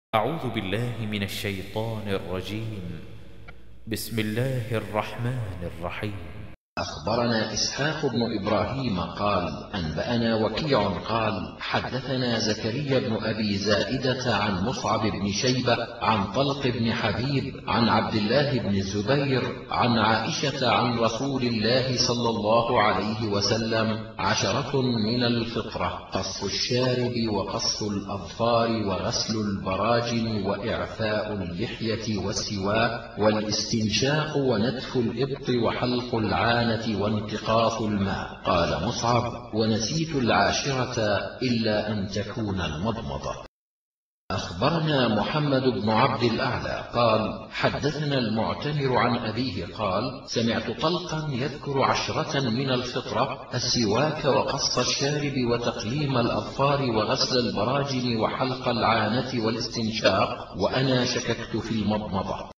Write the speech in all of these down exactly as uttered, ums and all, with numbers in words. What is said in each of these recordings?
أعوذ بالله من الشيطان الرجيم. بسم الله الرحمن الرحيم. أخبرنا إسحاق بن إبراهيم قال أنبأنا وكيع قال حدثنا زكريا بن أبي زائدة عن مصعب بن شيبة عن طلق بن حبيب عن عبد الله بن الزبير عن عائشة عن رسول الله صلى الله عليه وسلم: عشرة من الفطرة: قص الشارب وقص الأظفار وغسل البراجم وإعفاء اللحية والسواك والاستنشاق ونتف الإبط وحلق العانة وانتقاص الماء. قال مصعب: ونسيت العاشرة إلا أن تكون المضمضة. أخبرنا محمد بن عبد الأعلى قال حدثنا المعتمر عن أبيه قال سمعت طلقا يذكر عشرة من الفطرة: السواك وقص الشارب وتقليم الأظفار وغسل البراجم وحلق العانة والاستنشاق، وأنا شككت في المضمضة.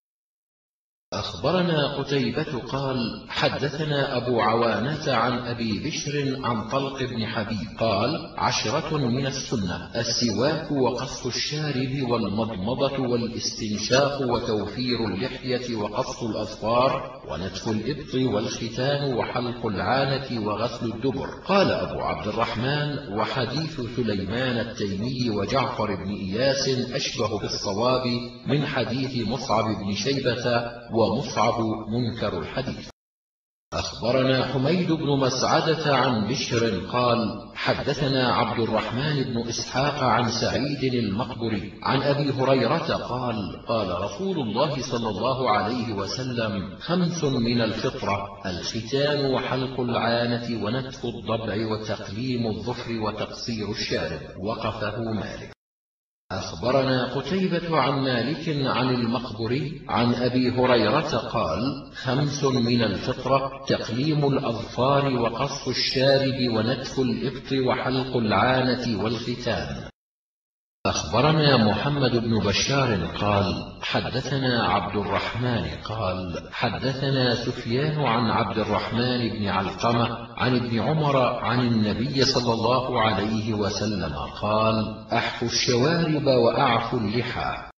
أخبرنا قتيبة قال حدثنا أبو عوانة عن أبي بشر عن طلق بن حبيب قال: عشرة من السنة: السواك وقص الشارب والمضمضة والاستنشاق وتوفير اللحية وقص الأظفار ونتف الإبط والختان وحلق العانة وغسل الدبر. قال أبو عبد الرحمن: وحديث سليمان التيمي وجعفر بن إياس أشبه بالصواب من حديث مصعب بن شيبة، ومصعب منكر الحديث. أخبرنا حميد بن مسعدة عن بشر قال حدثنا عبد الرحمن بن إسحاق عن سعيد المقبري عن أبي هريرة قال قال رسول الله صلى الله عليه وسلم: خمس من الفطرة: الختان وحلق العانة ونتف الضبع وتقليم الظفر وتقصير الشارب. وقفه مالك. أخبرنا قتيبة عن مالك عن المقبري عن أبي هريرة قال: خمس من الفطرة: تقليم الأظفار وقص الشارب ونتف الإبط وحلق العانة والختان. أخبرنا محمد بن بشار قال حدثنا عبد الرحمن قال حدثنا سفيان عن عبد الرحمن بن علقمة عن ابن عمر عن النبي صلى الله عليه وسلم قال: أحفوا الشوارب وأعفوا اللحى.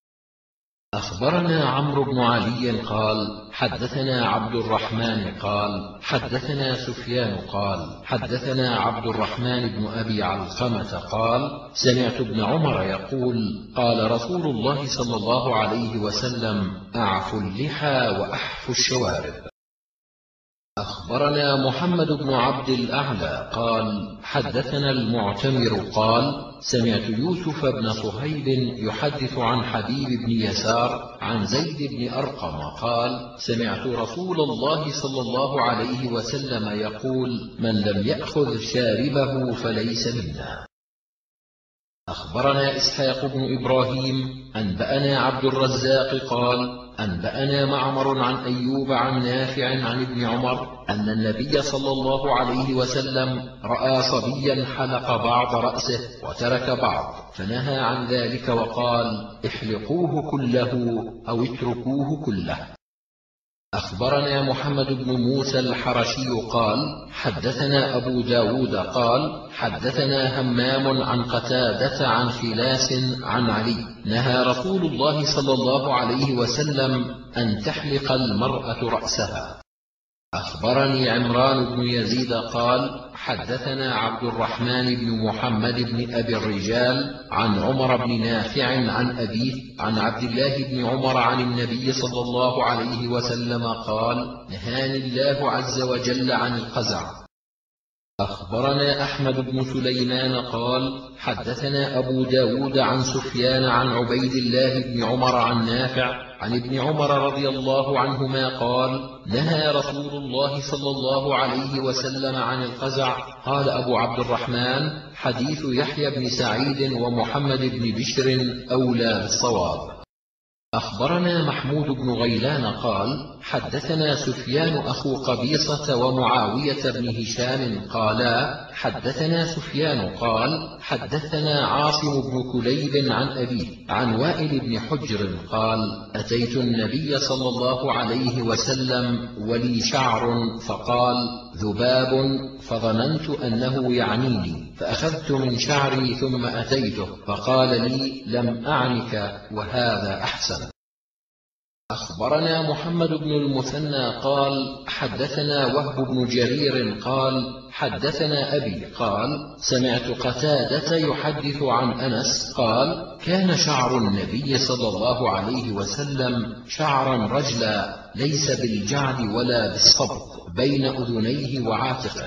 أخبرنا عمرو بن علي قال حدثنا عبد الرحمن قال حدثنا سفيان قال حدثنا عبد الرحمن بن أبي علقمة قال: سمعت ابن عمر يقول: قال رسول الله صلى الله عليه وسلم: أعفوا اللحى وأحفوا الشوارب. أخبرنا محمد بن عبد الأعلى قال حدثنا المعتمر قال سمعت يوسف بن صهيب يحدث عن حبيب بن يسار عن زيد بن أرقم قال: سمعت رسول الله صلى الله عليه وسلم يقول: من لم يأخذ شاربه فليس منا. أخبرنا إسحاق بن إبراهيم أنبأنا عبد الرزاق قال أنبأنا معمر عن أيوب عن نافع عن ابن عمر أن النبي صلى الله عليه وسلم رأى صبيا حلق بعض رأسه وترك بعض، فنهى عن ذلك وقال: احلقوه كله أو اتركوه كله. أخبرنا محمد بن موسى الحرشي قال حدثنا أبو داود قال حدثنا همام عن قتادة عن خلاس عن علي: نهى رسول الله صلى الله عليه وسلم أن تحلق المرأة رأسها. أخبرني عمران بن يزيد قال حدثنا عبد الرحمن بن محمد بن أبي الرجال عن عمر بن نافع عن أبيه عن عبد الله بن عمر عن النبي صلى الله عليه وسلم قال: نهاني الله عز وجل عن القزع. أخبرنا أحمد بن سليمان قال حدثنا أبو داود عن سفيان عن عبيد الله بن عمر عن نافع عن ابن عمر رضي الله عنهما قال: نهى رسول الله صلى الله عليه وسلم عن القزع. قال أبو عبد الرحمن: حديث يحيى بن سعيد ومحمد بن بشر أولى بالصواب. أخبرنا محمود بن غيلان قال حدثنا سفيان أخو قبيصة ومعاوية بن هشام قالا: حدثنا سفيان قال حدثنا عاصم بن كليب عن أبيه عن وائل بن حجر قال أتيت النبي صلى الله عليه وسلم ولي شعر فقال ذباب، فظننت أنه يعنيني فأخذت من شعري ثم أتيته فقال لي لم أعنك وهذا أحسن. أخبرنا محمد بن المثنى قال حدثنا وهب بن جرير قال حدثنا أبي قال سمعت قتادة يحدث عن أنس قال كان شعر النبي صلى الله عليه وسلم شعرا رجلا ليس بالجعد ولا بالصبط بين أذنيه وعاتقه.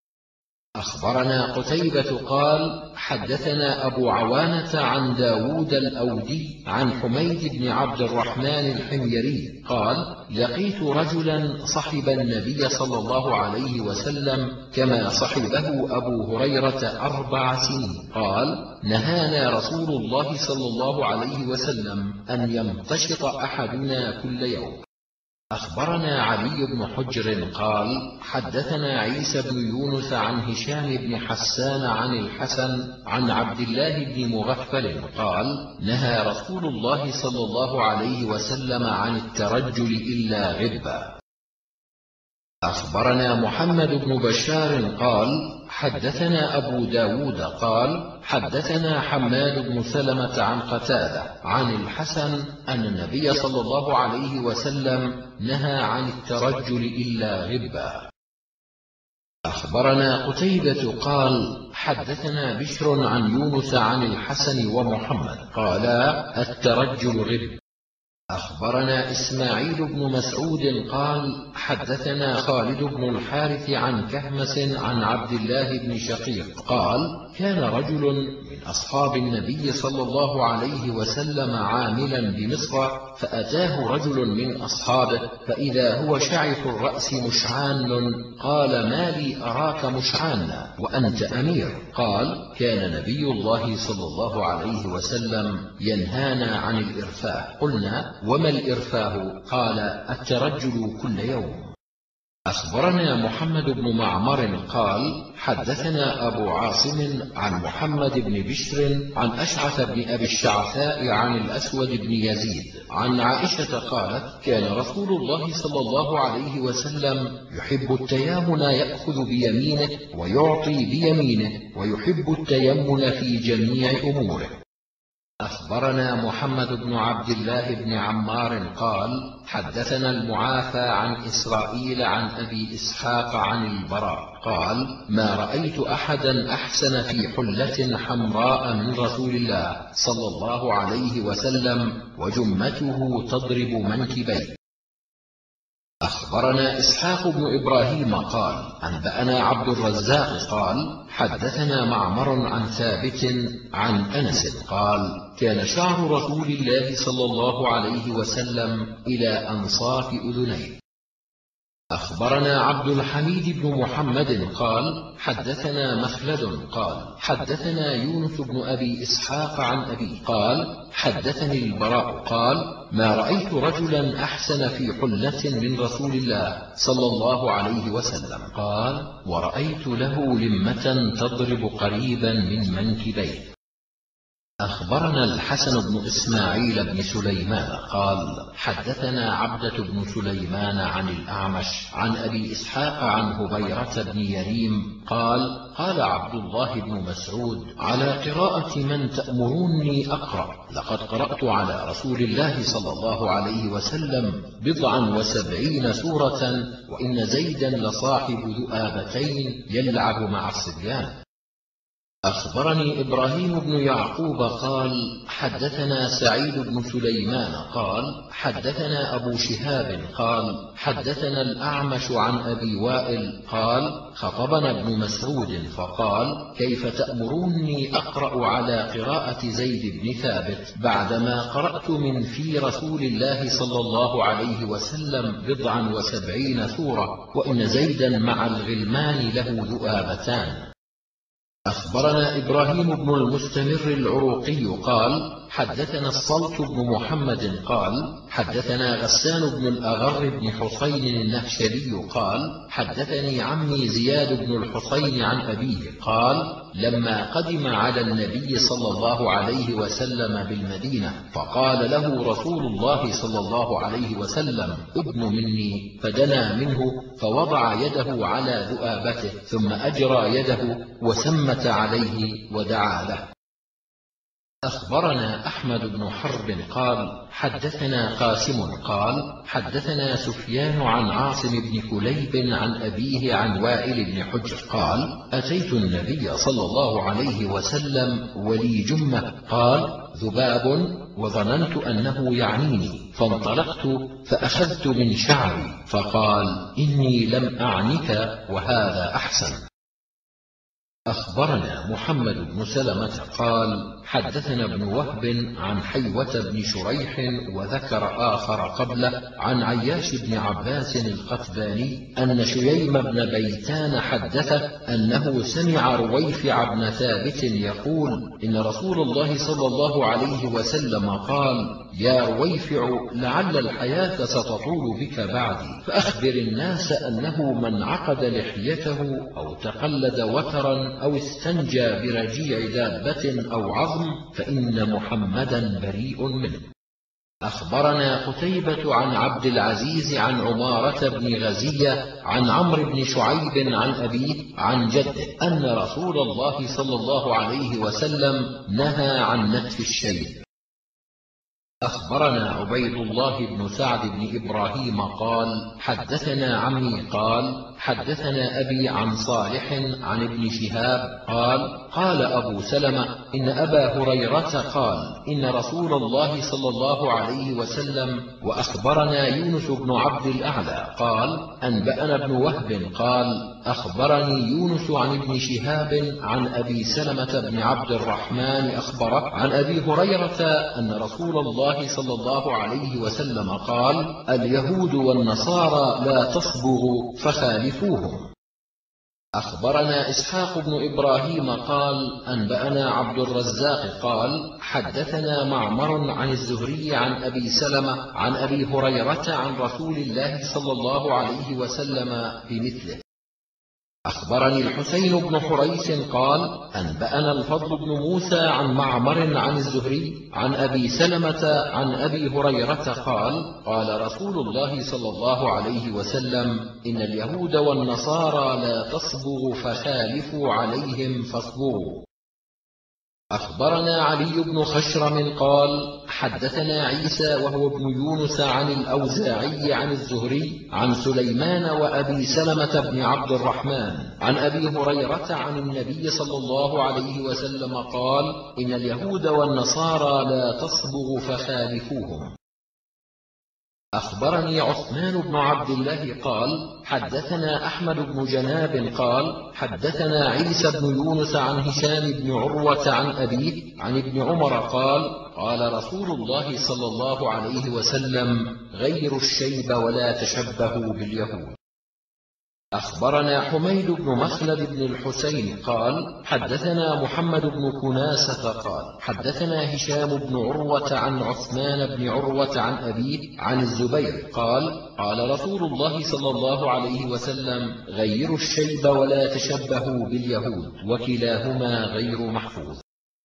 أخبرنا قتيبة قال حدثنا أبو عوانة عن داود الأودي عن حميد بن عبد الرحمن الحميري قال لقيت رجلا صحب النبي صلى الله عليه وسلم كما صحبه أبو هريرة أربع سنين قال نهانا رسول الله صلى الله عليه وسلم أن يمتشط أحدنا كل يوم. أخبرنا علي بن حجر قال حدثنا عيسى بن يونس عن هشام بن حسان عن الحسن عن عبد الله بن مغفل قال نهى رسول الله صلى الله عليه وسلم عن الترجل إلا غبا. أخبرنا محمد بن بشار قال حدثنا أبو داود قال حدثنا حماد بن سلمة عن قتادة عن الحسن أن النبي صلى الله عليه وسلم نهى عن الترجل إلا غبا. أخبرنا قتيبة قال حدثنا بشر عن يونس عن الحسن ومحمد قالا الترجل غب. أخبرنا إسماعيل بن مسعود قال حدثنا خالد بن الحارث عن كهمس عن عبد الله بن شقيق قال كان رجل من أصحاب النبي صلى الله عليه وسلم عاملا بمصر فأتاه رجل من أصحابه فإذا هو شعث الرأس مشعان قال ما لي أراك مشعانا وأنت أمير؟ قال كان نبي الله صلى الله عليه وسلم ينهانا عن الإرفاه. قلنا وما الإرفاه؟ قال الترجل كل يوم. أخبرنا محمد بن معمر قال حدثنا أبو عاصم عن محمد بن بشر عن أشعث بن أبي الشعثاء عن الأسود بن يزيد عن عائشة قالت كان رسول الله صلى الله عليه وسلم يحب التيامن يأخذ بيمينه ويعطي بيمينه ويحب التيمن في جميع أموره. أخبرنا محمد بن عبد الله بن عمار قال حدثنا المعافى عن إسرائيل عن أبي إسحاق عن البراء قال ما رأيت أحدا أحسن في حلة حمراء من رسول الله صلى الله عليه وسلم وجمته تضرب منكبيه. أخبرنا إسحاق بن إبراهيم قال أنبأنا عبد الرزاق قال حدثنا معمر عن ثابت عن أنس قال كان شعر رسول الله صلى الله عليه وسلم إلى أنصاف أذنيه. أخبرنا عبد الحميد بن محمد قال حدثنا مخلد قال حدثنا يونس بن أبي إسحاق عن أبي قال حدثني البراء قال ما رأيت رجلا أحسن في حلة من رسول الله صلى الله عليه وسلم قال ورأيت له لمة تضرب قريبا من منكبيه. أخبرنا الحسن بن إسماعيل بن سليمان قال حدثنا عبدة بن سليمان عن الأعمش عن أبي إسحاق عن هبيرة بن يريم قال قال عبد الله بن مسعود على قراءة من تأمروني أقرأ لقد قرأت على رسول الله صلى الله عليه وسلم بضعا وسبعين سورة وإن زيدا لصاحب ذؤابتين يلعب مع الصبيان. أخبرني إبراهيم بن يعقوب قال حدثنا سعيد بن سليمان قال حدثنا أبو شهاب قال حدثنا الأعمش عن أبي وائل قال خطبنا ابن مسعود فقال كيف تأمروني أقرأ على قراءة زيد بن ثابت بعدما قرأت من في رسول الله صلى الله عليه وسلم بضعا وسبعين سورة وإن زيدا مع الغلمان له ذؤابتان. أخبرنا إبراهيم بن المستمر العروقي قال حدثنا الصلت بن محمد قال حدثنا غسان بن الأغر بن حسين النهشلي قال حدثني عمي زياد بن الحسين عن أبيه قال لما قدم على النبي صلى الله عليه وسلم بالمدينة فقال له رسول الله صلى الله عليه وسلم ابن مني، فدنا منه فوضع يده على ذؤابته ثم أجرى يده وسمت عليه ودعا له. أخبرنا أحمد بن حرب قال حدثنا قاسم قال حدثنا سفيان عن عاصم بن كليب عن أبيه عن وائل بن حجر قال أتيت النبي صلى الله عليه وسلم ولي جمة قال ذباب، وظننت أنه يعنيني فانطلقت فأخذت من شعري فقال إني لم أعنك وهذا أحسن. أخبرنا محمد بن سلمة قال حدثنا ابن وهب عن حيوة بن شريح وذكر آخر قبله عن عياش بن عباس القتباني أن شييم بن بيتان حدثه أنه سمع رويفع بن ثابت يقول إن رسول الله صلى الله عليه وسلم قال يا رويفع لعل الحياة ستطول بك بعدي، فأخبر الناس أنه من عقد لحيته أو تقلد وترا أو استنجى برجيع دابة أو عظم فإن محمدا بريء منه. أخبرنا قتيبة عن عبد العزيز عن عمارة بن غزية عن عمرو بن شعيب عن أبيه عن جده أن رسول الله صلى الله عليه وسلم نهى عن نتف الشيب. أخبرنا عبيد الله بن سعد بن إبراهيم قال حدثنا عمي قال حدثنا أبي عن صالح عن ابن شهاب قال قال أبو سلمة إن أبا هريرة قال إن رسول الله صلى الله عليه وسلم. وأخبرنا يونس بن عبد الأعلى قال أنبأنا ابن وهب قال أخبرني يونس عن ابن شهاب عن أبي سلمة بن عبد الرحمن أخبره عن أبي هريرة أن رسول الله صلى الله عليه وسلم قال اليهود والنصارى لا تصبغوا فخالفوهم. أخبرنا إسحاق بن إبراهيم قال أنبأنا عبد الرزاق قال حدثنا معمر عن الزهري عن أبي سلمة عن أبي هريرة عن رسول الله صلى الله عليه وسلم بمثله. أخبرني الحسين بن حريث قال أنبأنا الفضل بن موسى عن معمر عن الزهري عن أبي سلمة عن أبي هريرة قال قال رسول الله صلى الله عليه وسلم إن اليهود والنصارى لا تصبغوا فخالفوا عليهم فاصبغوا. أخبرنا علي بن خشرم قال حدثنا عيسى وهو ابن يونس عن الأوزاعي عن الزهري عن سليمان وأبي سلمة بن عبد الرحمن عن أبي هريرة عن النبي صلى الله عليه وسلم قال إن اليهود والنصارى لا تصبغوا فخالفوهم. أخبرني عثمان بن عبد الله قال حدثنا أحمد بن جناب قال حدثنا عيسى بن يونس عن هشام بن عروة عن أبيه عن ابن عمر قال قال رسول الله صلى الله عليه وسلم غيروا الشيب ولا تشبهوا باليهود. أخبرنا حميد بن مخلد بن الحسين قال حدثنا محمد بن كناسة قال حدثنا هشام بن عروة عن عثمان بن عروة عن أبيه عن الزبير قال قال رسول الله صلى الله عليه وسلم غيروا الشيب ولا تشبهوا باليهود، وكلاهما غير محفوظ.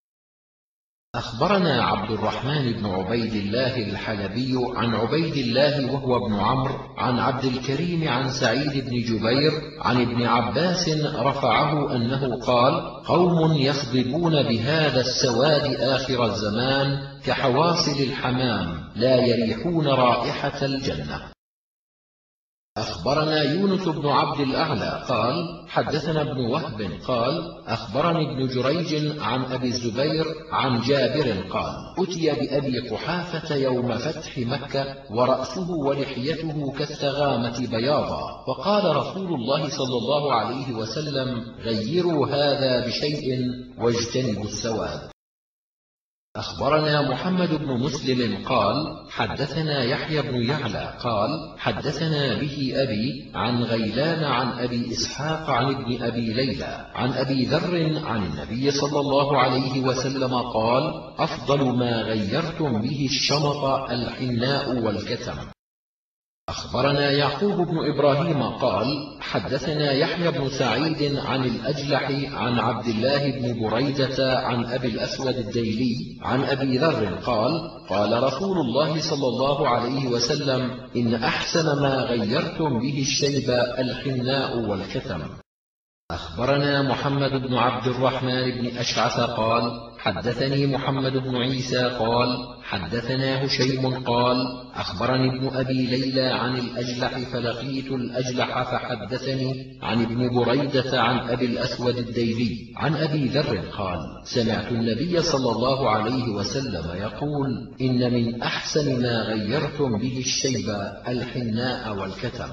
أخبرنا عبد الرحمن بن عبيد الله الحلبي عن عبيد الله وهو ابن عمرو عن عبد الكريم عن سعيد بن جبير عن ابن عباس رفعه أنه قال قوم يخضبون بهذا السواد آخر الزمان كحواصل الحمام لا يريحون رائحة الجنة. أخبرنا يونس بن عبد الأعلى قال حدثنا ابن وهب قال أخبرني ابن جريج عن أبي الزبير عن جابر قال أتي بأبي قحافة يوم فتح مكة ورأسه ولحيته كالثغامة بياضا، فقال رسول الله صلى الله عليه وسلم غيروا هذا بشيء واجتنبوا السواد. أخبرنا محمد بن مسلم قال حدثنا يحيى بن يعلى قال حدثنا به أبي عن غيلان عن أبي إسحاق عن ابن أبي ليلى عن أبي ذر عن النبي صلى الله عليه وسلم قال أفضل ما غيرتم به الشمط الحناء والكتم. أخبرنا يعقوب بن إبراهيم قال حدثنا يحيى بن سعيد عن الأجلح عن عبد الله بن بريدة عن أبي الأسود الديلي عن أبي ذر قال قال رسول الله صلى الله عليه وسلم إن أحسن ما غيرتم به الشيب الحناء والكتم. أخبرنا محمد بن عبد الرحمن بن أشعث قال حدثني محمد بن عيسى قال حدثنا هشيم قال أخبرني ابن أبي ليلى عن الأجلح فلقيت الأجلح فحدثني عن ابن بريدة عن أبي الأسود الديلي عن أبي ذر قال سمعت النبي صلى الله عليه وسلم يقول إن من أحسن ما غيرتم به الشيب الحناء والكتم.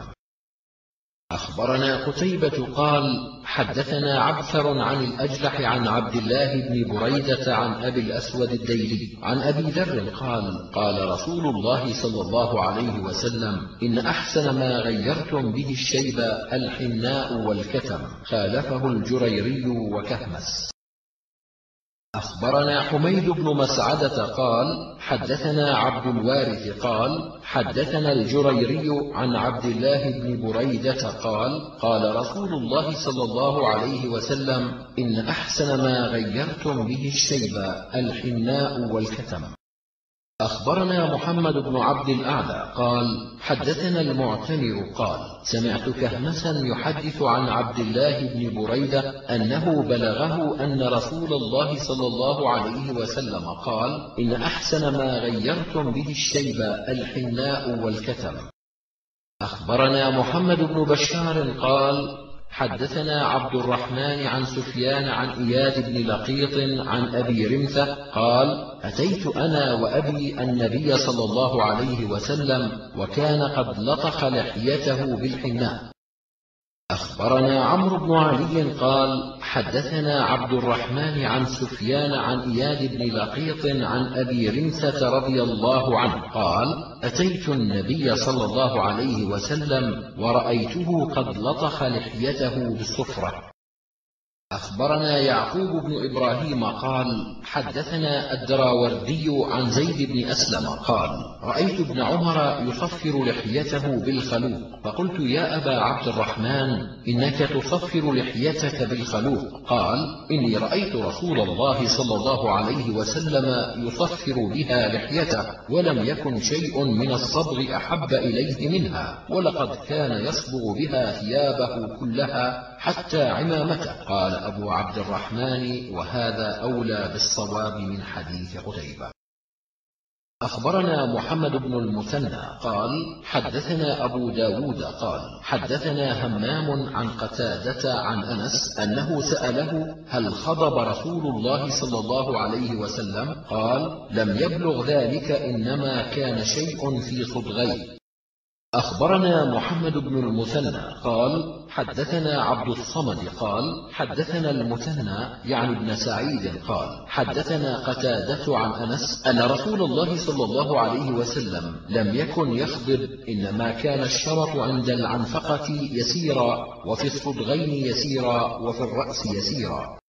أخبرنا قتيبة قال حدثنا عبثر عن الأجلح عن عبد الله بن بريدة عن أبي الأسود الديلي عن أبي ذر قال قال رسول الله صلى الله عليه وسلم إن أحسن ما غيرتم به الشيب الحناء والكتم. خالفه الجريري وكهمس. أخبرنا حميد بن مسعدة قال حدثنا عبد الوارث قال حدثنا الجريري عن عبد الله بن بريدة قال قال رسول الله صلى الله عليه وسلم إن أحسن ما غيرتم به الشيب الحناء والكتم. أخبرنا محمد بن عبد الأعلى قال حدثنا المعتمر قال سمعت كهمسا يحدث عن عبد الله بن بريدة أنه بلغه أن رسول الله صلى الله عليه وسلم قال إن أحسن ما غيرتم به الشيب الحناء والكتم. أخبرنا محمد بن بشار قال حدثنا عبد الرحمن عن سفيان عن إياد بن لقيط عن أبي رمثة قال أتيت أنا وأبي النبي صلى الله عليه وسلم وكان قد لطخ لحيته بالحناء. أخبرنا عمرو بن علي قال حدثنا عبد الرحمن عن سفيان عن إياد بن لقيط عن أبي رمثة رضي الله عنه قال أتيت النبي صلى الله عليه وسلم ورأيته قد لطخ لحيته بالصفرة. أخبرنا يعقوب بن إبراهيم قال حدثنا الدراوردي عن زيد بن أسلم قال رأيت ابن عمر يصفر لحيته بالخلوق فقلت يا أبا عبد الرحمن إنك تصفر لحيتك بالخلوق قال إني رأيت رسول الله صلى الله عليه وسلم يصفر بها لحيته ولم يكن شيء من الصبغ أحب إليه منها ولقد كان يصبغ بها ثيابه كلها حتى عمامته. قال أبو عبد الرحمن وهذا أولى بالصواب من حديث قتيبة. أخبرنا محمد بن المثنى قال حدثنا أبو داود قال حدثنا همام عن قتادة عن أنس أنه سأله هل خضب رسول الله صلى الله عليه وسلم قال لم يبلغ ذلك إنما كان شيء في صدغيه. أخبرنا محمد بن المثنى قال حدثنا عبد الصمد قال حدثنا المثنى يعني ابن سعيد قال حدثنا قتادة عن أنس أن رسول الله صلى الله عليه وسلم لم يكن يخضب إنما كان الشرط عند العنفقة يسيرا وفي الصدغين يسيرا وفي الرأس يسيرا.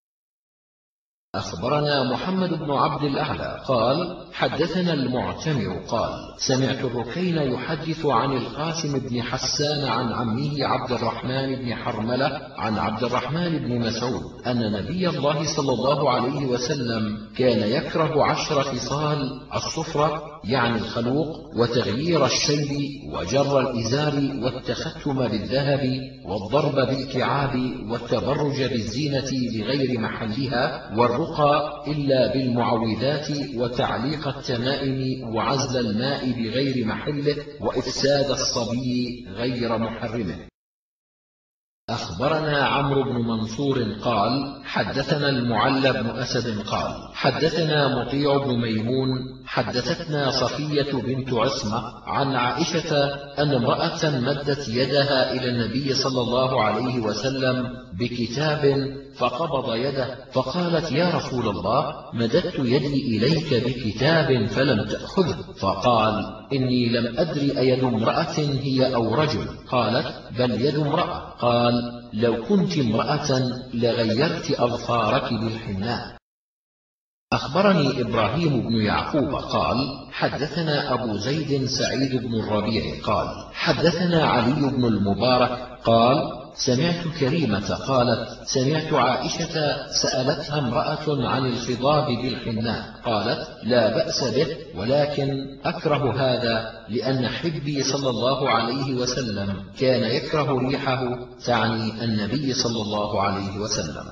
أخبرنا محمد بن عبد الأعلى قال حدثنا المعتمر قال سمعت الركين يحدث عن القاسم بن حسان عن عمه عبد الرحمن بن حرملة عن عبد الرحمن بن مسعود أن نبي الله صلى الله عليه وسلم كان يكره عشر خصال الصفرة يعني الخلوق وتغيير الشيب وجر الإزار والتختم بالذهب والضرب بالكعاب والتبرج بالزينة بغير محلها والرقى إلا بالمعوذات وتعليق التمائم وعزل الماء بغير محله وإفساد الصبي غير محرمه. أخبرنا عمرو بن منصور قال حدثنا المعلى بن أسد قال حدثنا مطيع بن ميمون حدثتنا صفية بنت عصمة عن عائشة أن امرأة مدت يدها إلى النبي صلى الله عليه وسلم بكتاب فقبض يده فقالت يا رسول الله مددت يدي إليك بكتاب فلم تأخذه، فقال إني لم أدر أيد امرأة هي أو رجل، قالت بل يد امرأة، قال لو كنت امرأة لغيرت أظفارك بالحناء. أخبرني إبراهيم بن يعقوب قال حدثنا أبو زيد سعيد بن الربيع قال حدثنا علي بن المبارك قال سمعت كريمة قالت سمعت عائشة سألتها امرأة عن الخضاب بالحناء قالت لا بأس به، ولكن أكره هذا لأن حبي صلى الله عليه وسلم كان يكره ريحه، تعني النبي صلى الله عليه وسلم.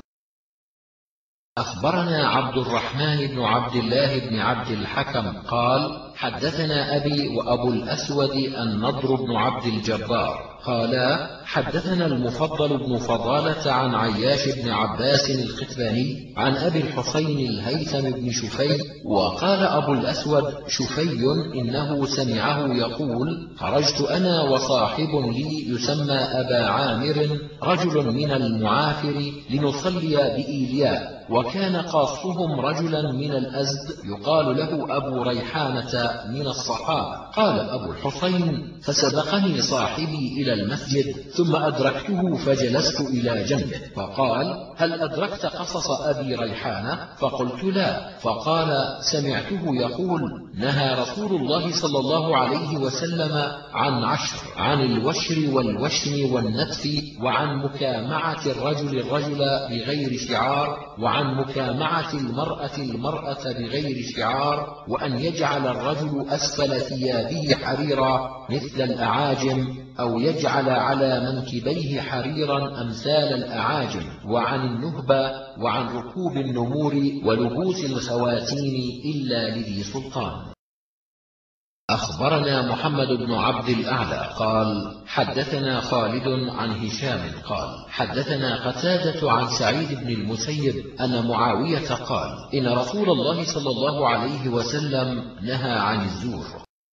أخبرنا عبد الرحمن بن عبد الله بن عبد الحكم قال حدثنا أبي وأبو الأسود النضر بن عبد الجبار قالا حدثنا المفضل بن فضالة عن عياش بن عباس الختباني عن أبي الحسين الهيثم بن شفي، وقال أبو الأسود شفي إنه سمعه يقول خرجت أنا وصاحب لي يسمى أبا عامر رجل من المعافر لنصلي بإيلياء، وكان قاصهم رجلا من الأزد يقال له أبو ريحانة من الصحابة. قال أبو الحسين فسبقني صاحبي إلى المسجد ثم أدركته فجلست إلى جنبه، فقال هل أدركت قصص أبي ريحانة؟ فقلت لا، فقال سمعته يقول نهى رسول الله صلى الله عليه وسلم عن عشر، عن الوشر والوشم والنتف، وعن مكامعة الرجل الرجل بغير شعار، وعن مكامعة المرأة المرأة بغير شعار، وأن يجعل الرجل أسفل ثيابه حريرا مثل الأعاجم أو يجعل على منكبيه حريرا أمثال الأعاجم، وعن النهبة، وعن ركوب النمور ولبوس الخواتيم إلا لذي سلطان. أخبرنا محمد بن عبد الأعلى قال حدثنا خالد عن هشام قال حدثنا قتادة عن سعيد بن المسيب أن معاوية قال إن رسول الله صلى الله عليه وسلم نهى عن الزور.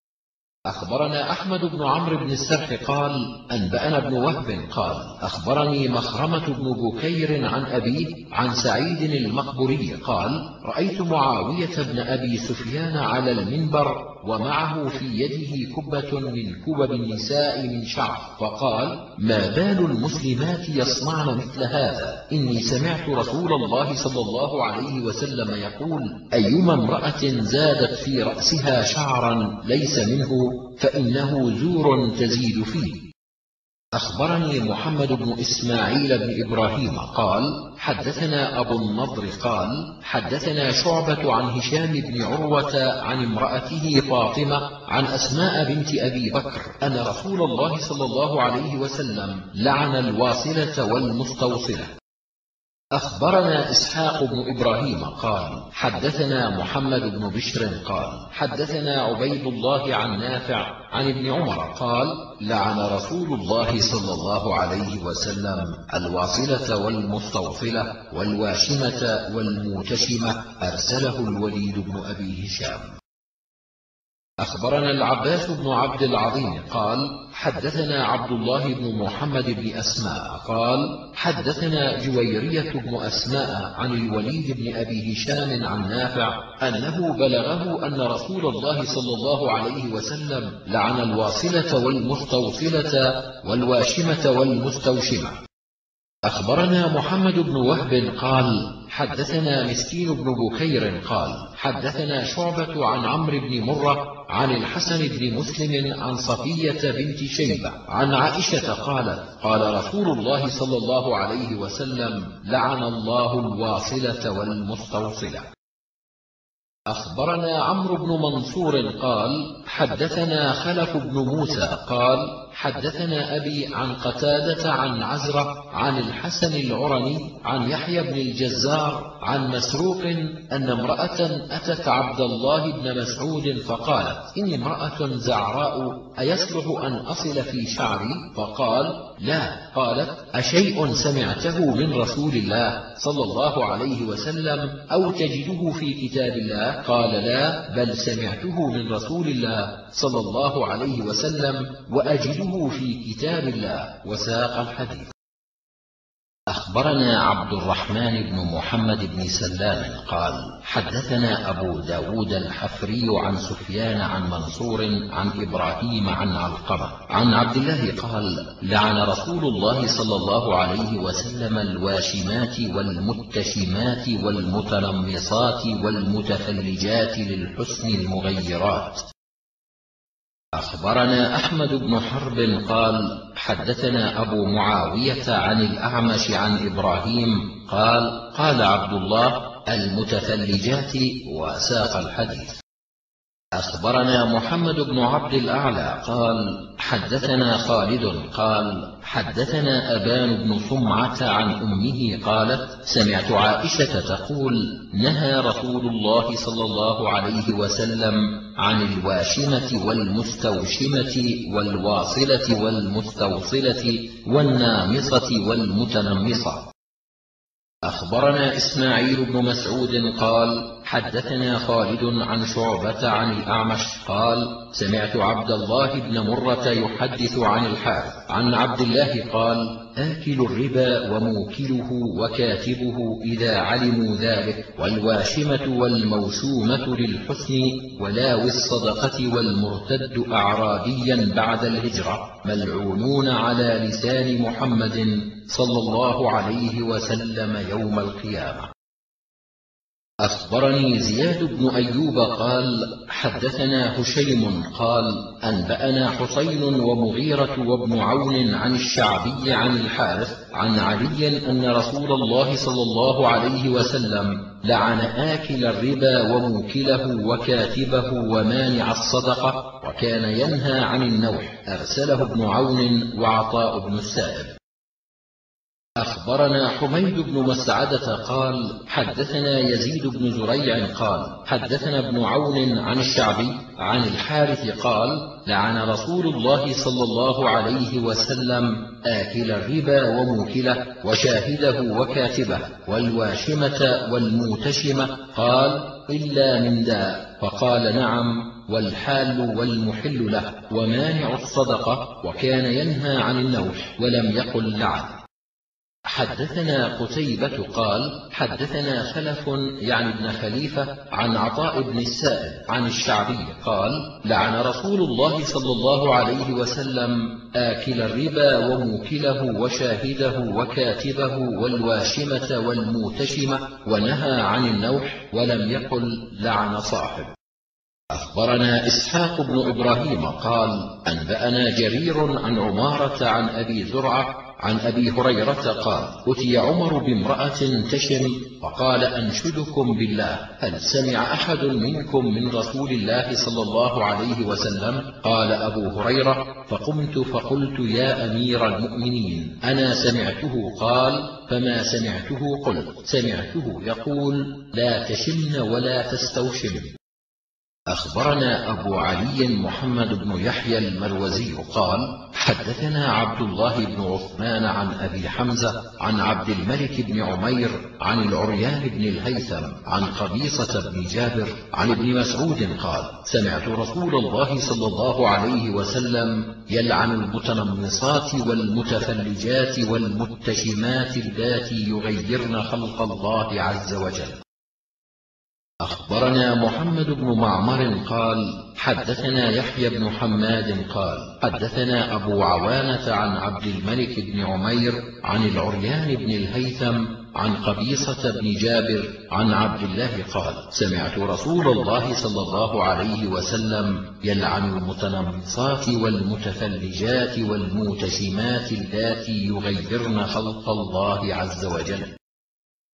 أخبرنا أحمد بن عمرو بن السرح قال أنبأنا بن وهب قال أخبرني مخرمة بن بكير عن أبيه عن سعيد المقبري قال رأيت معاوية بن أبي سفيان على المنبر ومعه في يده كبة من كبب النساء من شعر، فقال ما بال المسلمات يصنعن مثل هذا؟ إني سمعت رسول الله صلى الله عليه وسلم يقول أيما امرأة زادت في رأسها شعرا ليس منه فإنه زور تزيد فيه. أخبرني محمد بن إسماعيل بن إبراهيم قال حدثنا أبو النضر قال حدثنا شعبة عن هشام بن عروة عن امرأته فاطمة عن أسماء بنت أبي بكر أن رسول الله صلى الله عليه وسلم لعن الواصلة والمستوصلة. أخبرنا إسحاق بن إبراهيم قال حدثنا محمد بن بشر قال حدثنا عبيد الله عن نافع عن ابن عمر قال لعن رسول الله صلى الله عليه وسلم الواصلة والمستوصلة والواشمة والموتشمة. أرسله الوليد بن أبي هشام. أخبرنا العباس بن عبد العظيم قال حدثنا عبد الله بن محمد بن أسماء قال حدثنا جويرية بن أسماء عن الوليد بن أبي هشام عن نافع أنه بلغه أن رسول الله صلى الله عليه وسلم لعن الواصلة والمستوصلة والواشمة والمستوشمة. أخبرنا محمد بن وهب قال حدثنا مسكين بن بكير قال حدثنا شعبة عن عمرو بن مرة عن الحسن بن مسلم عن صفية بنت شيبة عن عائشة قالت قال رسول الله صلى الله عليه وسلم لعن الله الواصلة والمستوصلة. أخبرنا عمرو بن منصور قال حدثنا خلف بن موسى قال حدثنا أبي عن قتادة عن عزرة عن الحسن العرني عن يحيى بن الجزار عن مسروق أن امرأة أتت عبد الله بن مسعود فقالت إني امرأة زعراء أيصلح أن أصل في شعري؟ فقال لا. قالت أشيء سمعته من رسول الله صلى الله عليه وسلم أو تجده في كتاب الله؟ قال لا، بل سمعته من رسول الله صلى الله عليه وسلم وأجده في كتاب الله. وساق الحديث. أخبرنا عبد الرحمن بن محمد بن سلام قال حدثنا أبو داود الحفري عن سفيان عن منصور عن إبراهيم عن علقمة عن عبد الله قال لعن رسول الله صلى الله عليه وسلم الواشمات والمتشمات والمتنمصات والمتفلجات للحسن المغيرات. أخبرنا أحمد بن حرب قال حدثنا أبو معاوية عن الأعمش عن إبراهيم قال قال عبد الله المتفلجات. وساق الحديث. أخبرنا محمد بن عبد الأعلى قال حدثنا خالد قال حدثنا أبان بن صمعة عن أمه قالت سمعت عائشة تقول نهى رسول الله صلى الله عليه وسلم عن الواشمة والمستوشمة والواصلة والمستوصلة والنامصة والمتنمصة. أخبرنا إسماعيل بن مسعود قال حدثنا خالد عن شعبة عن الأعمش قال سمعت عبد الله بن مرة يحدث عن الحارث عن عبد الله قال آكل الربا وموكله وكاتبه إذا علموا ذلك والواشمة والموشومة للحسن ولاوي الصدقة والمرتد أعرابيا بعد الهجرة ملعونون على لسان محمد صلى الله عليه وسلم يوم القيامة. أخبرني زياد بن أيوب قال حدثنا هشيم قال أنبأنا حسين ومغيرة وابن عون عن الشعبي عن الحارث عن علي أن رسول الله صلى الله عليه وسلم لعن آكل الربا وموكله وكاتبه ومانع الصدقة وكان ينهى عن النوح. أرسله ابن عون وعطاء بن السائب. أخبرنا حميد بن مسعدة قال حدثنا يزيد بن زريع قال حدثنا ابن عون عن الشعبي عن الحارث قال لعن رسول الله صلى الله عليه وسلم آكل الربا وموكله وشاهده وكاتبه والواشمة والموتشمة قال إلا من داء؟ فقال نعم، والحال والمحل له ومانع الصدقة، وكان ينهى عن النوح ولم يقل لعن. حدثنا قتيبة قال حدثنا خلف يعني ابن خليفة عن عطاء بن السائب عن الشعبي قال لعن رسول الله صلى الله عليه وسلم آكل الربا وموكله وشاهده وكاتبه والواشمة والموتشمة ونهى عن النوح ولم يقل لعن صاحب. أخبرنا إسحاق بن إبراهيم قال أنبأنا جرير عن عمارة عن أبي زرعة عن أبي هريرة قال أتي عمر بامرأة تشم فقال أنشدكم بالله هل سمع أحد منكم من رسول الله صلى الله عليه وسلم؟ قال أبو هريرة فقمت فقلت يا أمير المؤمنين أنا سمعته. قال فما سمعته؟ قلت سمعته يقول لا تشمن ولا تستوشم. أخبرنا أبو علي محمد بن يحيى المروزي قال حدثنا عبد الله بن عثمان عن أبي حمزة عن عبد الملك بن عمير عن العريان بن الهيثم عن قبيصة بن جابر عن ابن مسعود قال سمعت رسول الله صلى الله عليه وسلم يلعن المتنمصات والمتفلجات والمتشمات اللاتي يغيرن خلق الله عز وجل. أخبرنا محمد بن معمر قال حدثنا يحيى بن حماد قال حدثنا أبو عوانة عن عبد الملك بن عمير عن العريان بن الهيثم عن قبيصة بن جابر عن عبد الله قال سمعت رسول الله صلى الله عليه وسلم يلعن المتنمصات والمتفلجات والموتشمات اللاتي يغيرن خلق الله عز وجل.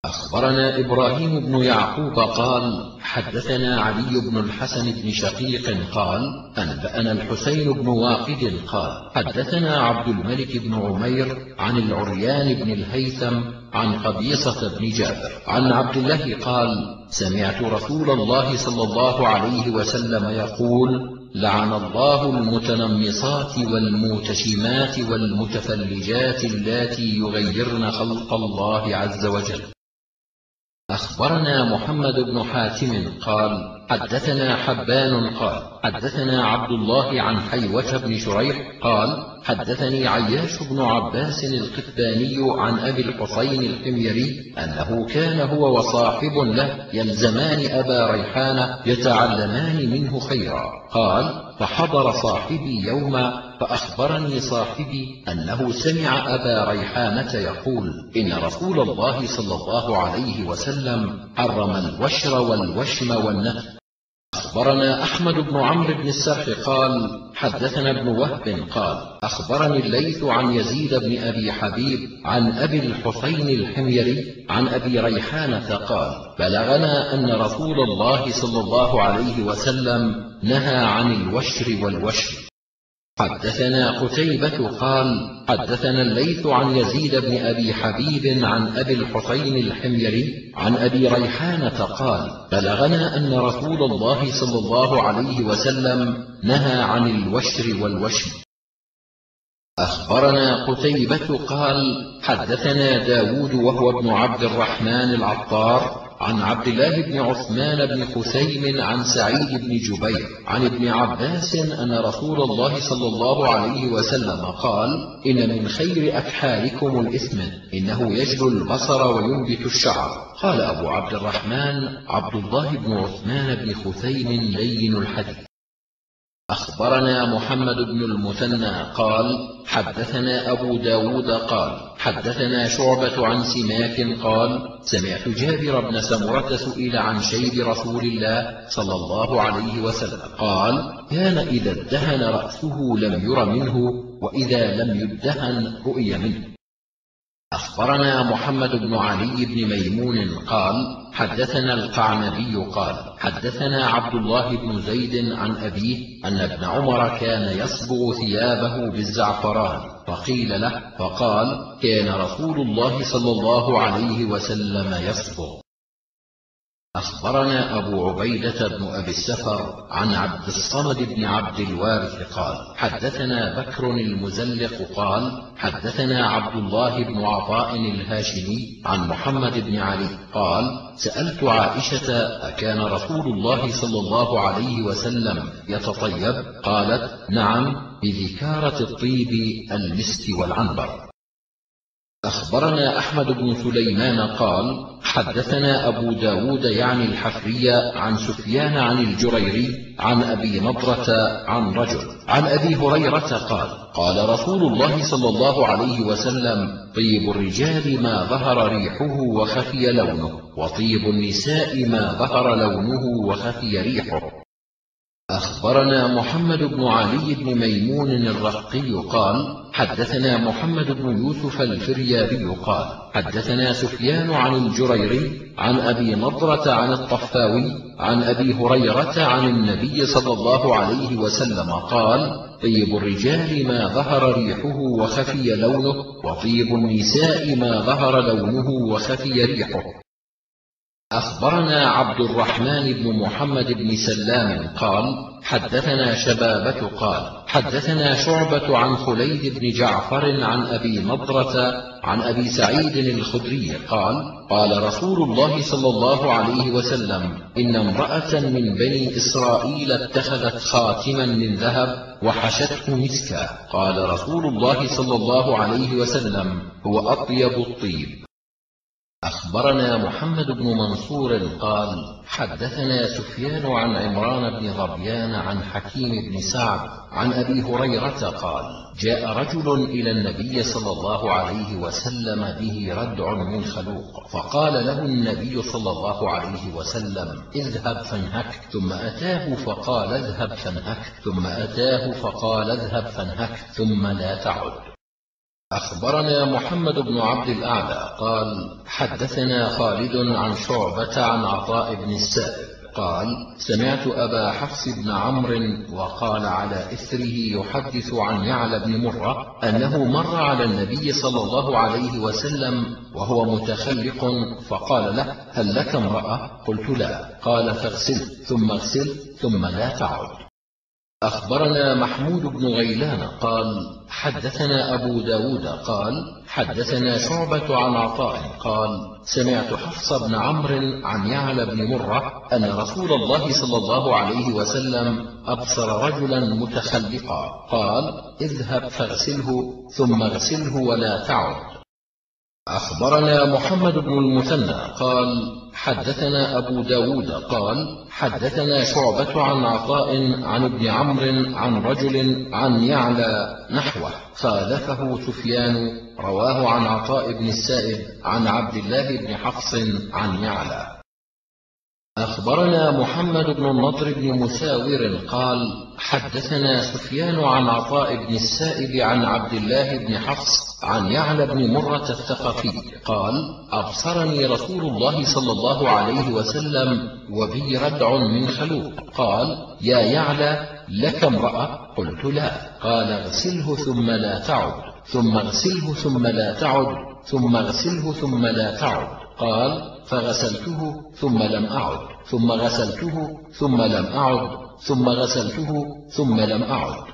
أخبرنا إبراهيم بن يعقوب قال حدثنا علي بن الحسن بن شقيق قال أنبأنا الحسين بن واقد قال حدثنا عبد الملك بن عمير عن العريان بن الهيثم عن قبيصة بن جابر عن عبد الله قال سمعت رسول الله صلى الله عليه وسلم يقول لعن الله المتنمصات والموتشمات والمتفلجات اللاتي يغيرن خلق الله عز وجل. أخبرنا محمد بن حاتم قال حدثنا حبان قال حدثنا عبد الله عن حيوة بن شريح قال حدثني عياش بن عباس القتباني عن أبي الحسين الحميري أنه كان هو وصاحب له يلزمان أبا ريحان يتعلمان منه خيرا. قال فحضر صاحبي يوما فأخبرني صاحبي أنه سمع أبا ريحانة يقول إن رسول الله صلى الله عليه وسلم حرم الوشر والوشم والنتف. أخبرنا أحمد بن عمرو بن السرح قال حدثنا ابن وهب قال أخبرني الليث عن يزيد بن أبي حبيب عن أبي الحسين الحميري عن أبي ريحانة قال بلغنا أن رسول الله صلى الله عليه وسلم نهى عن الوشر والوشم. حدثنا قتيبة قال حدثنا الليث عن يزيد بن أبي حبيب عن أبي الحسين الحميري عن أبي ريحانة قال بلغنا أن رسول الله صلى الله عليه وسلم نهى عن الوشر والوشم. أخبرنا قتيبة قال حدثنا داود وهو ابن عبد الرحمن العطار عن عبد الله بن عثمان بن خثيم عن سعيد بن جبير عن ابن عباس أن رسول الله صلى الله عليه وسلم قال إن من خير أكحالكم الإثمن إنه يجلو البصر وينبت الشعر. قال أبو عبد الرحمن عبد الله بن عثمان بن خثيم لين الحديث. أخبرنا محمد بن المثنى قال حدثنا أبو داود قال حدثنا شعبة عن سماك قال سمعت جابر بن سمرة سئل عن شيب رسول الله صلى الله عليه وسلم قال كان إذا ادهن رأسه لم ير منه وإذا لم يدهن رؤي منه. أخبرنا محمد بن علي بن ميمون قال حدثنا القعنبي قال حدثنا عبد الله بن زيد عن أبيه أن ابن عمر كان يصبغ ثيابه بالزعفران فقيل له فقال كان رسول الله صلى الله عليه وسلم يصبغ. أخبرنا أبو عبيدة بن أبي السفر عن عبد الصمد بن عبد الوارث قال حدثنا بكر المزلق قال حدثنا عبد الله بن عطاء الهاشمي عن محمد بن علي قال سألت عائشة أكان رسول الله صلى الله عليه وسلم يتطيب؟ قالت نعم بذكارة الطيب المسك والعنبر. أخبرنا أحمد بن سليمان قال حدثنا أبو داود يعني الحفري عن سفيان عن الجريري عن أبي نضرة عن رجل عن أبي هريرة قال قال رسول الله صلى الله عليه وسلم طيب الرجال ما ظهر ريحه وخفي لونه وطيب النساء ما ظهر لونه وخفي ريحه. أخبرنا محمد بن علي بن ميمون الرقي قال حدثنا محمد بن يوسف الفريابي قال حدثنا سفيان عن الجريري عن أبي نضرة عن الطفاوي عن أبي هريرة عن النبي صلى الله عليه وسلم قال طيب الرجال ما ظهر ريحه وخفي لونه وطيب النساء ما ظهر لونه وخفي ريحه. أخبرنا عبد الرحمن بن محمد بن سلام قال حدثنا شبابة قال حدثنا شعبة عن خليد بن جعفر عن أبي نضرة عن أبي سعيد الخدري قال قال رسول الله صلى الله عليه وسلم إن امرأة من بني إسرائيل اتخذت خاتما من ذهب وحشته مسكا قال رسول الله صلى الله عليه وسلم هو أطيب الطيب. أخبرنا محمد بن منصور قال حدثنا سفيان عن عمران بن ظبيان عن حكيم بن سعد عن أبي هريرة قال جاء رجل إلى النبي صلى الله عليه وسلم به ردع من خلوق فقال له النبي صلى الله عليه وسلم اذهب فانهك ثم أتاه فقال اذهب فانهك ثم أتاه فقال اذهب فانهك ثم لا تعد. أخبرنا محمد بن عبد الأعلى قال حدثنا خالد عن شعبة عن عطاء بن السائب قال سمعت أبا حفص بن عمرو وقال على إثره يحدث عن يعلى بن مرة أنه مر على النبي صلى الله عليه وسلم وهو متخلق فقال له هل لك امرأة؟ قلت لا. قال فاغسل ثم اغسل ثم لا تعد. أخبرنا محمود بن غيلان قال حدثنا أبو داود قال حدثنا شعبة عن عطاء قال سمعت حفص بن عمرو عن يعلى بن مرة أن رسول الله صلى الله عليه وسلم أبصر رجلا متخلقا قال اذهب فاغسله ثم اغسله ولا تعد. أخبرنا محمد بن المثنى قال حدثنا أبو داود قال حدثنا شعبة عن عطاء عن ابن عمرو عن رجل عن يعلى نحوه خالفه سفيان رواه عن عطاء بن السائب عن عبد الله بن حفص عن يعلى. أخبرنا محمد بن النضر بن مساور قال حدثنا سفيان عن عطاء بن السائب عن عبد الله بن حفص عن يعلى بن مرة الثقفي قال أبصرني رسول الله صلى الله عليه وسلم وبي ردع من خلوق قال يا يعلى لك امرأة؟ قلت لا. قال اغسله ثم لا تعد ثم اغسله ثم لا تعد ثم اغسله ثم لا تعد. قال فغسلته ثم لم أعد ثم غسلته ثم لم أعد ثم غسلته ثم لم أعد.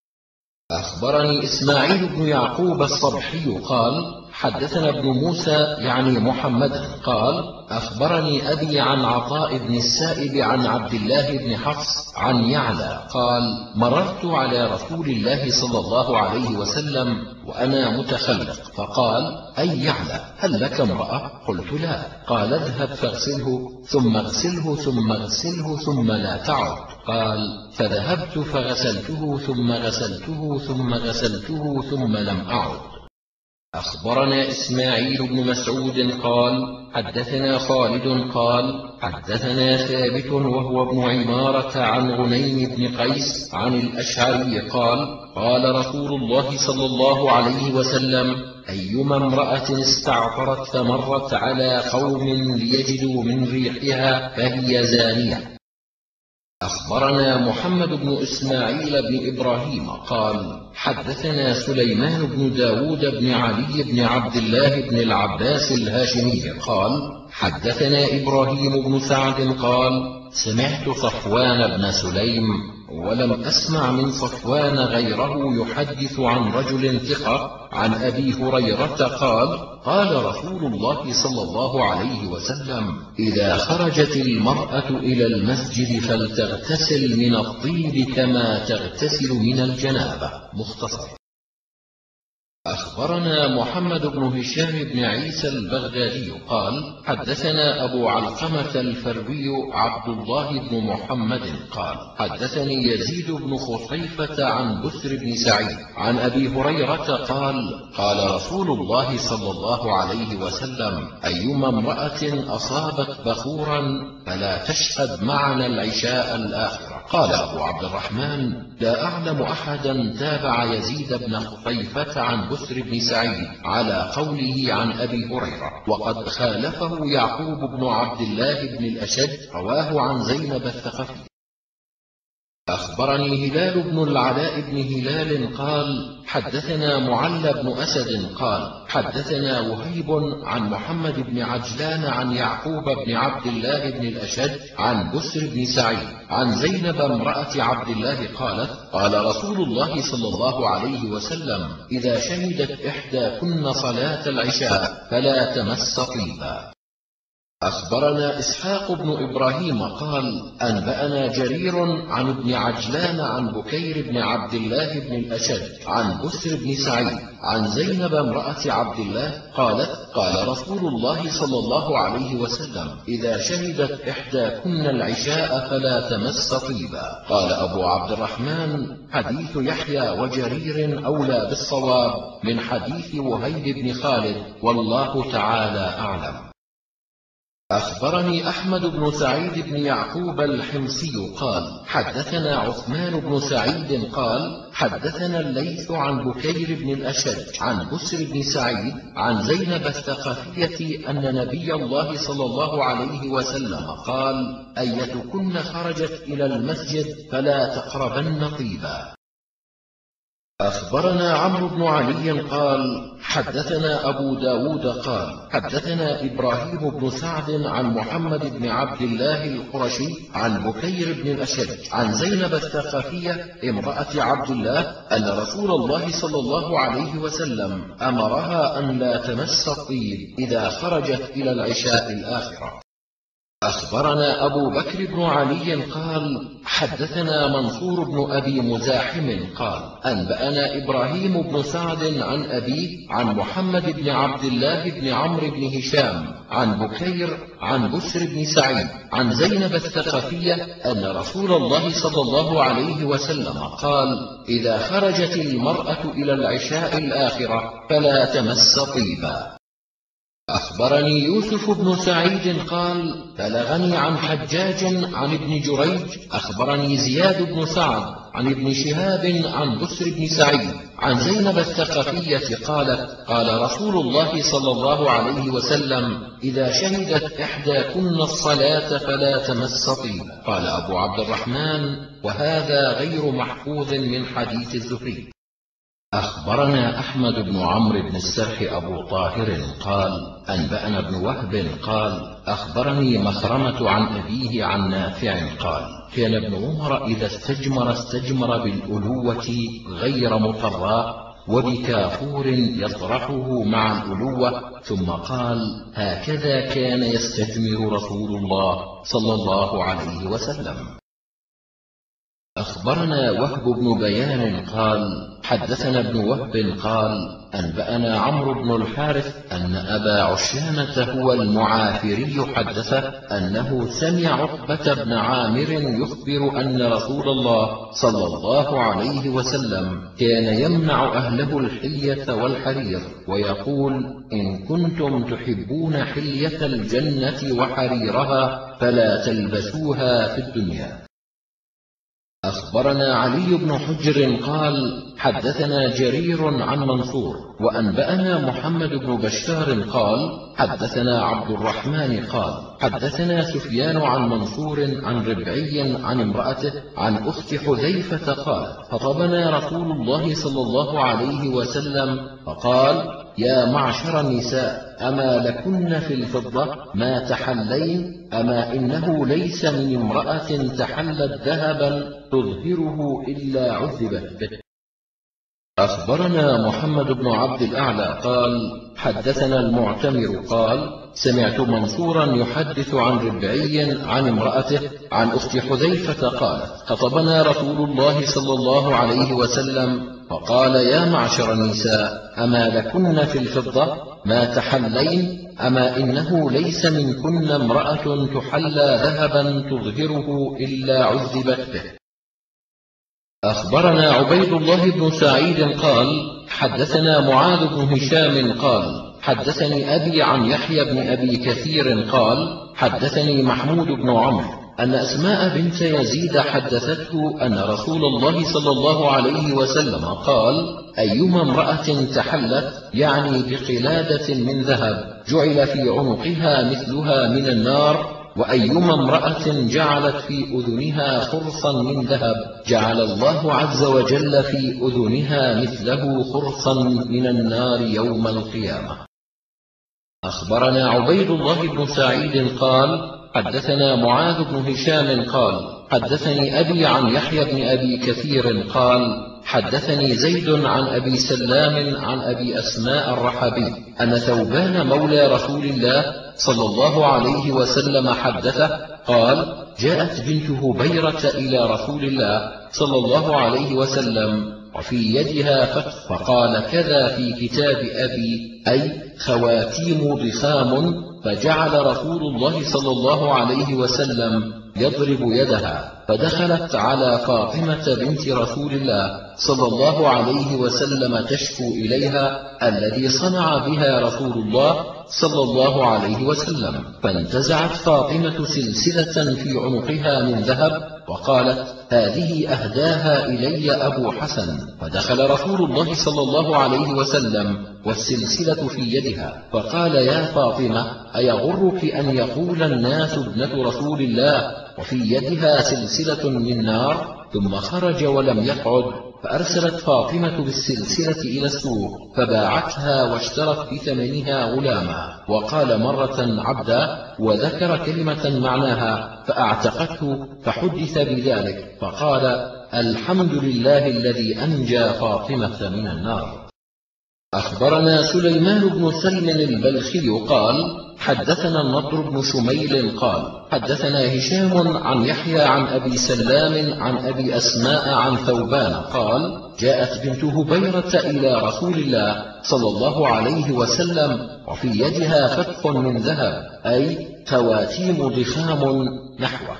أخبرني إسماعيل بن يعقوب الصبحي قال حدثنا ابن موسى يعني محمدا قال أخبرني أبي عن عطاء بن السائب عن عبد الله بن حفص عن يعلى قال مررت على رسول الله صلى الله عليه وسلم وأنا متخلق فقال أي يعلى هل لك امرأة؟ قلت لا. قال اذهب فاغسله ثم اغسله ثم اغسله ثم لا تعد. قال فذهبت فغسلته ثم غسلته ثم غسلته ثم لم أعد. أخبرنا إسماعيل بن مسعود قال حدثنا خالد قال حدثنا ثابت وهو ابن عمارة عن غنيم بن قيس عن الأشعري قال قال رسول الله صلى الله عليه وسلم أيما امرأة استعطرت فمرت على قوم ليجدوا من ريحها فهي زانية. أخبرنا محمد بن إسماعيل بن إبراهيم قال حدثنا سليمان بن داود بن علي بن عبد الله بن العباس الهاشمي قال حدثنا إبراهيم بن سعد قال سمعت صفوان بن سليم ولم أسمع من صفوان غيره يحدث عن رجل ثقة عن أبي هريرة قال قال رسول الله صلى الله عليه وسلم إذا خرجت المرأة إلى المسجد فلتغتسل من الطيب كما تغتسل من الجنابة. مختصر. أخبرنا محمد بن هشام بن عيسى البغدادي قال حدثنا أبو علقمة الفروي عبد الله بن محمد قال حدثني يزيد بن خصيفة عن بسر بن سعيد عن أبي هريرة قال قال رسول الله صلى الله عليه وسلم أيما امرأة أصابت بخورا فلا تشهد معنا العشاء الآخرة. قال أبو عبد الرحمن لا أعلم أحدا تابع يزيد بن خصيفة عن بسر بن سعيد على قوله عن أبي هريرة وقد خالفه يعقوب بن عبد الله بن الأشج رواه عن زينب الثقفي. أخبرني هلال بن العلاء بن هلال قال حدثنا معل بن أسد قال حدثنا وهيب عن محمد بن عجلان عن يعقوب بن عبد الله بن الأشج عن بسر بن سعيد عن زينب امرأة عبد الله قالت قال رسول الله صلى الله عليه وسلم إذا شهدت إحداكن صلاة العشاء فلا تمس طيبا. أخبرنا إسحاق بن إبراهيم قال أنبأنا جرير عن ابن عجلان عن بكير بن عبد الله بن الأشج عن بسر بن سعيد عن زينب امرأة عبد الله قالت قال رسول الله صلى الله عليه وسلم إذا شهدت إحداكن العشاء فلا تمس طيبا. قال أبو عبد الرحمن حديث يحيى وجرير أولى بالصواب من حديث وهيب بن خالد والله تعالى أعلم. أخبرني أحمد بن سعيد بن يعقوب الحمصي قال حدثنا عثمان بن سعيد قال حدثنا الليث عن بكير بن الأشج عن بسر بن سعيد عن زينب الثقفية أن نبي الله صلى الله عليه وسلم قال أيتكن خرجت إلى المسجد فلا تقربن طيبا. أخبرنا عمرو بن علي قال حدثنا أبو داود قال حدثنا إبراهيم بن سعد عن محمد بن عبد الله القرشي عن بكير بن الأشج عن زينب الثقفية امرأة عبد الله أن رسول الله صلى الله عليه وسلم أمرها أن لا تمس الطيب إذا خرجت إلى العشاء الآخرة. أخبرنا أبو بكر بن علي قال حدثنا منصور بن أبي مزاحم قال أنبأنا إبراهيم بن سعد عن أبيه عن محمد بن عبد الله بن عمرو بن هشام عن بكير عن بسر بن سعيد عن زينب الثقفية أن رسول الله صلى الله عليه وسلم قال إذا خرجت المرأة إلى العشاء الآخرة فلا تمس طيبا. أخبرني يوسف بن سعيد قال بلغني عن حجاج عن ابن جريج أخبرني زياد بن سعد عن ابن شهاب عن بسر بن سعيد عن زينب الثقفية قالت قال رسول الله صلى الله عليه وسلم إذا شهدت إحداكن الصلاة فلا تمس طيبا. قال أبو عبد الرحمن وهذا غير محفوظ من حديث الزهري. أخبرنا أحمد بن عمرو بن السرح أبو طاهر قال أنبأنا ابن وهب قال أخبرني مخرمة عن أبيه عن نافع قال كان ابن عمر إذا استجمر استجمر بالألوة غير مطراء وبكافور يطرحه مع الألوة ثم قال هكذا كان يستجمر رسول الله صلى الله عليه وسلم. أخبرنا وهب بن بيان قال حدثنا ابن وهب قال أنبأنا عمرو بن الحارث أن أبا عشانة هو المعافري حدث أنه سمع عقبة بن عامر يخبر أن رسول الله صلى الله عليه وسلم كان يمنع أهله الحلية والحرير ويقول إن كنتم تحبون حلية الجنة وحريرها فلا تلبسوها في الدنيا. أخبرنا علي بن حجر قال حدثنا جرير عن منصور وأنبأنا محمد بن بشار قال حدثنا عبد الرحمن قال حدثنا سفيان عن منصور عن ربعي عن امرأته عن أخت حذيفة قال خطبنا رسول الله صلى الله عليه وسلم فقال يا معشر النساء أما لكن في الفضة ما تحلين أما إنه ليس من امرأة تحلت ذهبا تظهره إلا عذبت به. أخبرنا محمد بن عبد الأعلى قال حدثنا المعتمر قال سمعت منصورا يحدث عن ربعي عن امرأته عن أخت حذيفة قالت خطبنا رسول الله صلى الله عليه وسلم فقال يا معشر النساء أما لكن في الفضة ما تحلين أما إنه ليس منكن امرأة تحلى ذهبا تظهره إلا عذبت به. أخبرنا عبيد الله بن سعيد قال حدثنا معاذ بن هشام قال حدثني أبي عن يحيى بن أبي كثير قال حدثني محمود بن عمرو أن أسماء بنت يزيد حدثته أن رسول الله صلى الله عليه وسلم قال أيما امرأة تحلت يعني بقلادة من ذهب جعل في عنقها مثلها من النار وأيما امرأة جعلت في أذنها خرصا من ذهب جعل الله عز وجل في أذنها مثله خرصا من النار يوم القيامة. أخبرنا عبيد الله بن سعيد قال حدثنا معاذ بن هشام قال حدثني أبي عن يحيى بن أبي كثير قال حدثني زيد عن أبي سلام عن أبي أسماء الرحبي أن ثوبان مولى رسول الله صلى الله عليه وسلم حدثه قال جاءت بنت هبيرة إلى رسول الله صلى الله عليه وسلم وفي يدها فتح فقال كذا في كتاب أبي أي خواتيم ضخام فجعل رسول الله صلى الله عليه وسلم يضرب يدها، فدخلت على فاطمة بنت رسول الله صلى الله عليه وسلم تشكو إليها الذي صنع بها رسول الله صلى الله عليه وسلم، فانتزعت فاطمة سلسلة في عنقها من ذهب وقالت: هذه أهداها إلي أبو حسن. فدخل رسول الله صلى الله عليه وسلم والسلسلة في يدها، فقال: يا فاطمة، أيغرك أن يقول الناس ابنة رسول الله وفي يدها سلسلة من نار؟ ثم خرج ولم يقعد، فأرسلت فاطمة بالسلسلة إلى السوق فباعتها واشترت بثمنها غلاما، وقال مرة عبدا، وذكر كلمة معناها فأعتقته، فحدث بذلك فقال: الحمد لله الذي أنجى فاطمة من النار. أخبرنا سليمان بن سلم البلخي قال: حدثنا النضر بن شميل قال: حدثنا هشام عن يحيى عن أبي سلام عن أبي أسماء عن ثوبان قال: جاءت بنت هبيرة إلى رسول الله صلى الله عليه وسلم وفي يدها فتق من ذهب، أي خواتيم ضخام نحوه.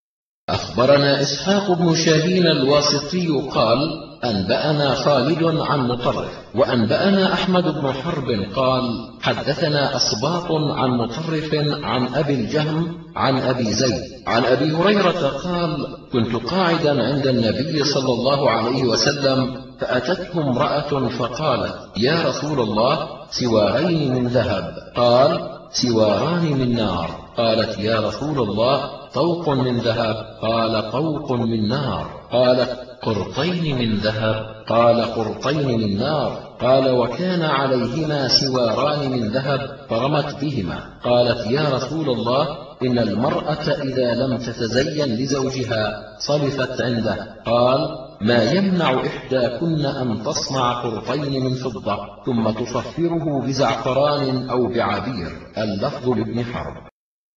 أخبرنا إسحاق بن شاهين الواسطي قال: أنبأنا خالد عن مطرف، وأنبأنا أحمد بن حرب قال: حدثنا أصباط عن مطرف عن أبي الجهم عن أبي زيد عن أبي هريرة قال: كنت قاعدا عند النبي صلى الله عليه وسلم فأتته امرأة فقالت: يا رسول الله، سوارين من ذهب. قال: سواران من نار. قالت: يا رسول الله، طوق من ذهب. قال: طوق من نار. قالت: قرطين من ذهب. قال: قرطين من نار. قال: وكان عليهما سواران من ذهب فرمت بهما. قالت: يا رسول الله، إن المرأة إذا لم تتزين لزوجها صلفت عنده. قال: ما يمنع إحداكن أن تصنع قرطين من فضة ثم تصفره بزعفران أو بعبير. اللفظ لابن حرب.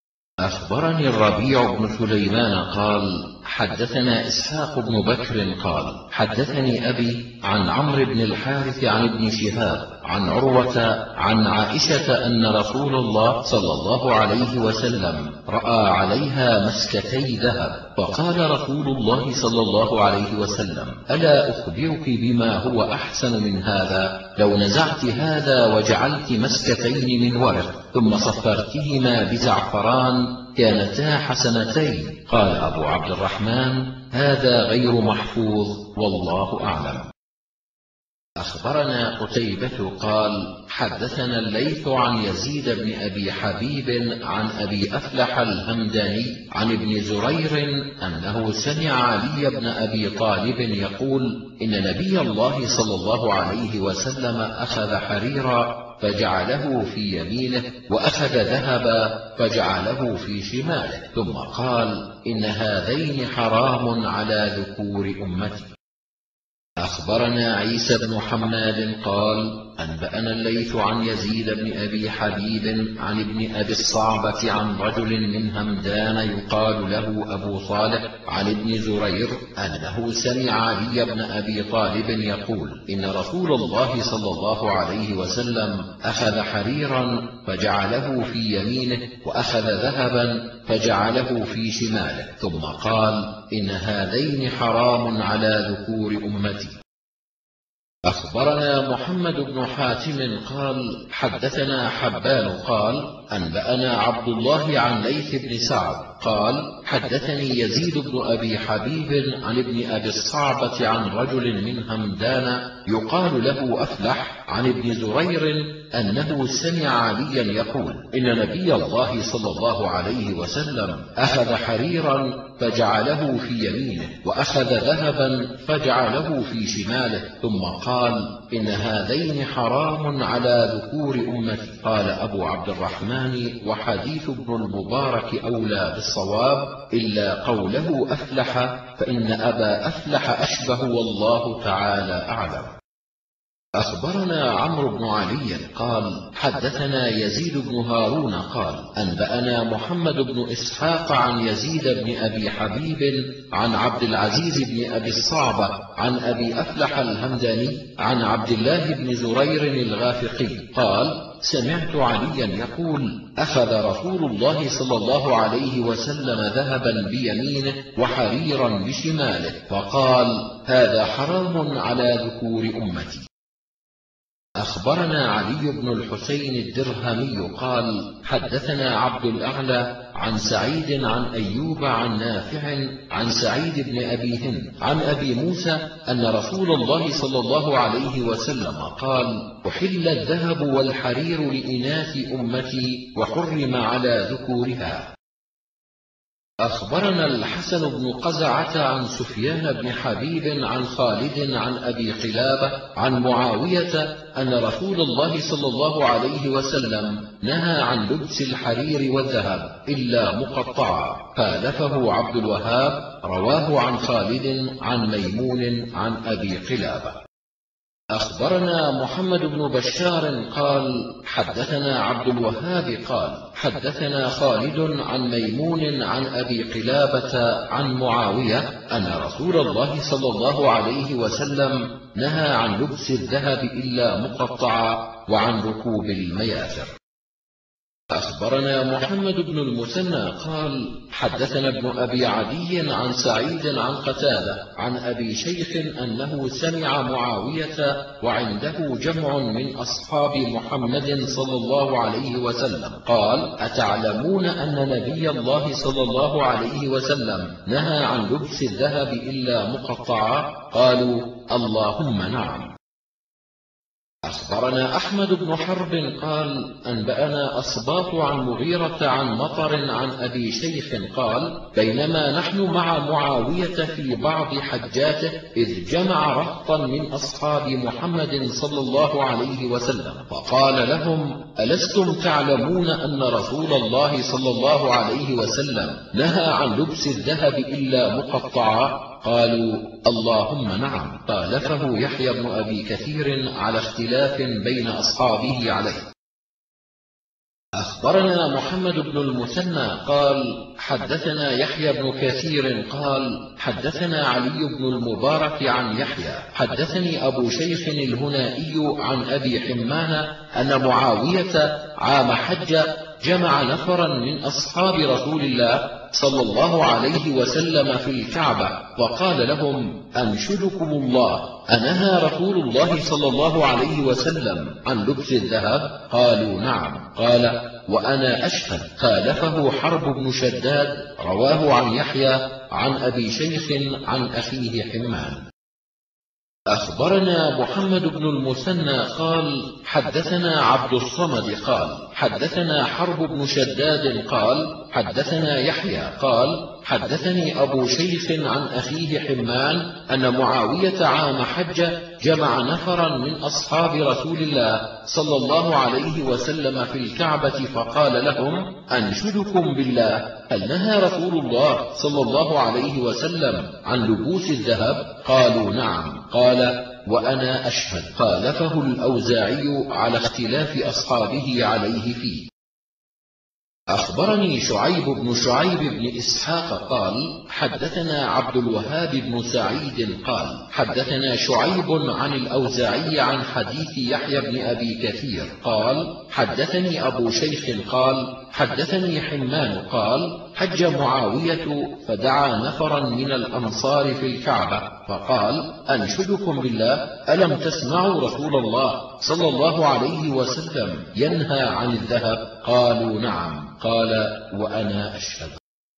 أخبرني الربيع بن سليمان قال: حدثنا إسحاق بن بكر قال: حدثني أبي عن عمرو بن الحارث عن ابن شهاب عن عروة عن عائشة أن رسول الله صلى الله عليه وسلم رأى عليها مسكتي ذهب، فقال رسول الله صلى الله عليه وسلم: ألا أخبرك بما هو أحسن من هذا؟ لو نزعت هذا وجعلت مسكتين من ورق ثم صفرتهما بزعفران كانتا حسنتين. قال أبو عبد الرحمن: هذا غير محفوظ، والله أعلم. أخبرنا قتيبة قال: حدثنا الليث عن يزيد بن أبي حبيب عن أبي أفلح الهمداني عن ابن زرير أنه سمع علي بن أبي طالب يقول: إن نبي الله صلى الله عليه وسلم أخذ حريرا فجعله في يمينه، وأخذ ذهبا فجعله في شماله، ثم قال: إن هذين حرام على ذكور أمتي. أخبرنا عيسى بن حماد قال: أنبأنا الليث عن يزيد بن أبي حبيب عن ابن أبي الصعبة عن رجل من همدان يقال له أبو صالح عن ابن زرير أنه سمع علي بن أبي طالب يقول: إن رسول الله صلى الله عليه وسلم أخذ حريرا فجعله في يمينه، وأخذ ذهبا فجعله في شماله، ثم قال: إن هذين حرام على ذكور أمتي. أخبرنا محمد بن حاتم قال: حدثنا حبان قال: أنبأنا عبد الله عن ليث بن سعد قال: حدثني يزيد بن أبي حبيب عن ابن أبي الصعبة عن رجل من همدان يقال له أفلح عن ابن زرير أنه سمع عليا يقول: إن نبي الله صلى الله عليه وسلم أخذ حريرا فجعله في يمينه، وأخذ ذهبا فجعله في شماله، ثم قال: إن هذين حرام على ذكور أمتي. قال أبو عبد الرحمن: وحديث ابن المبارك أولى بالصواب، إلا قوله أفلح، فإن أبا أفلح أشبه، والله تعالى أعلم. أخبرنا عمرو بن علي قال حدثنا يزيد بن هارون قال أنبأنا محمد بن إسحاق عن يزيد بن أبي حبيب عن عبد العزيز بن أبي الصعبة عن أبي أفلح الهمداني عن عبد الله بن زرير الغافقي قال سمعت عليا يقول أخذ رسول الله صلى الله عليه وسلم ذهبا بيمينه وحريرا بشماله فقال هذا حرام على ذكور أمتي. أخبرنا علي بن الحسين الدرهمي قال حدثنا عبد الأعلى عن سعيد عن أيوب عن نافع عن سعيد بن أبي هند عن أبي موسى أن رسول الله صلى الله عليه وسلم قال أحل الذهب والحرير لإناث أمتي وحرم على ذكورها. أخبرنا الحسن بن قزعة عن سفيان بن حبيب عن خالد عن أبي قلابة عن معاوية أن رسول الله صلى الله عليه وسلم نهى عن لبس الحرير والذهب إلا مقطعا خالفه عبد الوهاب رواه عن خالد عن ميمون عن أبي قلابة. أخبرنا محمد بن بشار قال حدثنا عبد الوهاب قال حدثنا خالد عن ميمون عن أبي قلابة عن معاوية أن رسول الله صلى الله عليه وسلم نهى عن لبس الذهب إلا مقطعا وعن ركوب المياثر. أخبرنا محمد بن المثنى قال حدثنا ابن أبي عدي عن سعيد عن قتادة عن أبي شيخ أنه سمع معاوية وعنده جمع من أصحاب محمد صلى الله عليه وسلم قال أتعلمون أن نبي الله صلى الله عليه وسلم نهى عن لبس الذهب إلا مقطعا؟ قالوا اللهم نعم. أخبرنا أحمد بن حرب قال أنبأنا أصباط عن مغيرة عن مطر عن أبي شيخ قال بينما نحن مع معاوية في بعض حجاته إذ جمع رهطا من أصحاب محمد صلى الله عليه وسلم فقال لهم ألستم تعلمون أن رسول الله صلى الله عليه وسلم نهى عن لبس الذهب إلا مقطعا؟ قالوا اللهم نعم. خالفه يحيى بن أبي كثير على اختلاف بين أصحابه عليه. أخبرنا محمد بن المثنى قال حدثنا يحيى بن كثير قال حدثنا علي بن المبارك عن يحيى حدثني أبو شيخ الهنائي عن أبي حمان أن معاوية عام حج جمع نفرا من أصحاب رسول الله صلى الله عليه وسلم في الكعبة وقال لهم أنشدكم الله أنهى رسول الله صلى الله عليه وسلم عن لبس الذهب؟ قالوا نعم. قال وأنا أشهد. خالفه حرب بن شداد رواه عن يحيى عن أبي شيخ عن أخيه حمان. أخبرنا محمد بن المثنى قال حدثنا عبد الصمد قال حدثنا حرب بن شداد قال حدثنا يحيى قال حدثني أبو شيخ عن أخيه حمان أن معاوية عام حج جمع نفرا من أصحاب رسول الله صلى الله عليه وسلم في الكعبة فقال لهم أنشدكم بالله هل نهى رسول الله صلى الله عليه وسلم عن لبوس الذهب؟ قالوا نعم. قال وأنا أشهد. خالفه الأوزاعي على اختلاف أصحابه عليه فيه. أخبرني شعيب بن شعيب بن إسحاق قال حدثنا عبد الوهاب بن سعيد قال حدثنا شعيب عن الأوزاعي عن حديث يحيى بن أبي كثير قال حدثني أبو شيخ قال حدثني حمان قال حج معاوية فدعا نفرا من الأنصار في الكعبة فقال أنشدكم بالله ألم تسمعوا رسول الله صلى الله عليه وسلم ينهى عن الذهب؟ قالوا نعم. قال وأنا أشهد.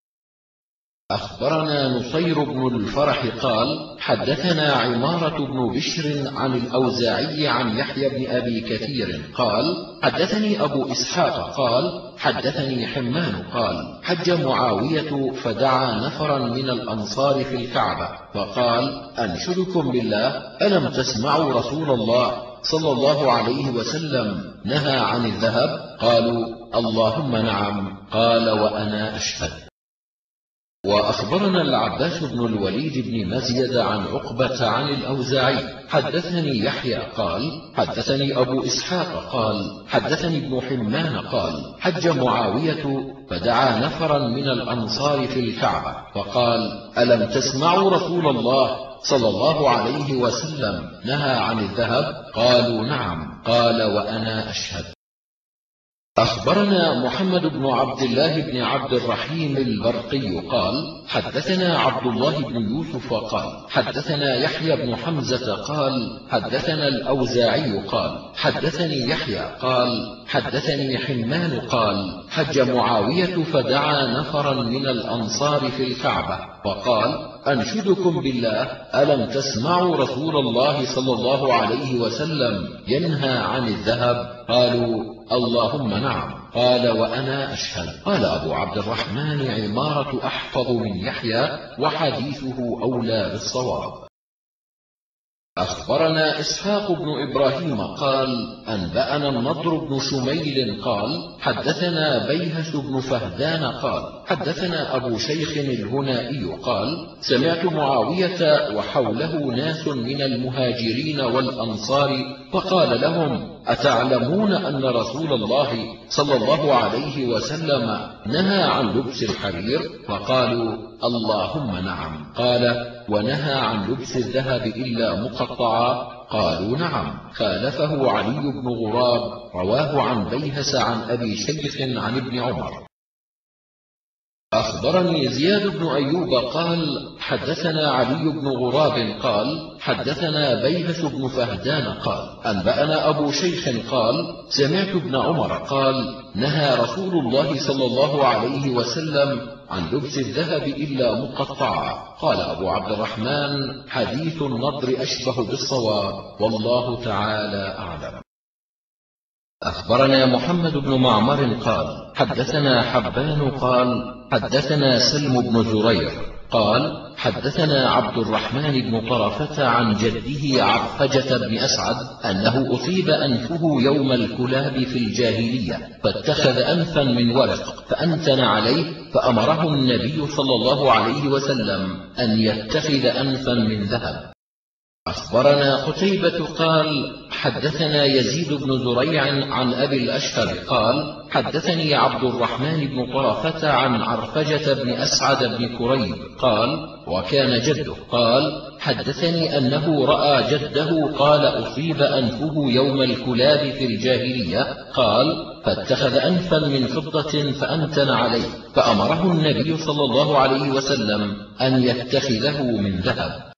أخبرنا نصير بن الفرح قال حدثنا عمارة بن بشر عن الأوزاعي عن يحيى بن أبي كثير قال حدثني أبو إسحاق قال حدثني حمان قال حج معاوية فدعا نفرا من الأنصار في الكعبة فقال أنشدكم بالله ألم تسمعوا رسول الله صلى الله عليه وسلم نهى عن الذهب؟ قالوا اللهم نعم. قال وأنا أشهد. وأخبرنا العباس بن الوليد بن مزيد عن عقبة عن الأوزاعي حدثني يحيى قال حدثني أبو إسحاق قال حدثني ابن حمان قال حج معاوية فدعا نفرا من الأنصار في الكعبة فقال ألم تسمعوا رسول الله صلى الله عليه وسلم نهى عن الذهب؟ قالوا نعم. قال وأنا أشهد. أخبرنا محمد بن عبد الله بن عبد الرحيم البرقي قال حدثنا عبد الله بن يوسف قال حدثنا يحيى بن حمزة قال حدثنا الأوزاعي قال حدثني يحيى قال حدثني حمان قال حج معاوية فدعا نفرا من الأنصار في الكعبة فقال أنشدكم بالله ألم تسمعوا رسول الله صلى الله عليه وسلم ينهى عن الذهب؟ قالوا اللهم نعم. قال وأنا أشهد. قال أبو عبد الرحمن عمارة أحفظ من يحيى وحديثه أولى بالصواب. أخبرنا إسحاق بن إبراهيم قال أنبأنا النضر بن شميل قال حدثنا بيهس بن فهدان قال حدثنا أبو شيخ الهنائي قال سمعت معاوية وحوله ناس من المهاجرين والأنصار فقال لهم أتعلمون أن رسول الله صلى الله عليه وسلم نهى عن لبس الحرير؟ فقالوا اللهم نعم. قال ونهى عن لبس الذهب إلا مقطعا؟ قالوا نعم. خالفه علي بن غراب رواه عن بيهس عن أبي شيخ عن ابن عمر. أخبرني زياد بن أيوب قال حدثنا علي بن غراب قال حدثنا بيهس بن فهدان قال أنبأنا أبو شيخ قال سمعت ابن عمر قال نهى رسول الله صلى الله عليه وسلم عن لبس الذهب إلا مقطعا. قال أبو عبد الرحمن حديث النضر أشبه بالصواب والله تعالى أعلم. أخبرنا محمد بن معمر قال حدثنا حبان قال حدثنا سلم بن زرير قال حدثنا عبد الرحمن بن طرفة عن جده عرفجة بن أسعد أنه أصيب أنفه يوم الكلاب في الجاهلية فاتخذ أنفا من ورق فأنتن عليه فأمره النبي صلى الله عليه وسلم أن يتخذ أنفا من ذهب. أخبرنا قتيبة قال حدثنا يزيد بن زريع عن أبي الأشهر قال حدثني عبد الرحمن بن طرفة عن عرفجة بن أسعد بن كريب قال وكان جده قال حدثني أنه رأى جده قال أصيب أنفه يوم الكلاب في الجاهلية قال فاتخذ أنفا من فضة فأنتن عليه فأمره النبي صلى الله عليه وسلم أن يتخذه من ذهب.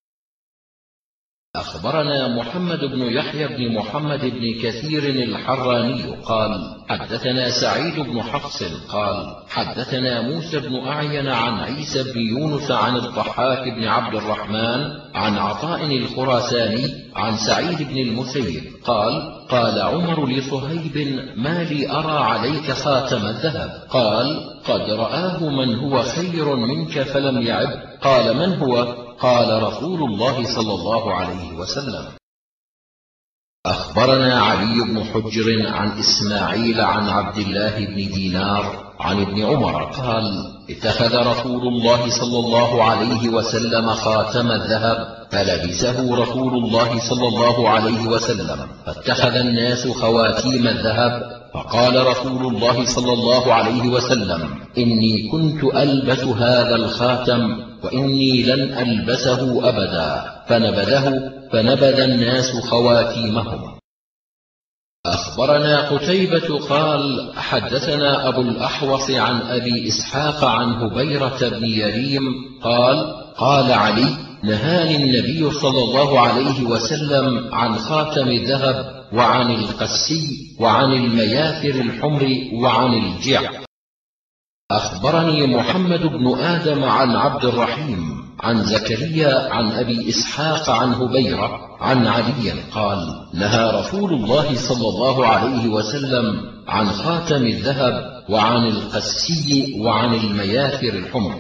أخبرنا محمد بن يحيى بن محمد بن كثير الحراني قال حدثنا سعيد بن حفص قال حدثنا موسى بن أعين عن عيسى بن يونس عن الضحاك بن عبد الرحمن عن عطاء الخراساني عن سعيد بن المسيب قال قال عمر لصهيب ما لي أرى عليك خاتم الذهب؟ قال قد رآه من هو خير منك فلم يعب. قال من هو؟ قال رسول الله صلى الله عليه وسلم. أخبرنا علي بن حجر عن إسماعيل عن عبد الله بن دينار عن ابن عمر قال اتخذ رسول الله صلى الله عليه وسلم خاتم الذهب فلبسه رسول الله صلى الله عليه وسلم فاتخذ الناس خواتيم الذهب فقال رسول الله صلى الله عليه وسلم إني كنت ألبس هذا الخاتم وإني لن ألبسه أبدا فنبذه فنبذ الناس خواتيمهم. أخبرنا قتيبة قال حدثنا أبو الأحوص عن أبي إسحاق عن هبيرة بن يريم قال قال علي نهاني النبي صلى الله عليه وسلم عن خاتم الذهب وعن القسي وعن المياثر الحمر وعن الجع. أخبرني محمد بن آدم عن عبد الرحيم عن زكريا عن أبي إسحاق عن هبيرة عن علي قال نهى رسول الله صلى الله عليه وسلم عن خاتم الذهب وعن القسي وعن المياثر الحمر.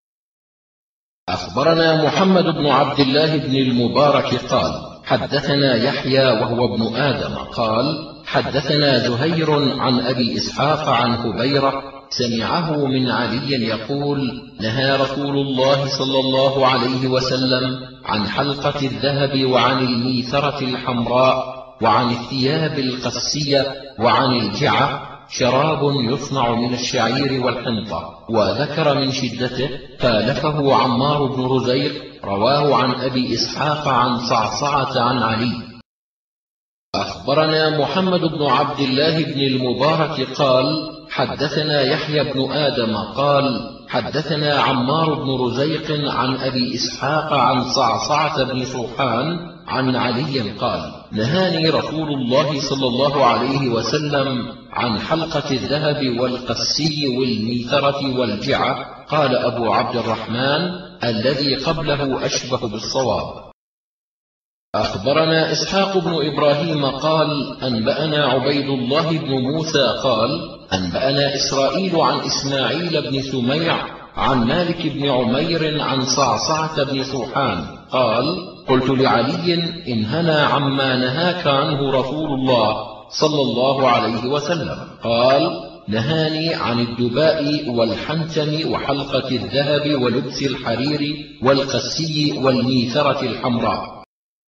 أخبرنا محمد بن عبد الله بن المبارك قال حدثنا يحيى وهو ابن آدم قال حدثنا زهير عن أبي إسحاق عن هبيرة سمعه من علي يقول: نهى رسول الله صلى الله عليه وسلم عن حلقة الذهب وعن الميثرة الحمراء وعن الثياب القسية وعن الجعة، شراب يصنع من الشعير والحنطة. وذكر من شدته خالفه عمار بن رزيق، رواه عن أبي إسحاق عن صعصعة عن علي. أخبرنا محمد بن عبد الله بن المبارك قال: حدثنا يحيى بن آدم قال: حدثنا عمار بن رزيق عن أبي إسحاق عن صعصعة بن صوحان عن علي قال: نهاني رسول الله صلى الله عليه وسلم عن حلقة الذهب والقسي والميثرة والجعة. قال أبو عبد الرحمن: الذي قبله أشبه بالصواب. أخبرنا إسحاق بن إبراهيم قال: أنبأنا عبيد الله بن موسى قال: أنبأنا إسرائيل عن إسماعيل بن سميع عن مالك بن عمير عن صعصعة بن صوحان قال: قلت لعلي: انهنا عما نهاك عنه رسول الله صلى الله عليه وسلم. قال: نهاني عن الدباء والحنتم وحلقة الذهب ولبس الحرير والقسي والميثرة الحمراء.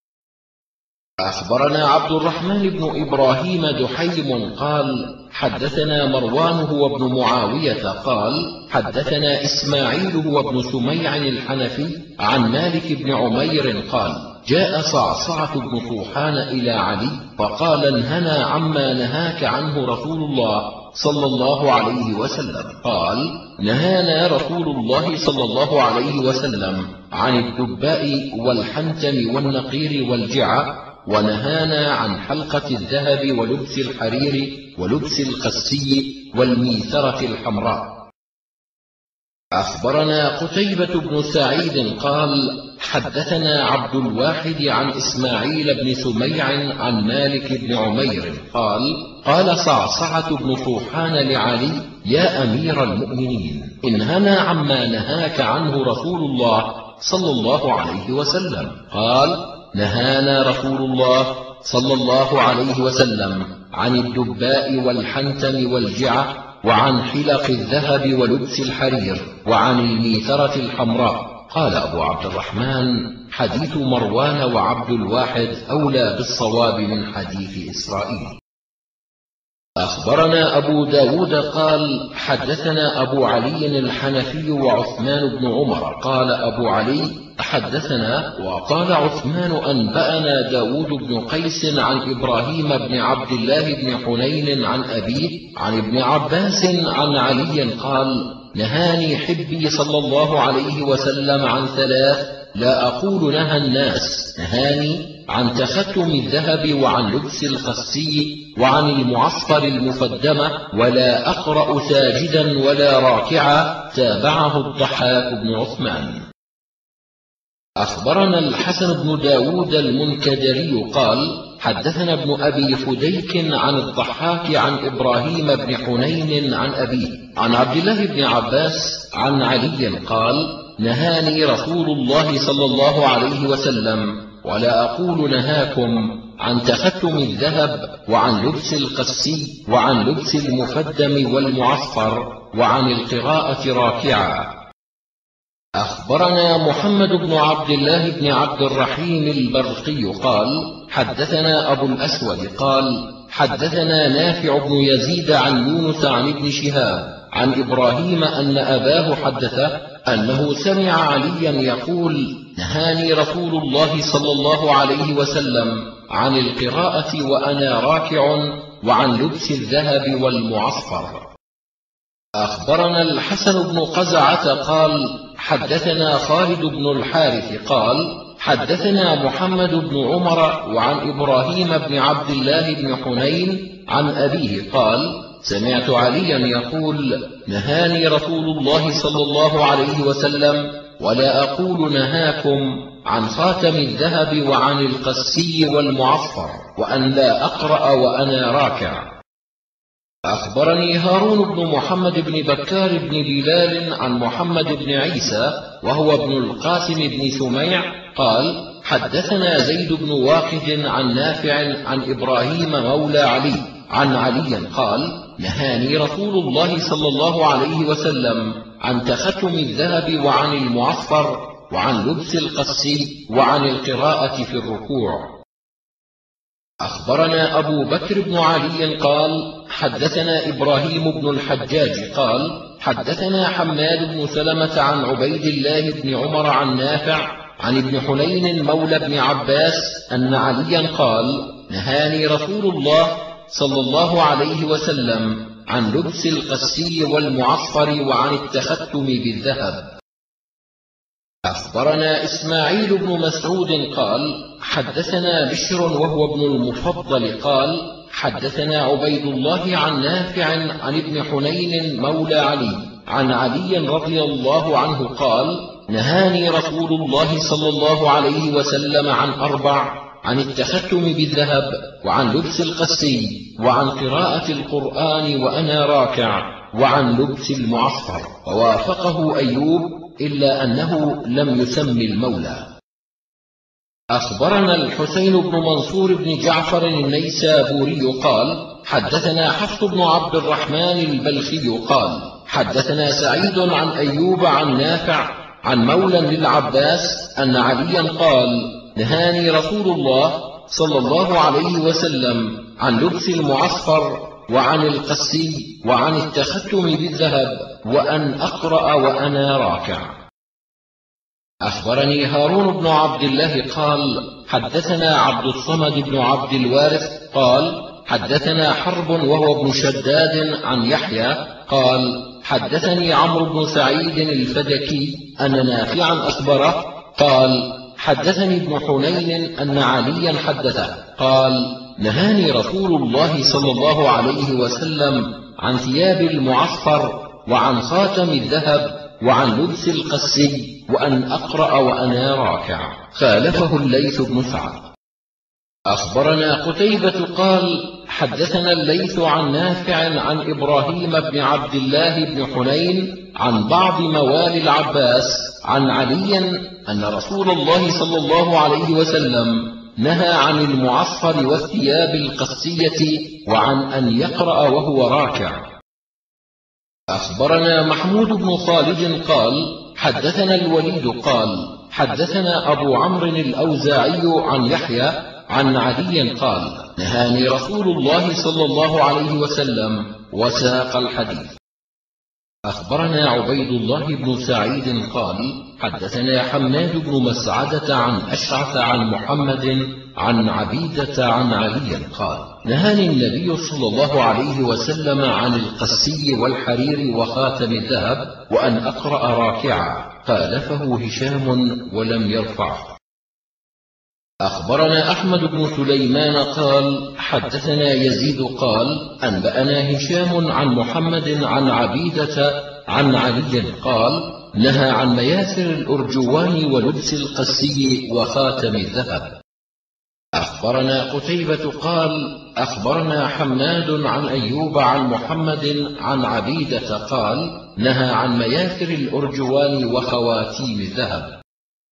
أخبرنا عبد الرحمن بن إبراهيم دحيم قال: حدثنا مروان هو ابن معاوية قال: حدثنا إسماعيل هو ابن سميع الحنفي عن مالك بن عمير قال: جاء صعصعة بن صوحان إلى علي فقال: انهنا عما نهاك عنه رسول الله صلى الله عليه وسلم. قال: نهانا رسول الله صلى الله عليه وسلم عن الدباء والحنتم والنقير والجعة، ونهانا عن حلقة الذهب ولبس الحرير ولبس القسي والميثرة الحمراء. أخبرنا قتيبة بن سعيد قال: حدثنا عبد الواحد عن إسماعيل بن سميع عن مالك بن عمير قال: قال صعصعة بن صوحان لعلي: يا أمير المؤمنين، انهنا عما نهاك عنه رسول الله صلى الله عليه وسلم. قال: نهانا رسول الله صلى الله عليه وسلم عن الدباء والحنتم والجعة وعن حلق الذهب ولبس الحرير وعن الميثرة الحمراء. قال أبو عبد الرحمن: حديث مروان وعبد الواحد أولى بالصواب من حديث إسرائيل. أخبرنا أبو داود قال: حدثنا أبو علي الحنفي وعثمان بن عمر. قال أبو علي: حدثنا. وقال عثمان: أنبأنا داود بن قيس عن إبراهيم بن عبد الله بن حنين عن أبيه عن ابن عباس عن علي قال: نهاني حبي صلى الله عليه وسلم عن ثلاث لا أقول نهى الناس. نهاني عن تختم الذهب وعن لبس القسي وعن المعصفر المفدمة، ولا أقرأ ساجدا ولا راكعا. تابعه الضحاك بن عثمان. أخبرنا الحسن بن داود المنكدري قال: حدثنا ابن أبي فديك عن الضحاك عن إبراهيم بن حنين عن أبيه عن عبد الله بن عباس عن علي قال: نهاني رسول الله صلى الله عليه وسلم ولا أقول نهاكم عن تختم الذهب وعن لبس القسي وعن لبس المفدم والمعصفر وعن القراءة راكعا. أخبرنا محمد بن عبد الله بن عبد الرحيم البرقي قال: حدثنا أبو الأسود قال: حدثنا نافع بن يزيد عن يونس عن ابن شهاب عن إبراهيم أن أباه حدثه أنه سمع عليا يقول: نهاني رسول الله صلى الله عليه وسلم عن القراءة وأنا راكع وعن لبس الذهب والمعصفر. أخبرنا الحسن بن قزعة قال: حدثنا خالد بن الحارث قال: حدثنا محمد بن عمر وعن إبراهيم بن عبد الله بن حنين عن أبيه قال: سمعت عليا يقول: نهاني رسول الله صلى الله عليه وسلم ولا أقول نهاكم عن خاتم الذهب وعن القسي والمعصفر وأن لا أقرأ وأنا راكع. أخبرني هارون بن محمد بن بكار بن بلال عن محمد بن عيسى وهو ابن القاسم بن سميع قال: حدثنا زيد بن واقد عن نافع عن إبراهيم مولى علي عن علي قال: نهاني رسول الله صلى الله عليه وسلم عن تختم الذهب وعن المعصفر وعن لبس القسي وعن القراءة في الركوع. أخبرنا أبو بكر بن علي قال حدثنا إبراهيم بن الحجاج قال حدثنا حماد بن سلمة عن عبيد الله بن عمر عن نافع عن ابن حنين مولى ابن عباس أن عليا قال نهاني رسول الله صلى الله عليه وسلم عن لبس القسي والمعصفر وعن التختم بالذهب. أخبرنا إسماعيل بن مسعود قال حدثنا بشر وهو ابن المفضل قال حدثنا عبيد الله عن نافع عن ابن حنين مولى علي عن علي رضي الله عنه قال نهاني رسول الله صلى الله عليه وسلم عن أربع: عن التختم بالذهب، وعن لبس القسي، وعن قراءة القرآن وأنا راكع، وعن لبس المعصفر. ووافقه أيوب إلا أنه لم يسم المولى. أخبرنا الحسين بن منصور بن جعفر النيسابوري قال حدثنا حفص بن عبد الرحمن البلخي قال حدثنا سعيد عن أيوب عن نافع عن مولى للعباس أن عليا قال نهاني رسول الله صلى الله عليه وسلم عن لبس المعصفر وعن القسي وعن التختم بالذهب وأن أقرأ وأنا راكع. أخبرني هارون بن عبد الله قال حدثنا عبد الصمد بن عبد الوارث قال حدثنا حرب وهو ابن شداد عن يحيى قال حدثني عمرو بن سعيد الفدكي أن نافعا أخبره قال حدثني ابن حنين أن عليا حدثه قال نهاني رسول الله صلى الله عليه وسلم عن ثياب المعصفر وعن خاتم الذهب وعن لبس القسي وأن أقرأ وأنا راكع. خالفه الليث بن سعد. أخبرنا قتيبة قال حدثنا الليث عن نافع عن إبراهيم بن عبد الله بن حنين عن بعض موالي العباس عن علي أن رسول الله صلى الله عليه وسلم نهى عن المعصفر والثياب القسية وعن أن يقرأ وهو راكع. أخبرنا محمود بن خالد قال حدثنا الوليد قال حدثنا أبو عمرو الأوزاعي عن يحيى عن علي قال نهاني رسول الله صلى الله عليه وسلم وساق الحديث. أخبرنا عبيد الله بن سعيد قال حدثنا حماد بن مسعدة عن أشعث عن محمد عن عبيدة عن علي قال نهاني النبي صلى الله عليه وسلم عن القسي والحرير وخاتم الذهب وأن أقرأ راكعا. خالفه هشام ولم يرفعه. أخبرنا أحمد بن سليمان قال حدثنا يزيد قال أنبأنا هشام عن محمد عن عبيدة عن علي قال نهى عن مياثر الأرجوان ولبس القسي وخاتم الذهب. أخبرنا قتيبة قال أخبرنا حماد عن أيوب عن محمد عن عبيدة قال نهى عن مياثر الأرجوان وخواتيم الذهب.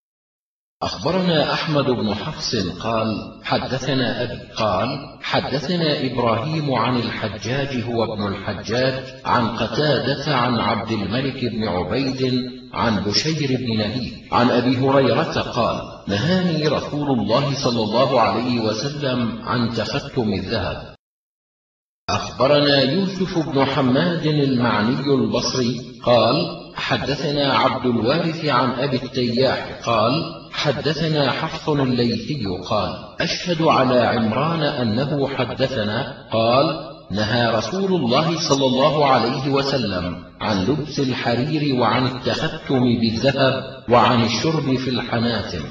أخبرنا أحمد بن حفص قال حدثنا أبي قال حدثنا إبراهيم عن الحجاج هو ابن الحجاج عن قتادة عن عبد الملك بن عبيد عن بشير بن نهيد عن أبي هريرة قال نهاني رسول الله صلى الله عليه وسلم عن تختم الذهب. أخبرنا يوسف بن حماد المعني البصري قال حدثنا عبد الوارث عن أبي التياح قال حدثنا حفص الليثي قال أشهد على عمران أنه حدثنا قال نهى رسول الله صلى الله عليه وسلم عن لبس الحرير وعن التختم بالذهب وعن الشرب في الحناتم.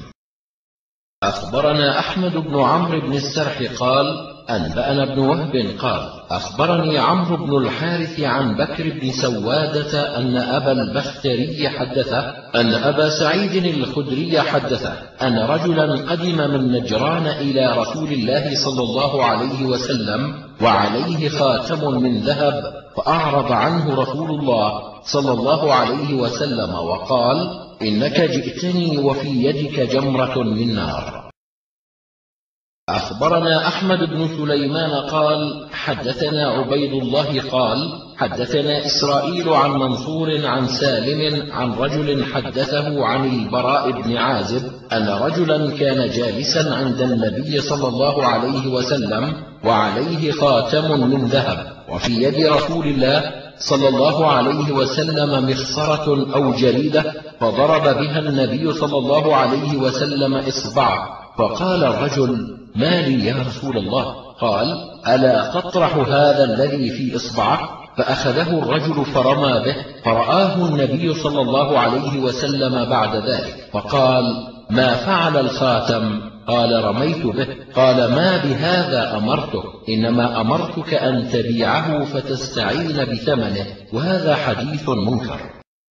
أخبرنا أحمد بن عمرو بن السرح قال أنبأنا ابن وهب قال أخبرني عمرو بن الحارث عن بكر بن سوادة أن أبا البختري حدثه أن أبا سعيد الخدري حدثه أن رجلا قدم من نجران إلى رسول الله صلى الله عليه وسلم وعليه خاتم من ذهب فأعرض عنه رسول الله صلى الله عليه وسلم وقال إنك جئتني وفي يدك جمرة من نار. أخبرنا أحمد بن سليمان قال حدثنا عبيد الله قال حدثنا إسرائيل عن منصور عن سالم عن رجل حدثه عن البراء بن عازب أن رجلا كان جالسا عند النبي صلى الله عليه وسلم وعليه خاتم من ذهب، وفي يد رسول الله صلى الله عليه وسلم مخصرة أو جريدة، فضرب بها النبي صلى الله عليه وسلم إصبعه، فقال الرجل: ما لي يا رسول الله؟ قال: ألا تطرح هذا الذي في إصبعه؟ فأخذه الرجل فرمى به، فرآه النبي صلى الله عليه وسلم بعد ذلك، فقال: ما فعل الخاتم؟ قال: رميت به. قال: ما بهذا أمرتك، إنما أمرتك أن تبيعه فتستعين بثمنه، وهذا حديث منكر.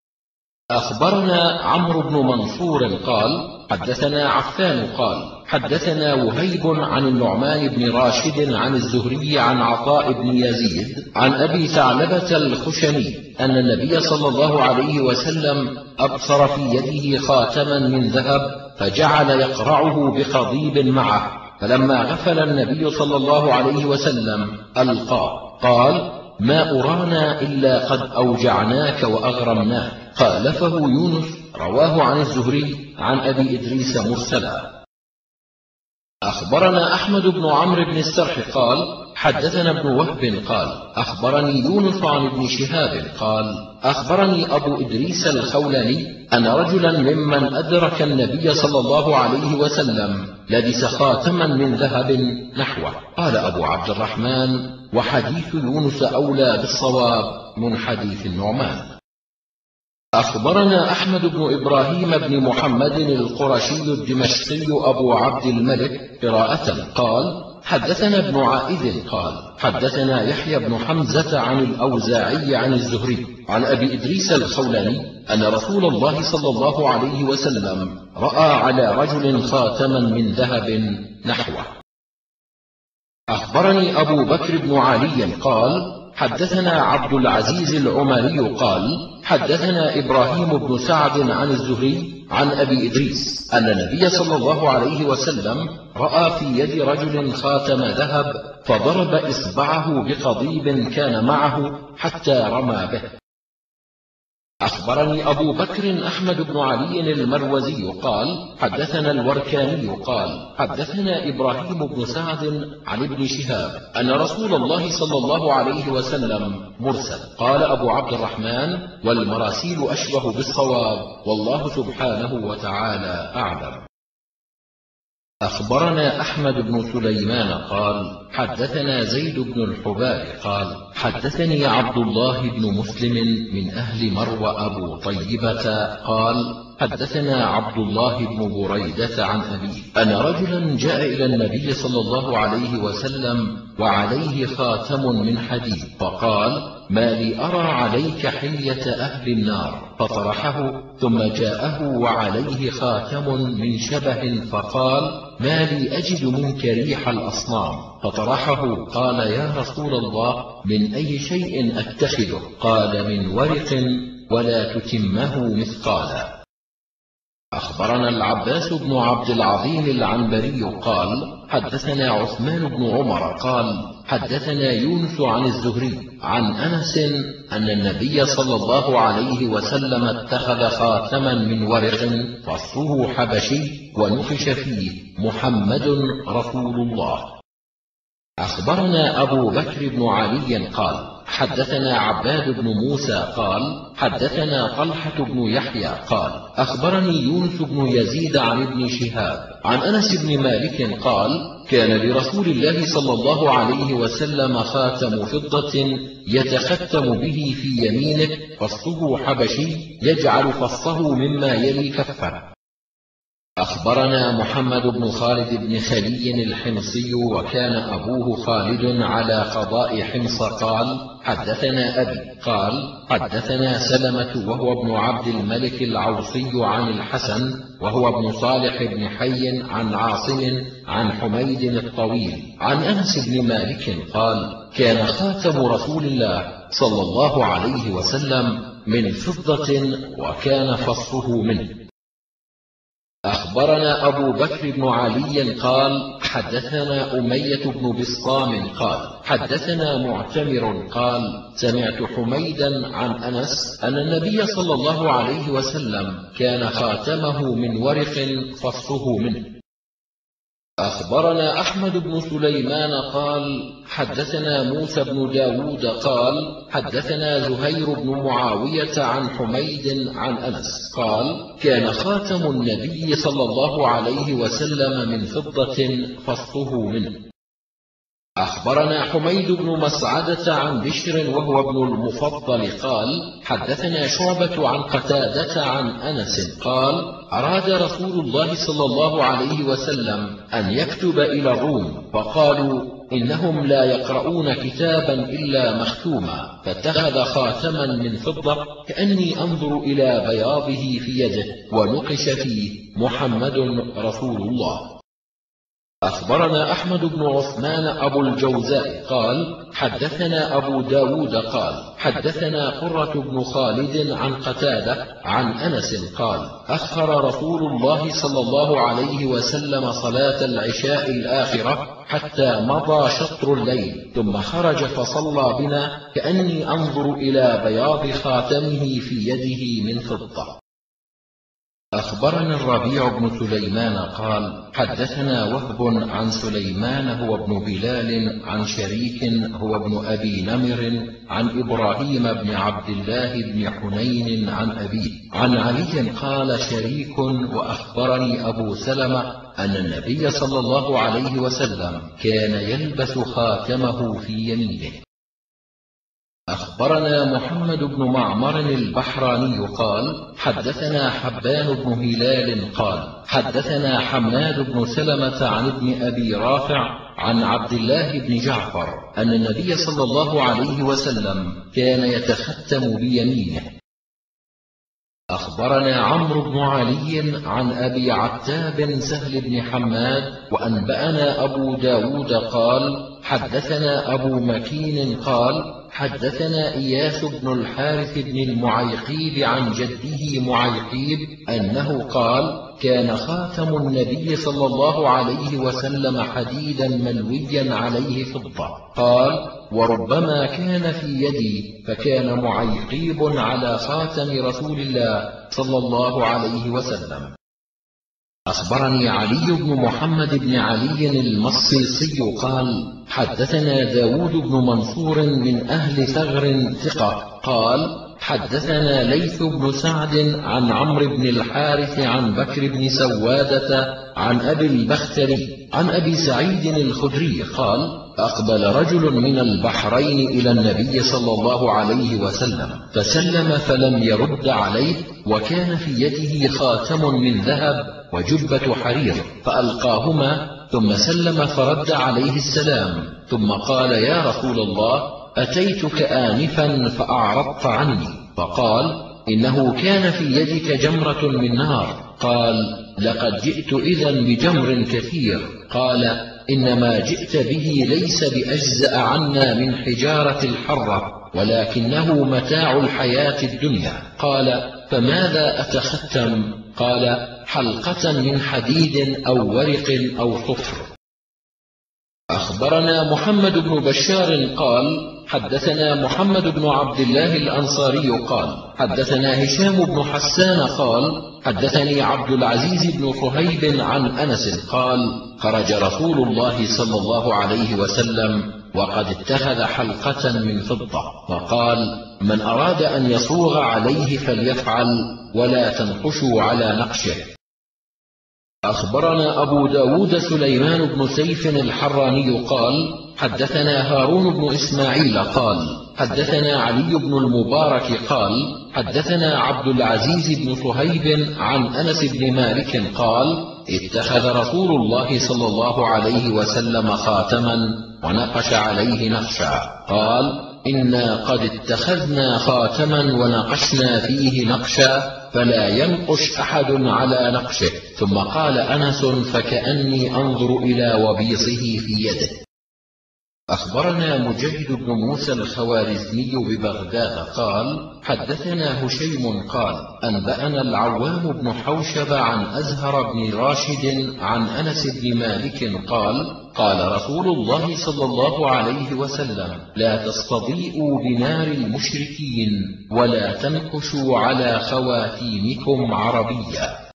أخبرنا عمرو بن منصور قال حدثنا عفان قال حدثنا وهيب عن النعمان بن راشد عن الزهري عن عطاء بن يزيد عن أبي ثعلبة الخشني أن النبي صلى الله عليه وسلم أبصر في يده خاتما من ذهب، فجعل يقرعه بقضيب معه، فلما غفل النبي صلى الله عليه وسلم ألقاه، قال: ما أرانا إلا قد أوجعناك وأغرمناك. خالفه يونس، رواه عن الزهري عن أبي إدريس مرسلا. أخبرنا أحمد بن عمرو بن السرح قال حدثنا ابن وهب قال أخبرني يونس عن ابن شهاب قال أخبرني أبو إدريس الخولاني أن رجلا ممن أدرك النبي صلى الله عليه وسلم لبس خاتما من ذهب نحوه. قال أبو عبد الرحمن: وحديث يونس أولى بالصواب من حديث النعمان. أخبرنا أحمد بن إبراهيم بن محمد القرشي الدمشقي أبو عبد الملك قراءة قال حدثنا ابن عائذ قال حدثنا يحيى بن حمزة عن الأوزاعي عن الزهري عن أبي إدريس الخولاني أن رسول الله صلى الله عليه وسلم رأى على رجل خاتما من ذهب نحوه. أخبرني أبو بكر بن علي قال حدثنا عبد العزيز العمري قال حدثنا إبراهيم بن سعد عن الزهري عن أبي إدريس أن النبي صلى الله عليه وسلم رأى في يد رجل خاتم ذهب، فضرب إصبعه بقضيب كان معه حتى رمى به. أخبرني أبو بكر أحمد بن علي المروزي قال حدثنا الوركاني قال حدثنا إبراهيم بن سعد عن ابن شهاب أن رسول الله صلى الله عليه وسلم مرسل. قال أبو عبد الرحمن: والمراسيل أشبه بالصواب، والله سبحانه وتعالى أعلم. أخبرنا أحمد بن سليمان قال حدثنا زيد بن الحباب قال حدثني عبد الله بن مسلم من أهل مروى أبو طيبة قال حدثنا عبد الله بن بريدة عن أبيه أن رجلا جاء إلى النبي صلى الله عليه وسلم وعليه خاتم من حديد، فقال: ما لي أرى عليك حلية أهل النار، فطرحه، ثم جاءه وعليه خاتم من شبه، فقال: ما لي أجد منك ريح الأصنام، فطرحه. قال: يا رسول الله، من أي شيء أتخذه؟ قال: من ورق، ولا تتمه مثقالا. أخبرنا العباس بن عبد العظيم العنبري قال حدثنا عثمان بن عمر قال حدثنا يونس عن الزهري عن أنس أن النبي صلى الله عليه وسلم اتخذ خاتما من ورق فصه حبشي ونقش فيه محمد رسول الله. أخبرنا أبو بكر بن علي قال حدثنا عباد بن موسى قال حدثنا طلحة بن يحيى قال أخبرني يونس بن يزيد عن ابن شهاب عن أنس بن مالك قال كان لرسول الله صلى الله عليه وسلم خاتم فضة يتختم به في يمينه، فصه حبشي يجعل فصه مما يلي كفه. أخبرنا محمد بن خالد بن خلي الحمصي وكان أبوه خالد على قضاء حمص قال حدثنا أبي قال حدثنا سلمة وهو ابن عبد الملك العوصي عن الحسن وهو ابن صالح بن حي عن عاصم عن حميد الطويل عن أنس بن مالك قال كان خاتم رسول الله صلى الله عليه وسلم من فضة وكان فصه منه. أخبرنا أبو بكر بن علي قال حدثنا أمية بن بسطام قال حدثنا معتمر قال سمعت حميدا عن أنس أن النبي صلى الله عليه وسلم كان خاتمه من ورق فصه منه. أخبرنا أحمد بن سليمان قال حدثنا موسى بن داود قال حدثنا زهير بن معاوية عن حميد عن أنس قال كان خاتم النبي صلى الله عليه وسلم من فضة فصه منه. أخبرنا حميد بن مسعدة عن بشر وهو ابن المفضل قال حدثنا شعبة عن قتادة عن أنس قال أراد رسول الله صلى الله عليه وسلم أن يكتب إلى الروم فقالوا إنهم لا يقرؤون كتابا إلا مختوما، فاتخذ خاتما من فضة كأني أنظر إلى بياضه في يده ونقش فيه محمد رسول الله. أخبرنا أحمد بن عثمان أبو الجوزاء قال حدثنا أبو داود قال حدثنا قرة بن خالد عن قتادة عن أنس قال أخر رسول الله صلى الله عليه وسلم صلاة العشاء الآخرة حتى مضى شطر الليل، ثم خرج فصلى بنا كأني أنظر إلى بياض خاتمه في يده من فضة. أخبرنا الربيع بن سليمان قال حدثنا وهب عن سليمان هو ابن بلال عن شريك هو ابن أبي نمر عن إبراهيم بن عبد الله بن حنين عن أبيه عن علي قال شريك وأخبرني أبو سلمة أن النبي صلى الله عليه وسلم كان يلبس خاتمه في يمينه. أخبرنا محمد بن معمر البحراني قال حدثنا حبان بن هلال قال حدثنا حماد بن سلمة عن ابن أبي رافع عن عبد الله بن جعفر أن النبي صلى الله عليه وسلم كان يتختم بيمينه. أخبرنا عمرو بن علي عن أبي عتاب سهل بن حماد وأنبأنا أبو داود قال حدثنا أبو مكين قال حدثنا إياس بن الحارث بن المعيقيب عن جده معيقيب أنه قال كان خاتم النبي صلى الله عليه وسلم حديدا ملويا عليه فضة. قال وربما كان في يدي فكان معيقيب على خاتم رسول الله صلى الله عليه وسلم. أخبرني علي بن محمد بن علي المصيصي قال حدثنا داود بن منصور من أهل ثغر ثقة قال حدثنا ليث بن سعد عن عمرو بن الحارث عن بكر بن سوادة عن أبي البختري عن أبي سعيد الخدري قال أقبل رجل من البحرين إلى النبي صلى الله عليه وسلم فسلم فلم يرد عليه، وكان في يده خاتم من ذهب وجبة حرير فألقاهما ثم سلم فرد عليه السلام، ثم قال يا رسول الله أتيتك آنفا فأعرضت عني، فقال إنه كان في يدك جمرة من نار. قال لقد جئت إذن بجمر كثير. قال إنما جئت به ليس بأجزأ عنا من حجارة الحرة ولكنه متاع الحياة الدنيا. قال فماذا أتختم؟ قال حلقة من حديد أو ورق أو صفر. أخبرنا محمد بن بشار قال حدثنا محمد بن عبد الله الأنصاري قال حدثنا هشام بن حسان قال حدثني عبد العزيز بن صهيب عن أنس قال خرج رسول الله صلى الله عليه وسلم وقد اتخذ حلقة من فضة، فقال من أراد أن يصوغ عليه فليفعل ولا تنقشوا على نقشه. أخبرنا أبو داود سليمان بن سيف الحراني قال حدثنا هارون بن إسماعيل قال حدثنا علي بن المبارك قال حدثنا عبد العزيز بن صهيب عن أنس بن مالك قال اتخذ رسول الله صلى الله عليه وسلم خاتما ونقش عليه نقشا. قال إنا قد اتخذنا خاتما ونقشنا فيه نقشا فلا ينقش أحد على نقشه. ثم قال أنس فكأني أنظر إلى وبيصه في يده. أخبرنا مجاهد بن موسى الخوارزمي ببغداد قال حدثنا هشيم قال أنبأنا العوام بن حوشب عن أزهر بن راشد عن أنس بن مالك قال قال رسول الله صلى الله عليه وسلم لا تصطضيئوا بنار المشركين ولا تنكشوا على خواتيمكم عربيا.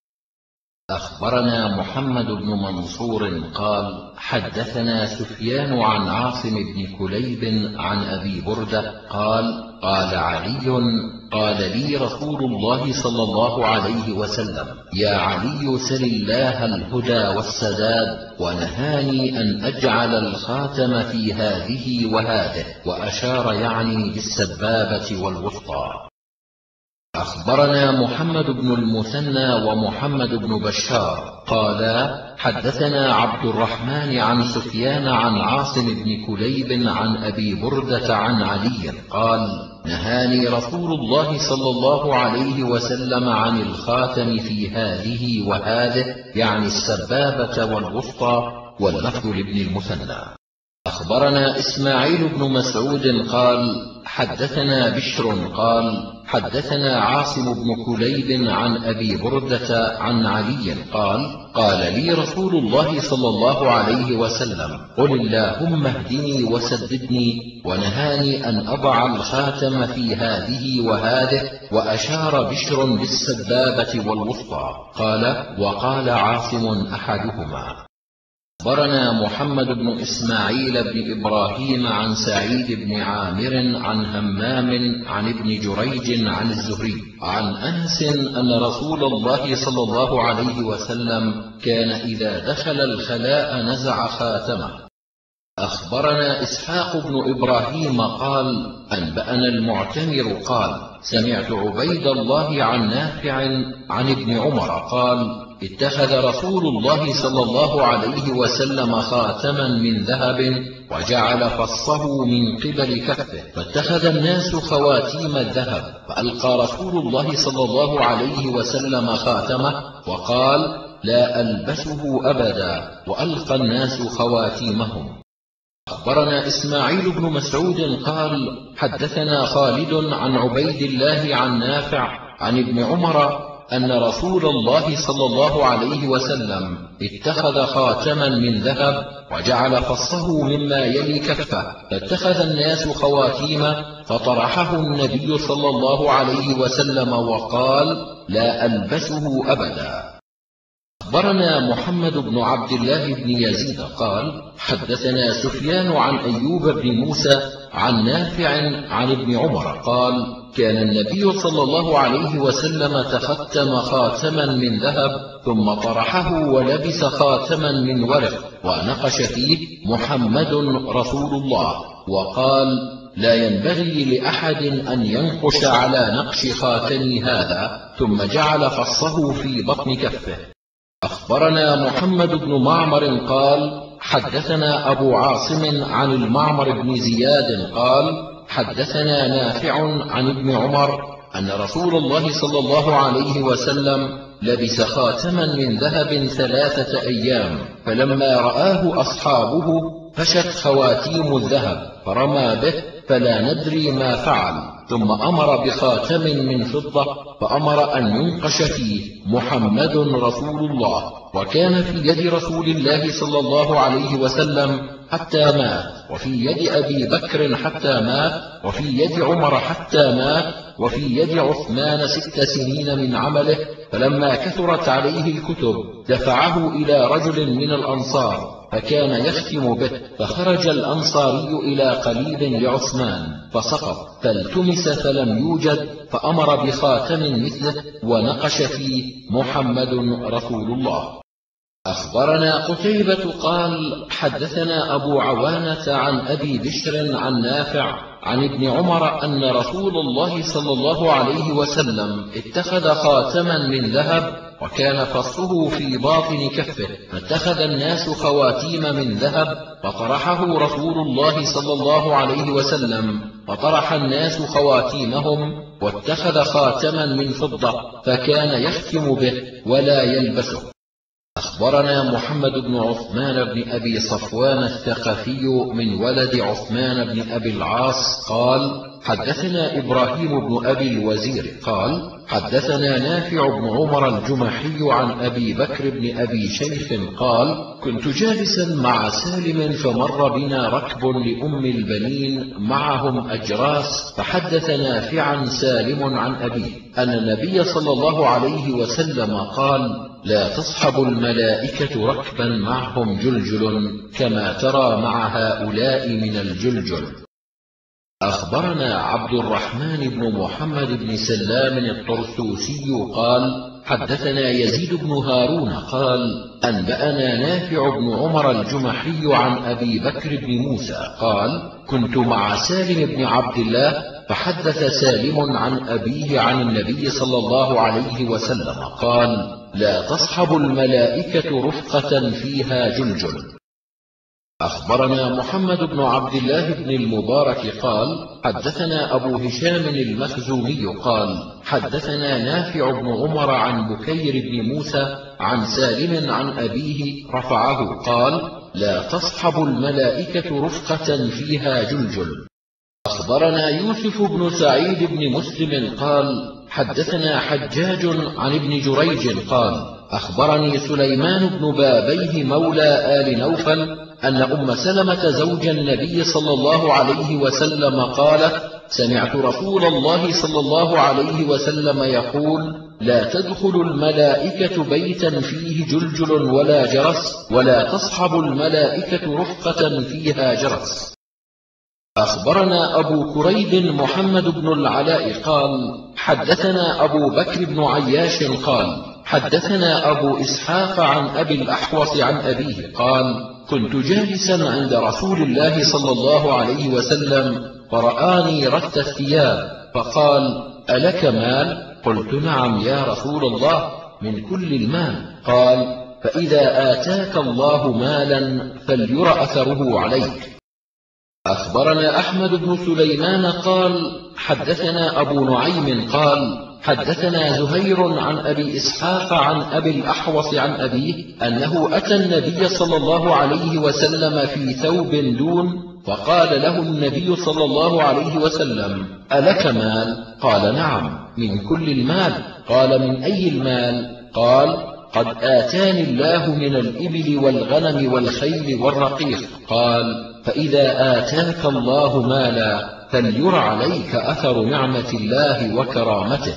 أخبرنا محمد بن منصور قال حدثنا سفيان عن عاصم بن كليب عن أبي بردة قال قال علي قال لي رسول الله صلى الله عليه وسلم يا علي سل الله الهدى والسداد ونهاني أن أجعل الخاتم في هذه وهذه، وأشار يعني بالسبابة والوسطى. أخبرنا محمد بن المثنى ومحمد بن بشار قالا حدثنا عبد الرحمن عن سفيان عن عاصم بن كليب عن أبي بردة عن علي قال نهاني رسول الله صلى الله عليه وسلم عن الخاتم في هذه وهذه، يعني السبابة والوسطى، واللفظ لابن المثنى. أخبرنا إسماعيل بن مسعود قال حدثنا بشر قال حدثنا عاصم بن كليب عن أبي بردة عن علي قال قال لي رسول الله صلى الله عليه وسلم قل اللهم اهدني وسددني، ونهاني أن أضع الخاتم في هذه وهذه، وأشار بشر بالسبابة والوسطى. قال وقال عاصم أحدهما. أخبرنا محمد بن إسماعيل بن إبراهيم عن سعيد بن عامر عن همام عن ابن جريج عن الزهري عن أنس أن رسول الله صلى الله عليه وسلم كان إذا دخل الخلاء نزع خاتمه. أخبرنا إسحاق بن إبراهيم قال أنبأنا المعتمر قال سمعت عبيد الله عن نافع عن ابن عمر قال اتخذ رسول الله صلى الله عليه وسلم خاتما من ذهب وجعل فصه من قبل كفه، فاتخذ الناس خواتيم الذهب، فألقى رسول الله صلى الله عليه وسلم خاتمه وقال لا ألبسه أبدا، وألقى الناس خواتيمهم. أخبرنا إسماعيل بن مسعود قال حدثنا خالد عن عبيد الله عن نافع عن ابن عمر أن رسول الله صلى الله عليه وسلم اتخذ خاتما من ذهب وجعل فصه مما يلي كفه، فاتخذ الناس خواتيم فطرحه النبي صلى الله عليه وسلم وقال لا ألبسه أبدا. أخبرنا محمد بن عبد الله بن يزيد قال حدثنا سفيان عن أيوب بن موسى عن نافع عن ابن عمر قال كان النبي صلى الله عليه وسلم تختم خاتما من ذهب ثم طرحه ولبس خاتما من ورق ونقش فيه محمد رسول الله، وقال لا ينبغي لأحد أن ينقش على نقش خاتمي هذا، ثم جعل فصه في بطن كفه. أخبرنا محمد بن معمر قال حدثنا أبو عاصم عن المعمر بن زياد قال حدثنا نافع عن ابن عمر أن رسول الله صلى الله عليه وسلم لبس خاتما من ذهب ثلاثة أيام، فلما رآه أصحابه فشت خواتيم الذهب فرمى به، فلا ندري ما فعل، ثم أمر بخاتم من فضة فأمر أن ينقش فيه محمد رسول الله، وكان في يد رسول الله صلى الله عليه وسلم حتى مات، وفي يد أبي بكر حتى مات، وفي يد عمر حتى مات، وفي يد عثمان ست سنين من عمله، فلما كثرت عليه الكتب دفعه إلى رجل من الأنصار فكان يختم به، فخرج الأنصاري إلى قليب لعثمان فسقط، فالتمس فلم يوجد، فأمر بخاتم مثله ونقش فيه محمد رسول الله. أخبرنا قتيبة قال حدثنا أبو عوانة عن أبي بشر عن نافع عن ابن عمر أن رسول الله صلى الله عليه وسلم اتخذ خاتما من ذهب وكان فصه في باطن كفه، فاتخذ الناس خواتيم من ذهب فطرحه رسول الله صلى الله عليه وسلم، فطرح الناس خواتيمهم واتخذ خاتما من فضة فكان يختم به ولا يلبسه. أخبرنا محمد بن عثمان بن أبي صفوان الثقفي من ولد عثمان بن أبي العاص قال: حدثنا إبراهيم بن أبي الوزير قال: حدثنا نافع بن عمر الجمحي عن أبي بكر بن أبي شيخ قال: كنت جالسا مع سالم فمر بنا ركب لأم البنين معهم أجراس، فحدث نافعا سالم عن أبيه أن النبي صلى الله عليه وسلم قال: لا تصحب الملائكة ركبا معهم جلجل كما ترى مع هؤلاء من الجلجل. أخبرنا عبد الرحمن بن محمد بن سلام الطرسوسي قال: حدثنا يزيد بن هارون قال: أنبأنا نافع بن عمر الجمحي عن أبي بكر بن موسى قال: كنت مع سالم بن عبد الله فحدث سالم عن أبيه عن النبي صلى الله عليه وسلم قال: لا تصحب الملائكة رفقة فيها جلجل. أخبرنا محمد بن عبد الله بن المبارك قال: حدثنا أبو هشام المخزومي قال: حدثنا نافع بن عمر عن بكير بن موسى عن سالم عن أبيه رفعه قال: لا تصحب الملائكة رفقة فيها جلجل. أخبرنا يوسف بن سعيد بن مسلم قال: حدثنا حجاج عن ابن جريج قال: أخبرني سليمان بن بابيه مولى آل نوفل أن أم سلمة زوج النبي صلى الله عليه وسلم قالت: سمعت رسول الله صلى الله عليه وسلم يقول: لا تدخل الملائكة بيتا فيه جلجل ولا جرس، ولا تصحب الملائكة رفقة فيها جرس. أخبرنا أبو كريب محمد بن العلاء قال: حدثنا أبو بكر بن عياش قال: حدثنا أبو إسحاق عن أبي الأحوص عن أبيه قال: كنت جالسا عند رسول الله صلى الله عليه وسلم فرآني رث الثياب فقال: ألك مال؟ قلت: نعم يا رسول الله، من كل المال. قال: فإذا آتاك الله مالا فلير أثره عليك. أخبرنا أحمد بن سليمان قال: حدثنا أبو نعيم قال: حدثنا زهير عن أبي إسحاق عن أبي الأحوص عن أبيه أنه أتى النبي صلى الله عليه وسلم في ثوب دون، فقال له النبي صلى الله عليه وسلم: ألك مال؟ قال: نعم، من كل المال. قال: من أي المال؟ قال: قد آتاني الله من الإبل والغنم والخيل والرقيق. قال: فإذا آتاك الله مالا فلير عليك أثر نعمة الله وكرامته.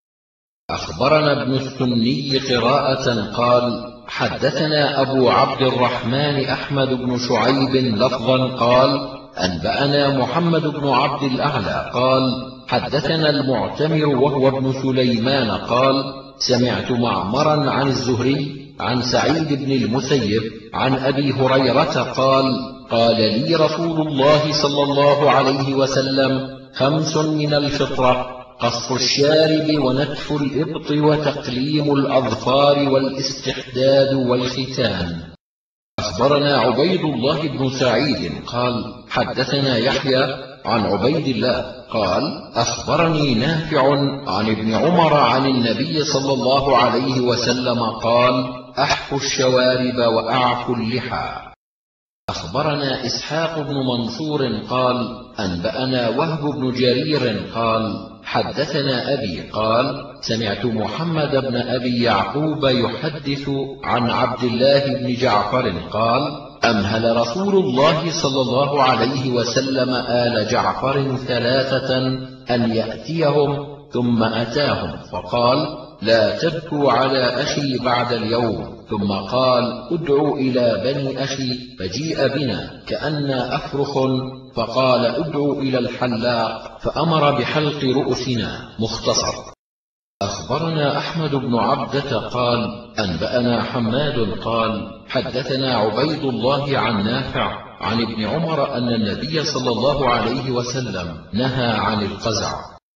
أخبرنا ابن السني قراءة قال: حدثنا أبو عبد الرحمن أحمد بن شعيب لفظا قال: أنبأنا محمد بن عبد الأعلى قال: حدثنا المعتمر وهو ابن سليمان قال: سمعت معمرا عن الزهري عن سعيد بن المسيب عن أبي هريرة قال: قال لي رسول الله صلى الله عليه وسلم: خمس من الفطرة: قص الشارب ونتف الإبط وتقليم الأظفار والاستحداد والختان. أخبرنا عبيد الله بن سعيد قال: حدثنا يحيى عن عبيد الله قال: أخبرني نافع عن ابن عمر عن النبي صلى الله عليه وسلم قال: أحفوا الشوارب وأعفوا اللحى. أخبرنا إسحاق بن منصور قال: أنبأنا وهب بن جرير قال: حدثنا أبي قال: سمعت محمد بن أبي يعقوب يحدث عن عبد الله بن جعفر قال: أمهل رسول الله صلى الله عليه وسلم آل جعفر ثلاثة أن يأتيهم، ثم أتاهم فقال: لا تبكوا على أخي بعد اليوم. ثم قال: ادعوا إلى بني أخي، فجيء بنا كأننا أفرخ، فقال: ادعوا إلى الحلاق، فأمر بحلق رؤوسنا. مختصر. أخبرنا أحمد بن عبدة قال: أنبأنا حماد قال: حدثنا عبيد الله عن نافع عن ابن عمر أن النبي صلى الله عليه وسلم نهى عن القزع.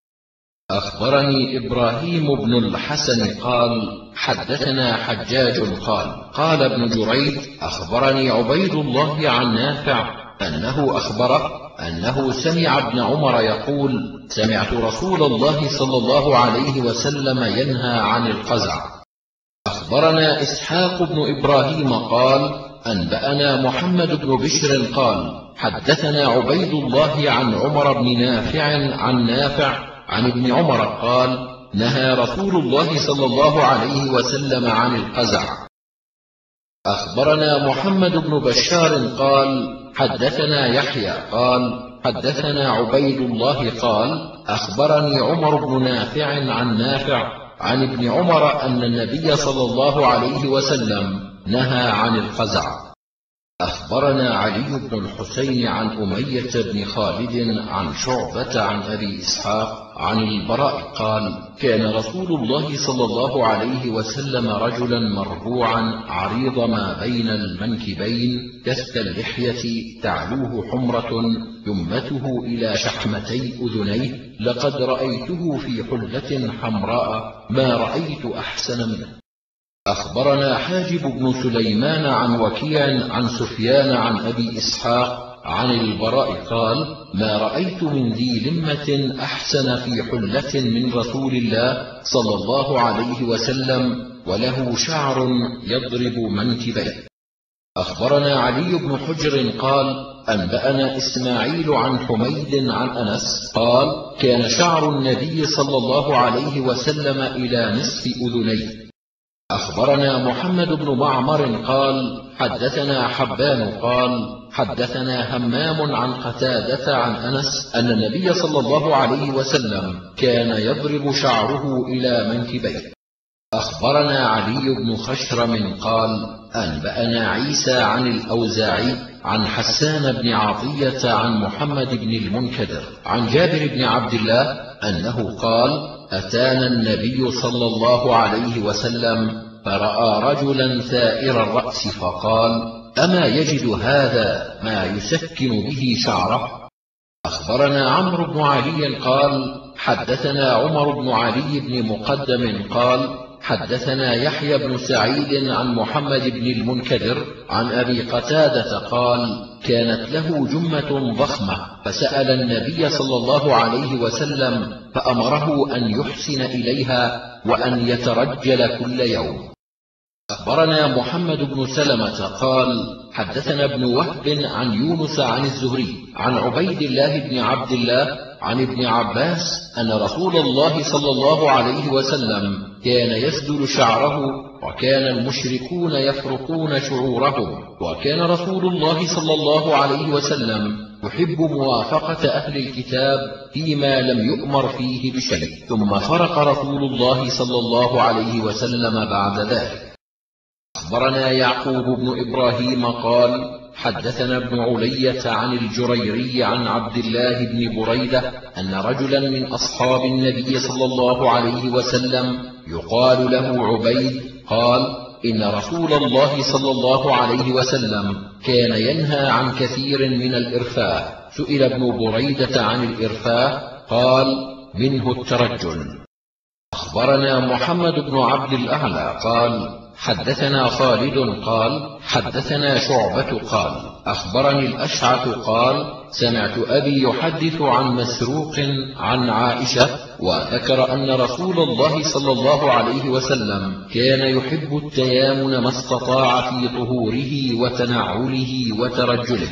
أخبرني إبراهيم بن الحسن قال: حدثنا حجاج قال: قال ابن جريج: أخبرني عبيد الله عن نافع أنه أخبره أنه سمع ابن عمر يقول: سمعت رسول الله صلى الله عليه وسلم ينهى عن القزع. أخبرنا إسحاق بن إبراهيم قال أنبأنا محمد بن بشر قال حدثنا عبيد الله عن عمر بن نافع عن نافع عن ابن عمر قال نهى رسول الله صلى الله عليه وسلم عن القزع. أخبرنا محمد بن بشار قال حدثنا يحيى قال حدثنا عبيد الله قال أخبرني عمر بن نافع عن نافع عن ابن عمر أن النبي صلى الله عليه وسلم نهى عن القزع. أخبرنا علي بن الحسين عن أمية بن خالد عن شعبة عن أبي إسحاق عن البراء قال كان رسول الله صلى الله عليه وسلم رجلا مربوعا عريض ما بين المنكبين كث اللحية تعلوه حمرة يمته إلى شحمتي أذنيه لقد رأيته في حلة حمراء ما رأيت أحسن منه. أخبرنا حاجب بن سليمان عن وكيع عن سفيان عن أبي إسحاق عن البراء قال ما رأيت من ذي لمة أحسن في حلة من رسول الله صلى الله عليه وسلم وله شعر يضرب منكبيه. أخبرنا علي بن حجر قال أنبأنا إسماعيل عن حميد عن أنس قال كان شعر النبي صلى الله عليه وسلم إلى نصف أذنيه. أخبرنا محمد بن معمر قال حدثنا حبان قال حدثنا همام عن قتادة عن أنس أن النبي صلى الله عليه وسلم كان يضرب شعره إلى منكبيه. أخبرنا علي بن خشرم قال أنبأنا عيسى عن الأوزاعي عن حسان بن عطية عن محمد بن المنكدر عن جابر بن عبد الله أنه قال أتانا النبي صلى الله عليه وسلم فرأى رجلا ثائر الرأس فقال أما يجد هذا ما يسكن به شعره؟ أخبرنا عمرو بن علي قال حدثنا عمر بن علي بن مقدم قال حدثنا يحيى بن سعيد عن محمد بن المنكدر عن أبي قتادة قال كانت له جمة ضخمة فسأل النبي صلى الله عليه وسلم فأمره أن يحسن إليها وأن يترجل كل يوم. أخبرنا محمد بن سلمة قال حدثنا ابن وهب عن يونس عن الزهري عن عبيد الله بن عبد الله عن ابن عباس أن رسول الله صلى الله عليه وسلم كان يسدل شعره وكان المشركون يفرقون شعورهم وكان رسول الله صلى الله عليه وسلم يحب موافقة أهل الكتاب فيما لم يؤمر فيه بشيء ثم فرق رسول الله صلى الله عليه وسلم بعد ذلك. أخبرنا يعقوب بن إبراهيم قال حدثنا ابن علية عن الجريري عن عبد الله بن بريدة أن رجلا من أصحاب النبي صلى الله عليه وسلم يقال له عبيد قال إن رسول الله صلى الله عليه وسلم كان ينهى عن كثير من الإرفاه. سئل ابن بريدة عن الإرفاه قال منه الترجل. أخبرنا محمد بن عبد الأعلى قال حدثنا خالد قال حدثنا شعبة قال أخبرني الأشعث قال سمعت أبي يحدث عن مسروق عن عائشة وذكر أن رسول الله صلى الله عليه وسلم كان يحب التيامن ما استطاع في طهوره وتنعله وترجله.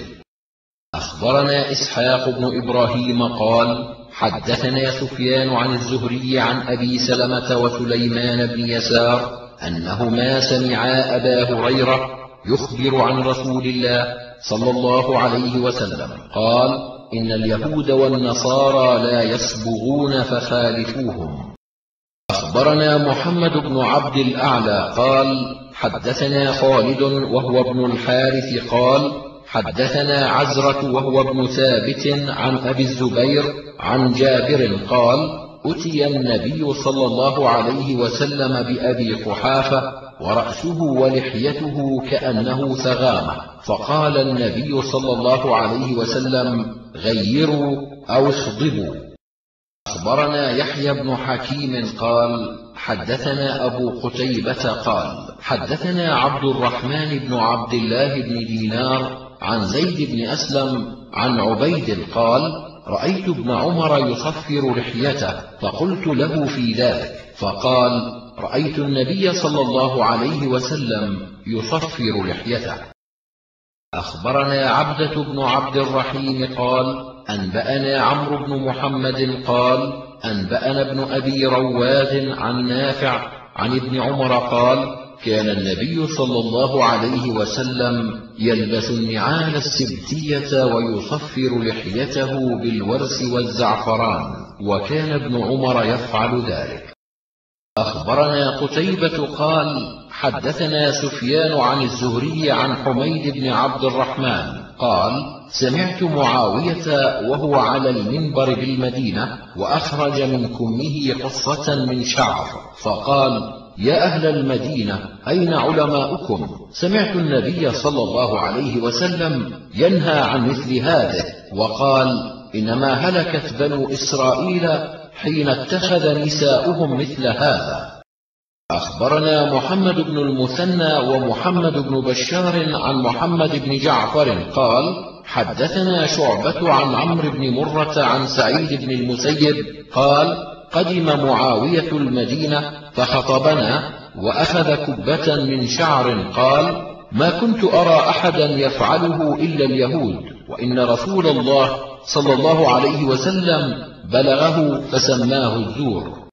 أخبرنا إسحاق بن إبراهيم قال حدثنا سفيان عن الزهري عن أبي سلمة وسليمان بن يسار أنهما سمعا أبا هريرة يخبر عن رسول الله صلى الله عليه وسلم قال إن اليهود والنصارى لا يصبغون فخالفوهم. أخبرنا محمد بن عبد الأعلى قال حدثنا خالد وهو ابن الحارث قال حدثنا عزرة وهو ابن ثابت عن أبي الزبير عن جابر قال أتي النبي صلى الله عليه وسلم بأبي قحافة ورأسه ولحيته كأنه ثغامة فقال النبي صلى الله عليه وسلم غيروا أو اخضبوا. أخبرنا يحيى بن حكيم قال حدثنا أبو قتيبة قال حدثنا عبد الرحمن بن عبد الله بن دينار عن زيد بن أسلم عن عبيد قال رأيت ابن عمر يصفر لحيته فقلت له في ذلك فقال رأيت النبي صلى الله عليه وسلم يصفر لحيته. أخبرنا عبدة بن عبد الرحيم قال أنبأنا عمرو بن محمد قال أنبأنا ابن أبي رواد عن نافع عن ابن عمر قال كان النبي صلى الله عليه وسلم يلبس النعال السبتية ويصفر لحيته بالورس والزعفران، وكان ابن عمر يفعل ذلك. أخبرنا قتيبة قال حدثنا سفيان عن الزهري عن حميد بن عبد الرحمن قال سمعت معاوية وهو على المنبر بالمدينة وأخرج من كمه قصة من شعر فقال يا أهل المدينة أين علماؤكم؟ سمعت النبي صلى الله عليه وسلم ينهى عن مثل هذا، وقال إنما هلكت بنو إسرائيل حين اتخذ نساؤهم مثل هذا. أخبرنا محمد بن المثنى ومحمد بن بشار عن محمد بن جعفر قال حدثنا شعبة عن عمرو بن مرة عن سعيد بن المسيب قال قدم معاوية المدينة فخطبنا وأخذ كبة من شعر قال ما كنت أرى أحدا يفعله إلا اليهود، وإن رسول الله صلى الله عليه وسلم بلغه فسماه الزور.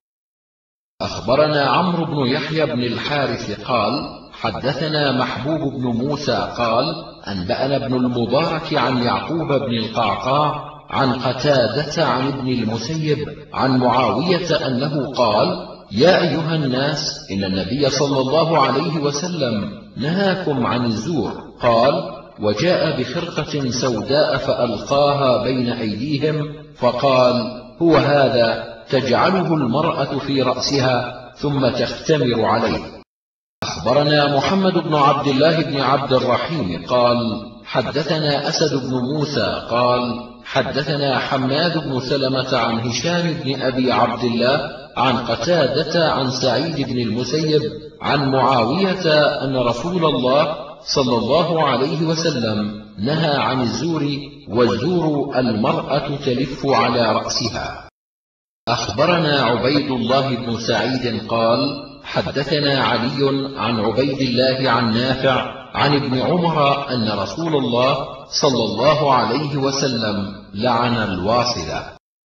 أخبرنا عمرو بن يحيى بن الحارث قال حدثنا محبوب بن موسى قال أنبأنا ابن المبارك عن يعقوب بن القعقاع عن قتادة عن ابن المسيب عن معاوية أنه قال يا أيها الناس إن النبي صلى الله عليه وسلم نهاكم عن الزور. قال وجاء بخرقة سوداء فألقاها بين أيديهم فقال هو هذا تجعله المرأة في رأسها ثم تختمر عليه. أخبرنا محمد بن عبد الله بن عبد الرحيم قال حدثنا أسد بن موسى قال حدثنا حماد بن سلمة عن هشام بن أبي عبد الله عن قتادة عن سعيد بن المسيب عن معاوية أن رسول الله صلى الله عليه وسلم نهى عن الزور، والزور المرأة تلف على رأسها. أخبرنا عبيد الله بن سعيد قال حدثنا علي عن عبيد الله عن نافع عن ابن عمر أن رسول الله صلى الله عليه وسلم لعن الواصلة.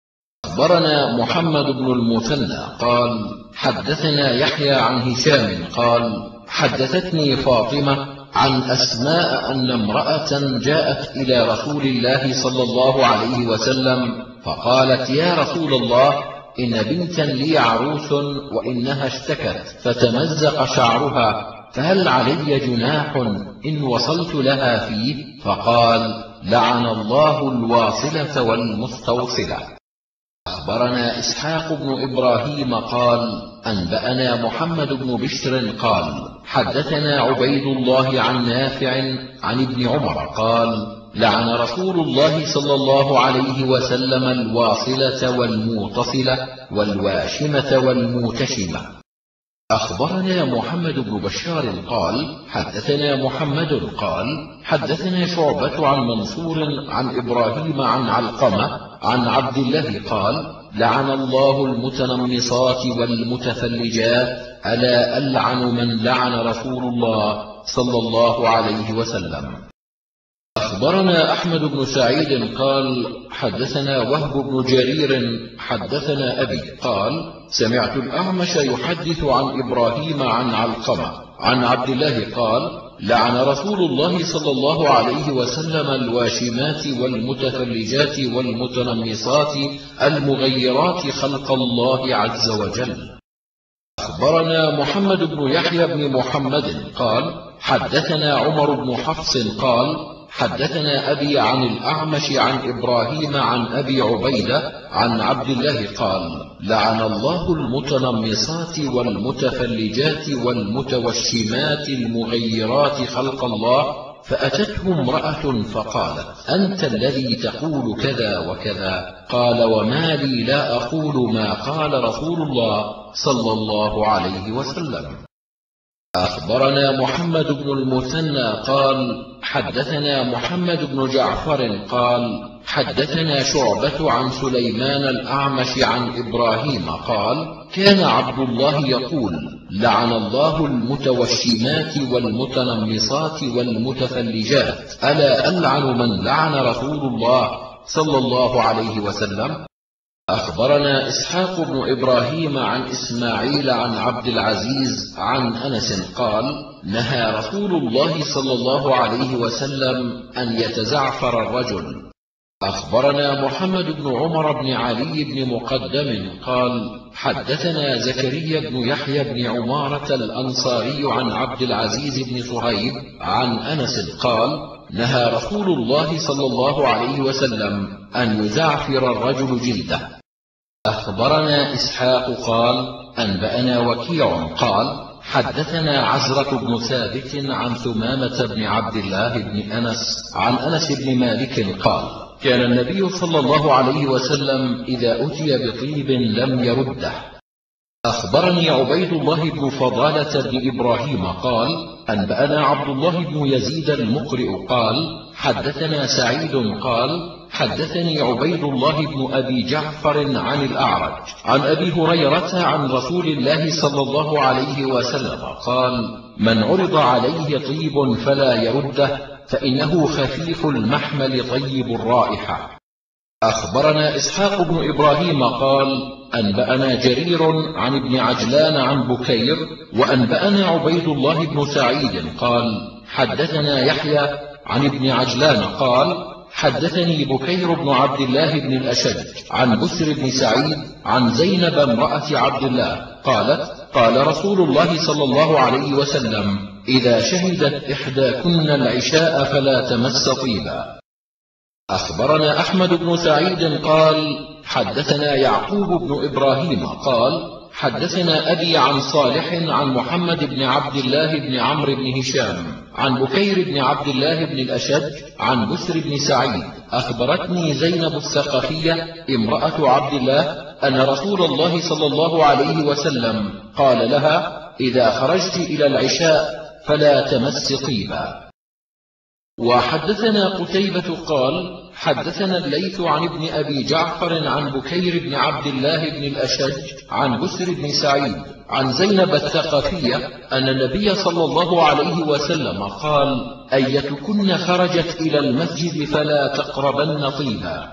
أخبرنا محمد بن المثنى قال حدثنا يحيى عن هشام قال حدثتني فاطمة عن أسماء أن امرأة جاءت إلى رسول الله صلى الله عليه وسلم فقالت يا رسول الله إن بنتا لي عروس وإنها اشتكت فتمزق شعرها، فهل علي جناح إن وصلت لها فيه؟ فقال لعن الله الواصلة والمستوصلة. أخبرنا إسحاق بن إبراهيم قال أنبأنا محمد بن بشر قال حدثنا عبيد الله عن نافع عن ابن عمر قال لعن رسول الله صلى الله عليه وسلم الواصلة والموتصلة والواشمة والموتشمة. أخبرنا محمد بن بشار قال حدثنا محمد قال حدثنا شعبة عن منصور عن إبراهيم عن علقمة عن عبد الله قال لعن الله المتنمصات والمتفلجات ألا ألعن من لعن رسول الله صلى الله عليه وسلم. أخبرنا أحمد بن سعيد قال حدثنا وهب بن جرير حدثنا أبي قال سمعت الأعمش يحدث عن إبراهيم عن علقمة عن عبد الله قال لعن رسول الله صلى الله عليه وسلم الواشمات والمتفلجات والمتنمصات المغيرات خلق الله عز وجل. أخبرنا محمد بن يحيى بن محمد قال حدثنا عمر بن حفص قال حدثنا أبي عن الأعمش عن إبراهيم عن أبي عبيدة عن عبد الله قال لعن الله المتنمصات والمتفلجات والمتوشمات المغيرات خلق الله. فأتته امرأة فقالت أنت الذي تقول كذا وكذا؟ قال وما لي لا أقول ما قال رسول الله صلى الله عليه وسلم. أخبرنا محمد بن المثنى قال حدثنا محمد بن جعفر قال حدثنا شعبة عن سليمان الأعمش عن إبراهيم قال كان عبد الله يقول لعن الله المتوشمات والمتنمصات والمتفلجات، ألا ألعن من لعن رسول الله صلى الله عليه وسلم؟ أخبرنا إسحاق بن إبراهيم عن إسماعيل عن عبد العزيز عن أنس قال نهى رسول الله صلى الله عليه وسلم أن يتزعفر الرجل. أخبرنا محمد بن عمر بن علي بن مقدم قال حدثنا زكريا بن يحيى بن عمارة الأنصاري عن عبد العزيز بن صهيب عن أنس قال نهى رسول الله صلى الله عليه وسلم أن يزعفر الرجل جلده. أخبرنا إسحاق قال أنبأنا وكيع قال حدثنا عزرة بن ثابت عن ثمامة بن عبد الله بن أنس عن أنس بن مالك قال كان النبي صلى الله عليه وسلم إذا أتي بطيب لم يرده. أخبرني عبيد الله بن فضالة بن إبراهيم قال أنبأنا عبد الله بن يزيد المقرئ قال حدثنا سعيد قال حدثني عبيد الله بن أبي جعفر عن الأعرج عن أبي هريرة عن رسول الله صلى الله عليه وسلم قال من عرض عليه طيب فلا يرده فإنه خفيف المحمل طيب الرائحة. أخبرنا إسحاق بن إبراهيم قال أنبأنا جرير عن ابن عجلان عن بكير وأنبأنا عبيد الله بن سعيد قال حدثنا يحيى عن ابن عجلان قال حدثني بكير بن عبد الله بن الأشج عن بسر بن سعيد عن زينب امرأة عبد الله قالت قال رسول الله صلى الله عليه وسلم إذا شهدت إحداكن العشاء فلا تمس طيبا. أخبرنا أحمد بن سعيد قال حدثنا يعقوب بن إبراهيم قال حدثنا أبي عن صالح عن محمد بن عبد الله بن عمرو بن هشام عن بكير بن عبد الله بن الأشج عن بسر بن سعيد أخبرتني زينب الثقفية امرأة عبد الله أن رسول الله صلى الله عليه وسلم قال لها إذا خرجت إلى العشاء فلا تمس طيبا. وحدثنا قتيبة قال حدثنا الليث عن ابن أبي جعفر عن بكير بن عبد الله بن الأشج عن بسر بن سعيد عن زينب الثقفية أن النبي صلى الله عليه وسلم قال أيتكن خرجت إلى المسجد فلا تقربن طيبا.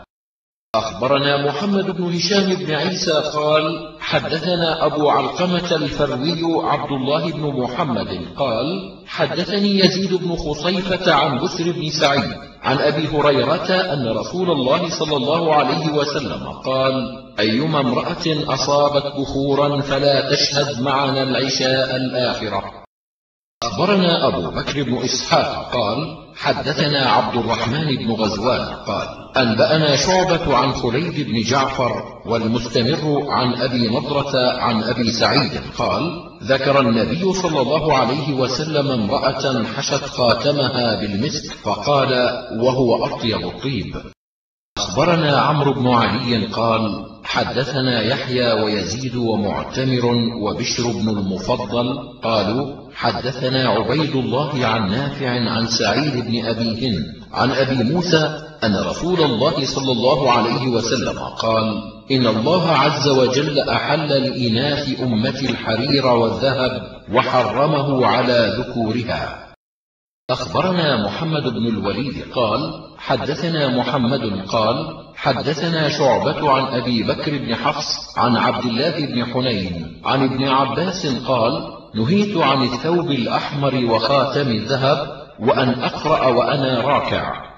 أخبرنا محمد بن هشام بن عيسى قال حدثنا أبو علقمة الفروي عبد الله بن محمد قال حدثني يزيد بن خصيفة عن بسر بن سعيد عن أبي هريرة أن رسول الله صلى الله عليه وسلم قال أيما امرأة أصابت بخورا فلا تشهد معنا العشاء الآخرة. أخبرنا أبو بكر بن إسحاق قال حدثنا عبد الرحمن بن غزوان قال أنبأنا شعبة عن خليد بن جعفر والمستمر عن أبي نضرة عن أبي سعيد قال ذكر النبي صلى الله عليه وسلم امرأة حشت خاتمها بالمسك فقال وهو أطيب الطيب. أخبرنا عمرو بن علي قال حدثنا يحيى ويزيد ومعتمر وبشر بن المفضل قالوا حدثنا عبيد الله عن نافع عن سعيد بن أبي هند عن أبي موسى أن رسول الله صلى الله عليه وسلم قال إن الله عز وجل أحل لإناث أمة الحرير والذهب وحرمه على ذكورها. أخبرنا محمد بن الوليد قال حدثنا محمد قال حدثنا شعبة عن أبي بكر بن حفص عن عبد الله بن حنين عن ابن عباس قال نهيت عن الثوب الأحمر وخاتم الذهب وأن أقرأ وأنا راكع.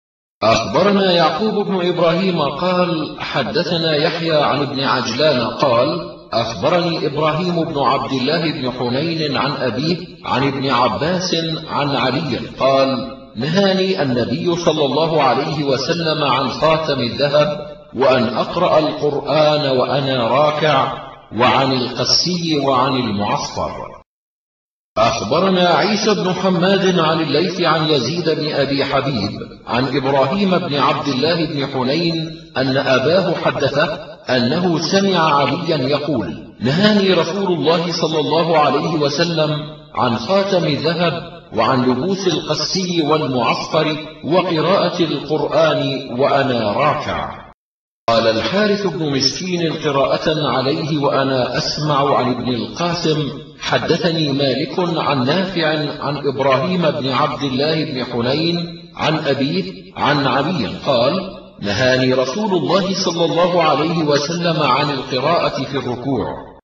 أخبرنا يعقوب بن إبراهيم قال حدثنا يحيى عن ابن عجلان قال أخبرني إبراهيم بن عبد الله بن حنين عن أبيه عن ابن عباس عن علي قال نهاني النبي صلى الله عليه وسلم عن خاتم الذهب وأن أقرأ القرآن وأنا راكع وعن القسي وعن المعصفر. أخبرنا عيسى بن حماد عن الليث عن يزيد بن أبي حبيب عن إبراهيم بن عبد الله بن حنين أن أباه حدثه أنه سمع عليا يقول نهاني رسول الله صلى الله عليه وسلم عن خاتم الذهب وعن لبوس القسي والمعصفر وقراءة القرآن وأنا راكع. قال الحارث بن مسكين قراءة عليه وأنا أسمع عن ابن القاسم: حدثني مالك عن نافع عن إبراهيم بن عبد الله بن حنين عن أبيه عن علي قال: نهاني رسول الله صلى الله عليه وسلم عن القراءة في الركوع.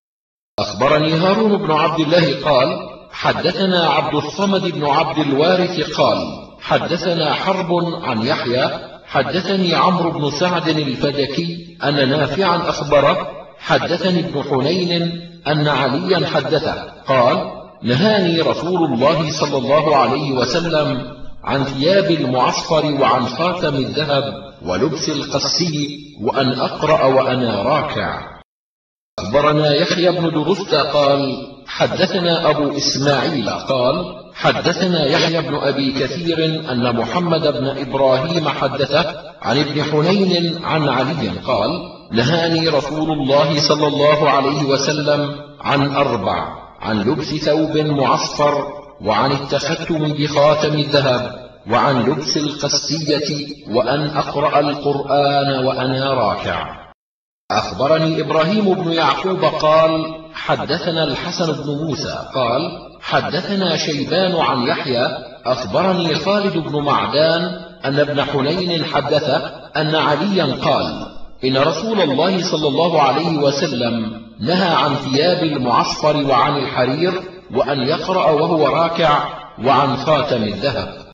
أخبرني هارون بن عبد الله قال: حدثنا عبد الصمد بن عبد الوارث قال: حدثنا حرب عن يحيى حدثني عمرو بن سعد الفدكي أن نافعا أخبره حدثني ابن حنين أن عليا حدثه قال: نهاني رسول الله صلى الله عليه وسلم عن ثياب المعصفر وعن خاتم الذهب ولبس القسي وأن أقرأ وأنا راكع. أخبرنا يحيى بن درست قال: حدثنا أبو إسماعيل قال: حدثنا يحيى بن أبي كثير أن محمد بن إبراهيم حدثه عن ابن حنين عن علي قال: نهاني رسول الله صلى الله عليه وسلم عن أربع: عن لبس ثوب معصفر، وعن التختم بخاتم الذهب، وعن لبس القسية، وأن أقرأ القرآن وأنا راكع. أخبرني إبراهيم بن يعقوب قال: حدثنا الحسن بن موسى قال: حدثنا شيبان عن يحيى أخبرني خالد بن معدان أن ابن حنين حدثه أن عليا قال: إن رسول الله صلى الله عليه وسلم نهى عن ثياب المعصفر وعن الحرير وأن يقرأ وهو راكع وعن خاتم الذهب.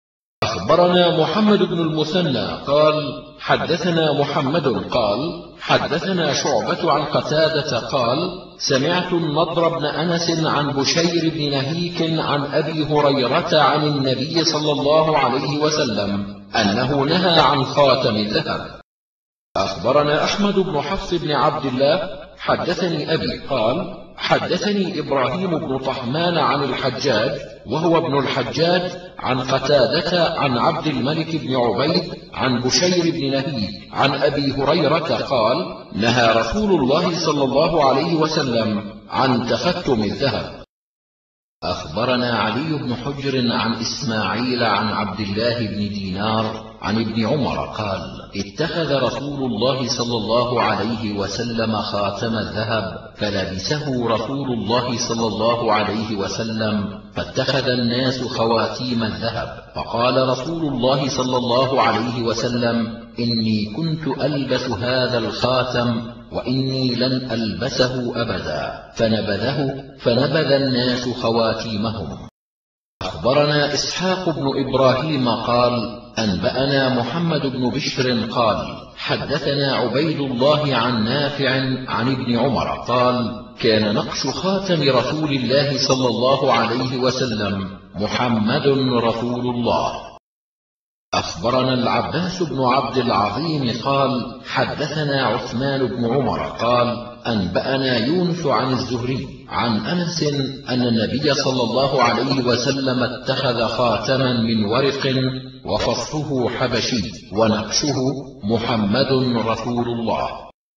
أخبرنا محمد بن المثنى قال: حدثنا محمد قال: حدثنا شعبة عن قتادة قال: سمعت النضر بن أنس عن بشير بن نهيك عن أبي هريرة عن النبي صلى الله عليه وسلم أنه نهى عن خاتم الذهب. أخبرنا أحمد بن حفص بن عبد الله حدثني أبي قال: حدثني إبراهيم بن طهمان عن الحجاج وهو ابن الحجاج عن قتادة عن عبد الملك بن عبيد عن بشير بن نهيك عن أبي هريرة قال: نهى رسول الله صلى الله عليه وسلم عن تختم الذهب. أخبرنا علي بن حجر عن إسماعيل عن عبد الله بن دينار عن ابن عمر قال: اتخذ رسول الله صلى الله عليه وسلم خاتم الذهب فلبسه رسول الله صلى الله عليه وسلم، فاتخذ الناس خواتيم الذهب، فقال رسول الله صلى الله عليه وسلم: إني كنت ألبس هذا الخاتم وإني لن ألبسه أبدا، فنبذه فنبذ الناس خواتيمهم. أخبرنا إسحاق بن إبراهيم قال: أنبأنا محمد بن بشر قال: حدثنا عبيد الله عن نافع عن ابن عمر قال: كان نقش خاتم رسول الله صلى الله عليه وسلم محمد رسول الله. أخبرنا العباس بن عبد العظيم قال: حدثنا عثمان بن عمر قال: أنبأنا يونس عن الزهري عن أنس أن النبي صلى الله عليه وسلم اتخذ خاتما من ورق وفصه حبشي ونقشه محمد رسول الله.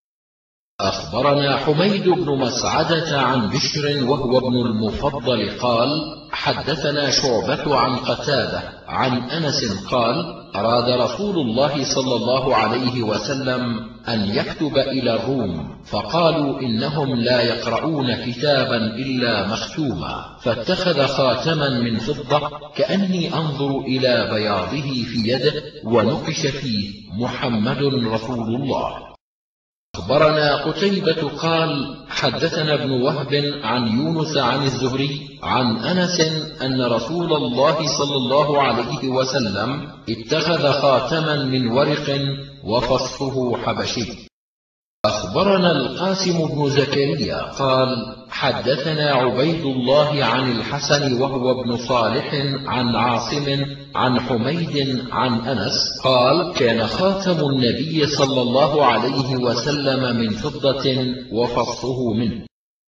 أخبرنا حميد بن مسعدة عن بشر وهو ابن المفضل قال: حدثنا شعبة عن قتادة عن أنس قال: أراد رسول الله صلى الله عليه وسلم أن يكتب إلى الروم، فقالوا إنهم لا يقرؤون كتابا إلا مختوما، فاتخذ خاتما من فضة كأني أنظر إلى بياضه في يده ونقش فيه محمد رسول الله. أخبرنا قتيبة قال: حدثنا ابن وهب عن يونس عن الزهري عن أنس أن رسول الله صلى الله عليه وسلم اتخذ خاتما من ورق وفصه حبشي. أخبرنا القاسم بن زكريا قال: حدثنا عبيد الله عن الحسن وهو ابن صالح عن عاصم عن حميد عن أنس قال: كان خاتم النبي صلى الله عليه وسلم من فضة وفصه منه.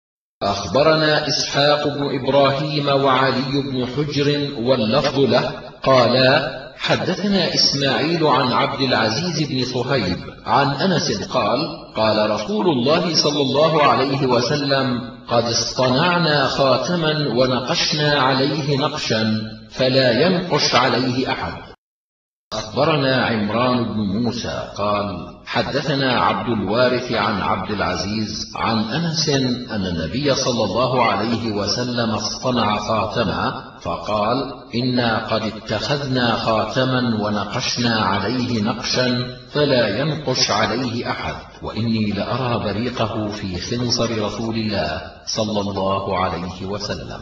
أخبرنا إسحاق بن إبراهيم وعلي بن حجر واللفظ له قالا: حدثنا إسماعيل عن عبد العزيز بن صهيب عن أنس قال قال رسول الله صلى الله عليه وسلم قد اصطنعنا خاتما ونقشنا عليه نقشا فلا ينقش عليه أحد. أخبرنا عمران بن موسى قال حدثنا عبد الوارث عن عبد العزيز عن أنس أن النبي صلى الله عليه وسلم اصطنع خاتما فقال إنا قد اتخذنا خاتما ونقشنا عليه نقشا فلا ينقش عليه أحد وإني لأرى بريقه في خنصر رسول الله صلى الله عليه وسلم.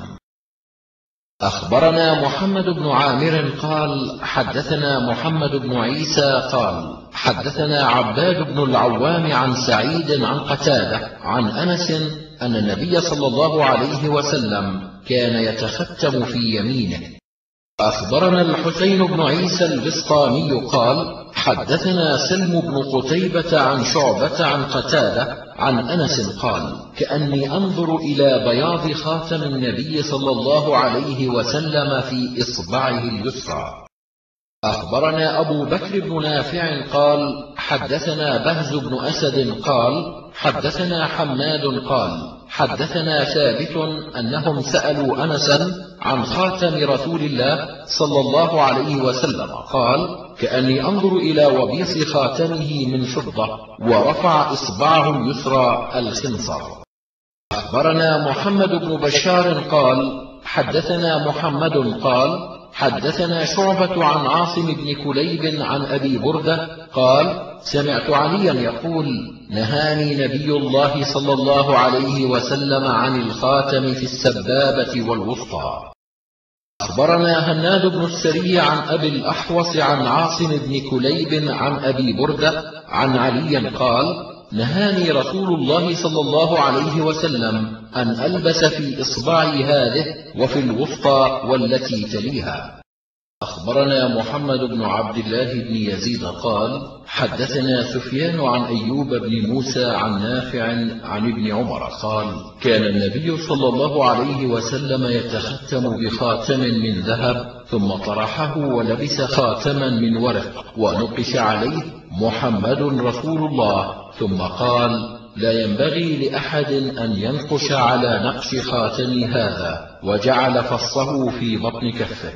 أخبرنا محمد بن عامر قال حدثنا محمد بن عيسى قال حدثنا عباد بن العوام عن سعيد عن قتادة عن أنس أن النبي صلى الله عليه وسلم كان يتختم في يمينه. أخبرنا الحسين بن عيسى البسطامي قال حدثنا سلم بن قتيبة عن شعبة عن قتادة عن أنس قال كأني أنظر إلى بياض خاتم النبي صلى الله عليه وسلم في إصبعه اليسرى. أخبرنا أبو بكر بن نافع قال حدثنا بهز بن أسد قال حدثنا حماد قال حدثنا ثابت أنهم سألوا أنسا عن خاتم رسول الله صلى الله عليه وسلم قال كأني أنظر إلى وبيص خاتمه من فضة ورفع إصبعه اليسرى الخنصر. أخبرنا محمد بن بشار قال حدثنا محمد قال حدثنا شعبة عن عاصم بن كليب عن أبي بردة قال سمعت عليا يقول نهاني نبي الله صلى الله عليه وسلم عن الخاتم في السبابة والوسطى. أخبرنا هناد بن السري عن أبي الأحوص عن عاصم بن كليب عن أبي بردة عن علي قال نهاني رسول الله صلى الله عليه وسلم أن ألبس في إصبعي هذه وفي الوسطى والتي تليها. أخبرنا محمد بن عبد الله بن يزيد قال حدثنا سفيان عن أيوب بن موسى عن نافع عن ابن عمر قال كان النبي صلى الله عليه وسلم يتختم بخاتم من ذهب ثم طرحه ولبس خاتما من ورق ونقش عليه محمد رسول الله ثم قال لا ينبغي لأحد أن ينقش على نقش خاتم هذا وجعل فصه في بطن كفه.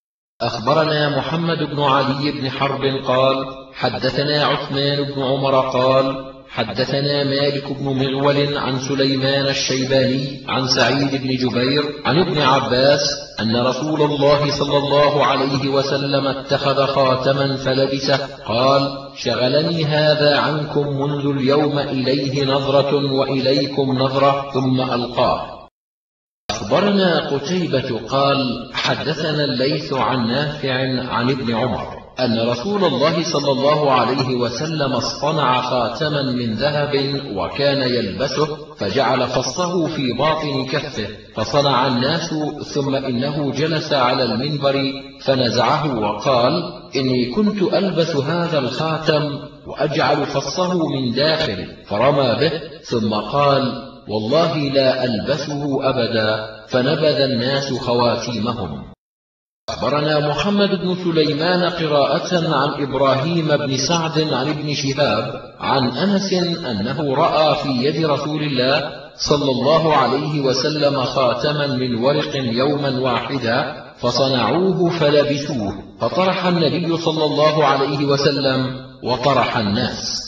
أخبرنا محمد بن علي بن حرب قال حدثنا عثمان بن عمر قال حدثنا مالك بن مغول عن سليمان الشيباني عن سعيد بن جبير عن ابن عباس أن رسول الله صلى الله عليه وسلم اتخذ خاتما فلبسه قال شغلني هذا عنكم منذ اليوم إليه نظرة وإليكم نظرة ثم ألقاه. أخبرنا قتيبة قال حدثنا الليث عن نافع عن ابن عمر أن رسول الله صلى الله عليه وسلم اصطنع خاتما من ذهب وكان يلبسه فجعل فصه في باطن كفه فصنع الناس ثم إنه جلس على المنبر فنزعه وقال إني كنت ألبس هذا الخاتم وأجعل فصه من داخل فرمى به ثم قال والله لا ألبسه أبدا فنبذ الناس خواتيمهم. أخبرنا محمد بن سليمان قراءة عن إبراهيم بن سعد عن ابن شهاب عن أنس أنه رأى في يد رسول الله صلى الله عليه وسلم خاتما من ورق يوما واحدا فصنعوه فلبسوه فطرح النبي صلى الله عليه وسلم وطرح الناس.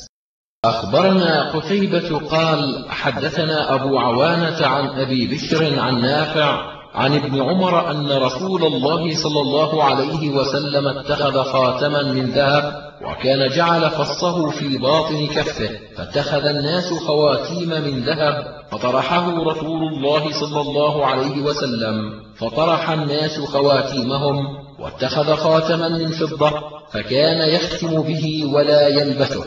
أخبرنا قتيبة قال حدثنا أبو عوانة عن أبي بشر عن نافع عن ابن عمر أن رسول الله صلى الله عليه وسلم اتخذ خاتما من ذهب وكان جعل فصه في باطن كفه فاتخذ الناس خواتيم من ذهب فطرحه رسول الله صلى الله عليه وسلم فطرح الناس خواتيمهم واتخذ خاتما من فضة فكان يختم به ولا يلبسه.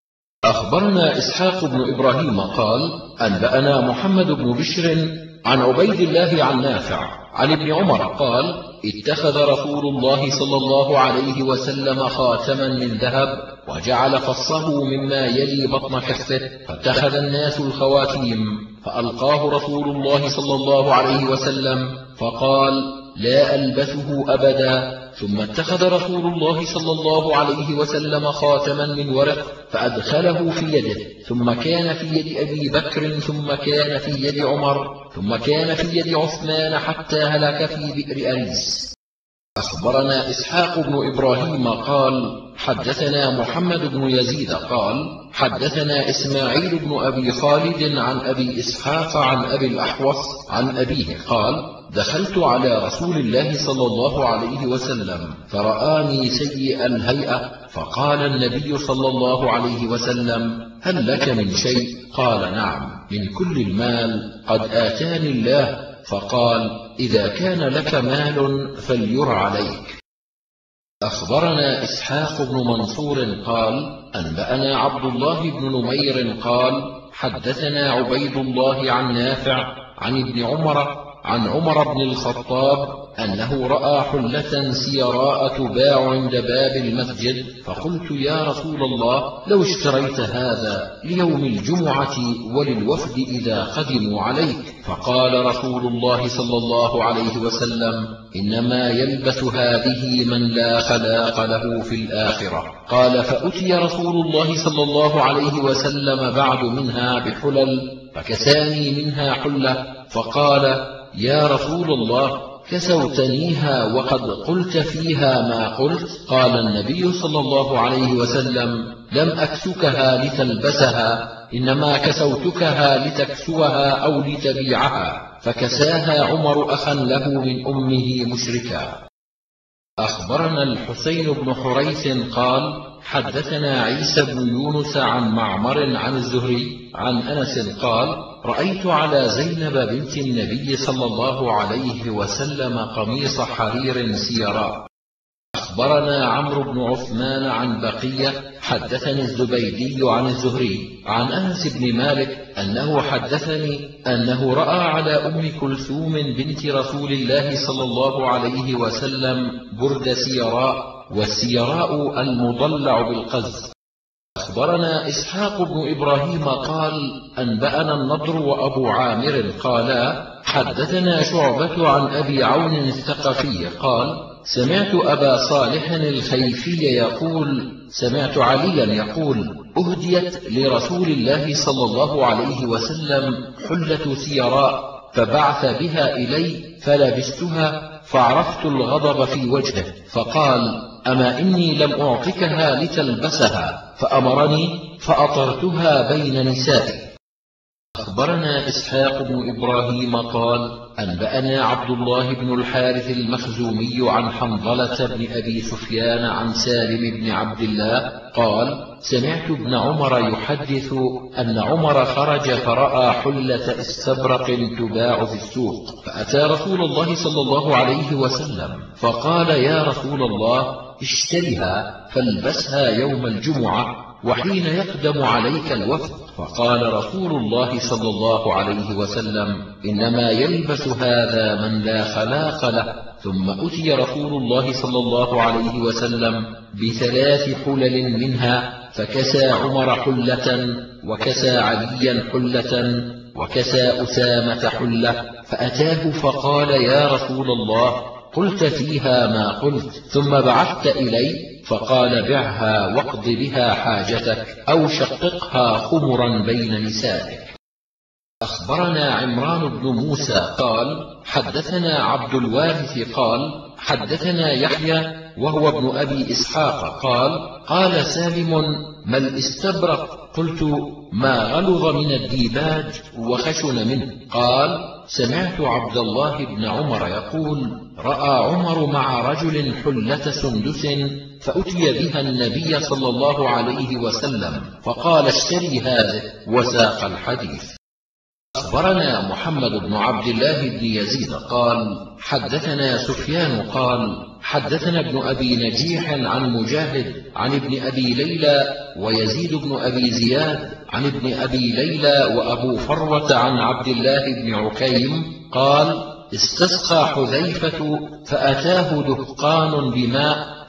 أخبرنا إسحاق بن إبراهيم قال أنبأنا محمد بن بشر عن عبيد الله عن نافع عن ابن عمر قال اتخذ رسول الله صلى الله عليه وسلم خاتما من ذهب وجعل فصه مما يلي بطن كفه فاتخذ الناس الخواتيم فألقاه رسول الله صلى الله عليه وسلم فقال لا ألبسه أبدا ثم اتخذ رسول الله صلى الله عليه وسلم خاتما من ورق فأدخله في يده، ثم كان في يد أبي بكر، ثم كان في يد عمر، ثم كان في يد عثمان، حتى هلك في بئر أريس. أخبرنا إسحاق بن إبراهيم قال حدثنا محمد بن يزيد قال حدثنا إسماعيل بن أبي خالد عن أبي إسحاق عن أبي الأحوص عن أبيه قال دخلت على رسول الله صلى الله عليه وسلم فرآني سيء الهيئة، فقال النبي صلى الله عليه وسلم هل لك من شيء؟ قال نعم، من كل المال قد آتاني الله. فقال إذا كان لك مال فلير عليك. أخبرنا إسحاق بن منصور قال أنبأنا عبد الله بن نمير قال حدثنا عبيد الله عن نافع عن ابن عمر عن عمر بن الخطاب أنه رأى حلة سيراء تباع عند باب المسجد، فقلت يا رسول الله لو اشتريت هذا ليوم الجمعة وللوفد إذا قدموا عليك. فقال رسول الله صلى الله عليه وسلم إنما يلبس هذه من لا خلاق له في الآخرة. قال فأتي رسول الله صلى الله عليه وسلم بعد منها بحلل، فكساني منها حلة، فقال يا رسول الله كسوتنيها وقد قلت فيها ما قلت؟ قال النبي صلى الله عليه وسلم لم أكسكها لتلبسها، إنما كسوتكها لتكسوها أو لتبيعها. فكساها عمر أخا له من أمه مشركا. أخبرنا الحسين بن حريث قال حدثنا عيسى بن يونس عن معمر عن الزهري عن أنس قال رأيت على زينب بنت النبي صلى الله عليه وسلم قميص حرير سيراء. أخبرنا عمرو بن عثمان عن بقية حدثني الزبيدي عن الزهري عن أنس بن مالك أنه حدثني أنه رأى على أم كلثوم بنت رسول الله صلى الله عليه وسلم برد سيراء، والسيراء المضلع بالقز. أخبرنا إسحاق بن إبراهيم قال أنبأنا النضر وأبو عامر قالا حدثنا شعبة عن أبي عون الثقفي قال سمعت أبا صالح الخيفي يقول سمعت عليا يقول أهديت لرسول الله صلى الله عليه وسلم حلة سيراء، فبعث بها إلي فلبستها فعرفت الغضب في وجهه، فقال أما إني لم أعطكها لتلبسها، فأمرني فأطرتها بين نسائي. أخبرنا إسحاق بن إبراهيم قال أنبأنا عبد الله بن الحارث المخزومي عن حنظلة بن أبي سفيان عن سالم بن عبد الله قال سمعت ابن عمر يحدث أن عمر خرج فرأى حلة استبرق تباع في السوق، فأتى رسول الله صلى الله عليه وسلم فقال يا رسول الله اشترها فالبسها يوم الجمعة وحين يقدم عليك الوفد. فقال رسول الله صلى الله عليه وسلم إنما يلبس هذا من لا خلاق له. ثم أتي رسول الله صلى الله عليه وسلم بثلاث حلل منها، فكسى عمر حلة، وكسى عليا حلة، وكسى أسامة حلة، فأتاه فقال يا رسول الله قلت فيها ما قلت، ثم بعثت إلي، فقال بعها واقض بها حاجتك أو شققها خمرا بين نسائك. أخبرنا عمران بن موسى قال حدثنا عبد الوارث قال حدثنا يحيى وهو ابن أبي إسحاق قال قال سالم ما الاستبرق؟ قلت ما غلظ من الديباج وخشن منه. قال سمعت عبد الله بن عمر يقول رأى عمر مع رجل حلة سندس فأتي بها النبي صلى الله عليه وسلم فقال اشتري هذه، وساق الحديث. أخبرنا محمد بن عبد الله بن يزيد قال حدثنا سفيان قال حدثنا ابن أبي نجيح عن مجاهد عن ابن أبي ليلى ويزيد بن أبي زياد عن ابن أبي ليلى وأبو فروة عن عبد الله بن عكيم قال استسقى حذيفة فأتاه دهقان بماء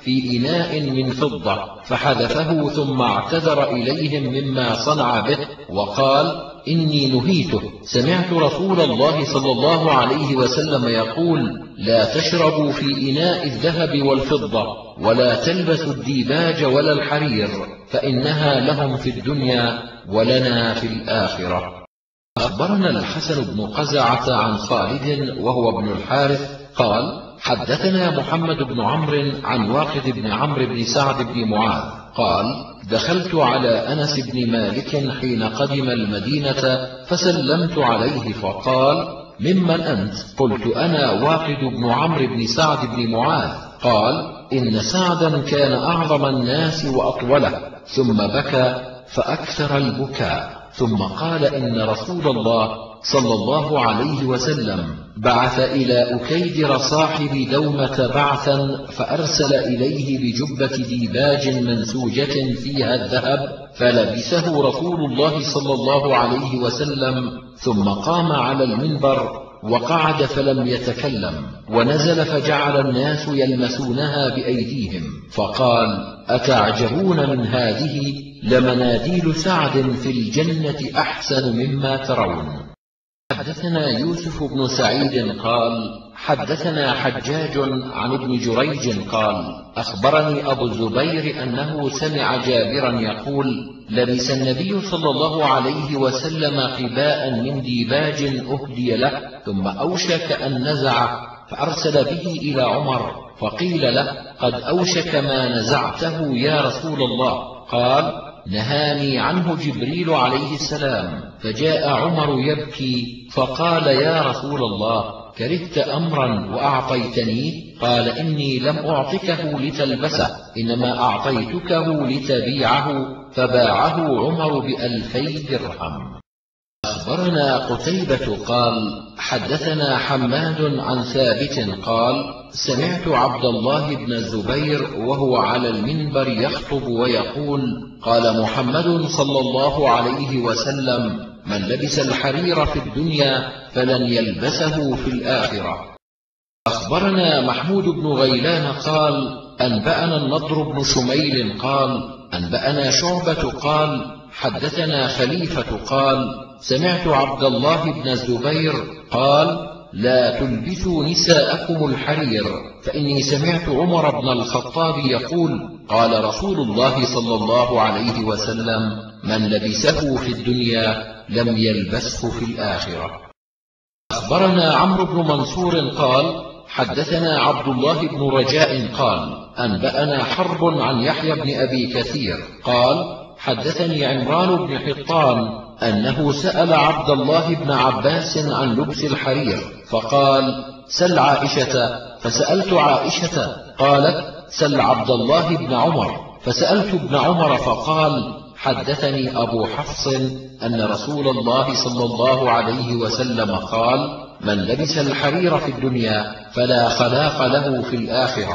في إناء من فضة فحذفه ثم اعتذر إليهم مما صنع به وقال: إني نهيته، سمعت رسول الله صلى الله عليه وسلم يقول: لا تشربوا في إناء الذهب والفضة، ولا تلبسوا الديباج ولا الحرير، فإنها لهم في الدنيا ولنا في الآخرة. أخبرنا الحسن بن قزعة عن خالد وهو ابن الحارث قال: حدثنا محمد بن عمرو عن واقد بن عمرو بن سعد بن معاذ قال: دخلت على أنس بن مالك حين قدم المدينة فسلمت عليه فقال: ممن أنت؟ قلت: أنا واقد بن عمرو بن سعد بن معاذ. قال: إن سعدا كان أعظم الناس وأطوله، ثم بكى فأكثر البكاء، ثم قال: إن رسول الله صلى الله عليه وسلم بعث إلى أكيدر صاحب دومة بعثا فأرسل إليه بجبة ديباج منسوجة فيها الذهب، فلبسه رسول الله صلى الله عليه وسلم، ثم قام على المنبر وقعد فلم يتكلم، ونزل فجعل الناس يلمسونها بأيديهم، فقال: أتعجبون من هذه؟ لمناديل سعد في الجنة أحسن مما ترون. حدثنا يوسف بن سعيد قال: حدثنا حجاج عن ابن جريج قال: أخبرني أبو الزبير أنه سمع جابرا يقول: لبس النبي صلى الله عليه وسلم قباء من ديباج أهدي له، ثم أوشك أن نزع فأرسل به إلى عمر، فقيل له: قد أوشك ما نزعته يا رسول الله. قال: نهاني عنه جبريل عليه السلام. فجاء عمر يبكي فقال: يا رسول الله، كرهت أمرا وأعطيتنيه؟ قال: إني لم أعطكه لتلبسه، إنما أعطيتكه لتبيعه. فباعه عمر بألفي درهم. أخبرنا قتيبة قال: حدثنا حماد عن ثابت قال: سمعت عبد الله بن الزبير وهو على المنبر يخطب ويقول: قال محمد صلى الله عليه وسلم: من لبس الحرير في الدنيا فلن يلبسه في الآخرة. أخبرنا محمود بن غيلان قال: أنبأنا النضر بن شميل قال: أنبأنا شعبة قال: حدثنا خليفة قال: سمعت عبد الله بن الزبير قال: لا تلبسوا نساءكم الحرير، فإني سمعت عمر بن الخطاب يقول: قال رسول الله صلى الله عليه وسلم: من لبسه في الدنيا لم يلبسه في الآخرة. أخبرنا عمرو بن منصور قال: حدثنا عبد الله بن رجاء قال: أنبأنا حرب عن يحيى بن أبي كثير قال: حدثني عمران بن حطان أنه سأل عبد الله بن عباس عن لبس الحرير، فقال: سل عائشة. فسألت عائشة قالت: سل عبد الله بن عمر. فسألت ابن عمر فقال: حدثني أبو حفص أن رسول الله صلى الله عليه وسلم قال: من لبس الحرير في الدنيا فلا خلاق له في الآخرة.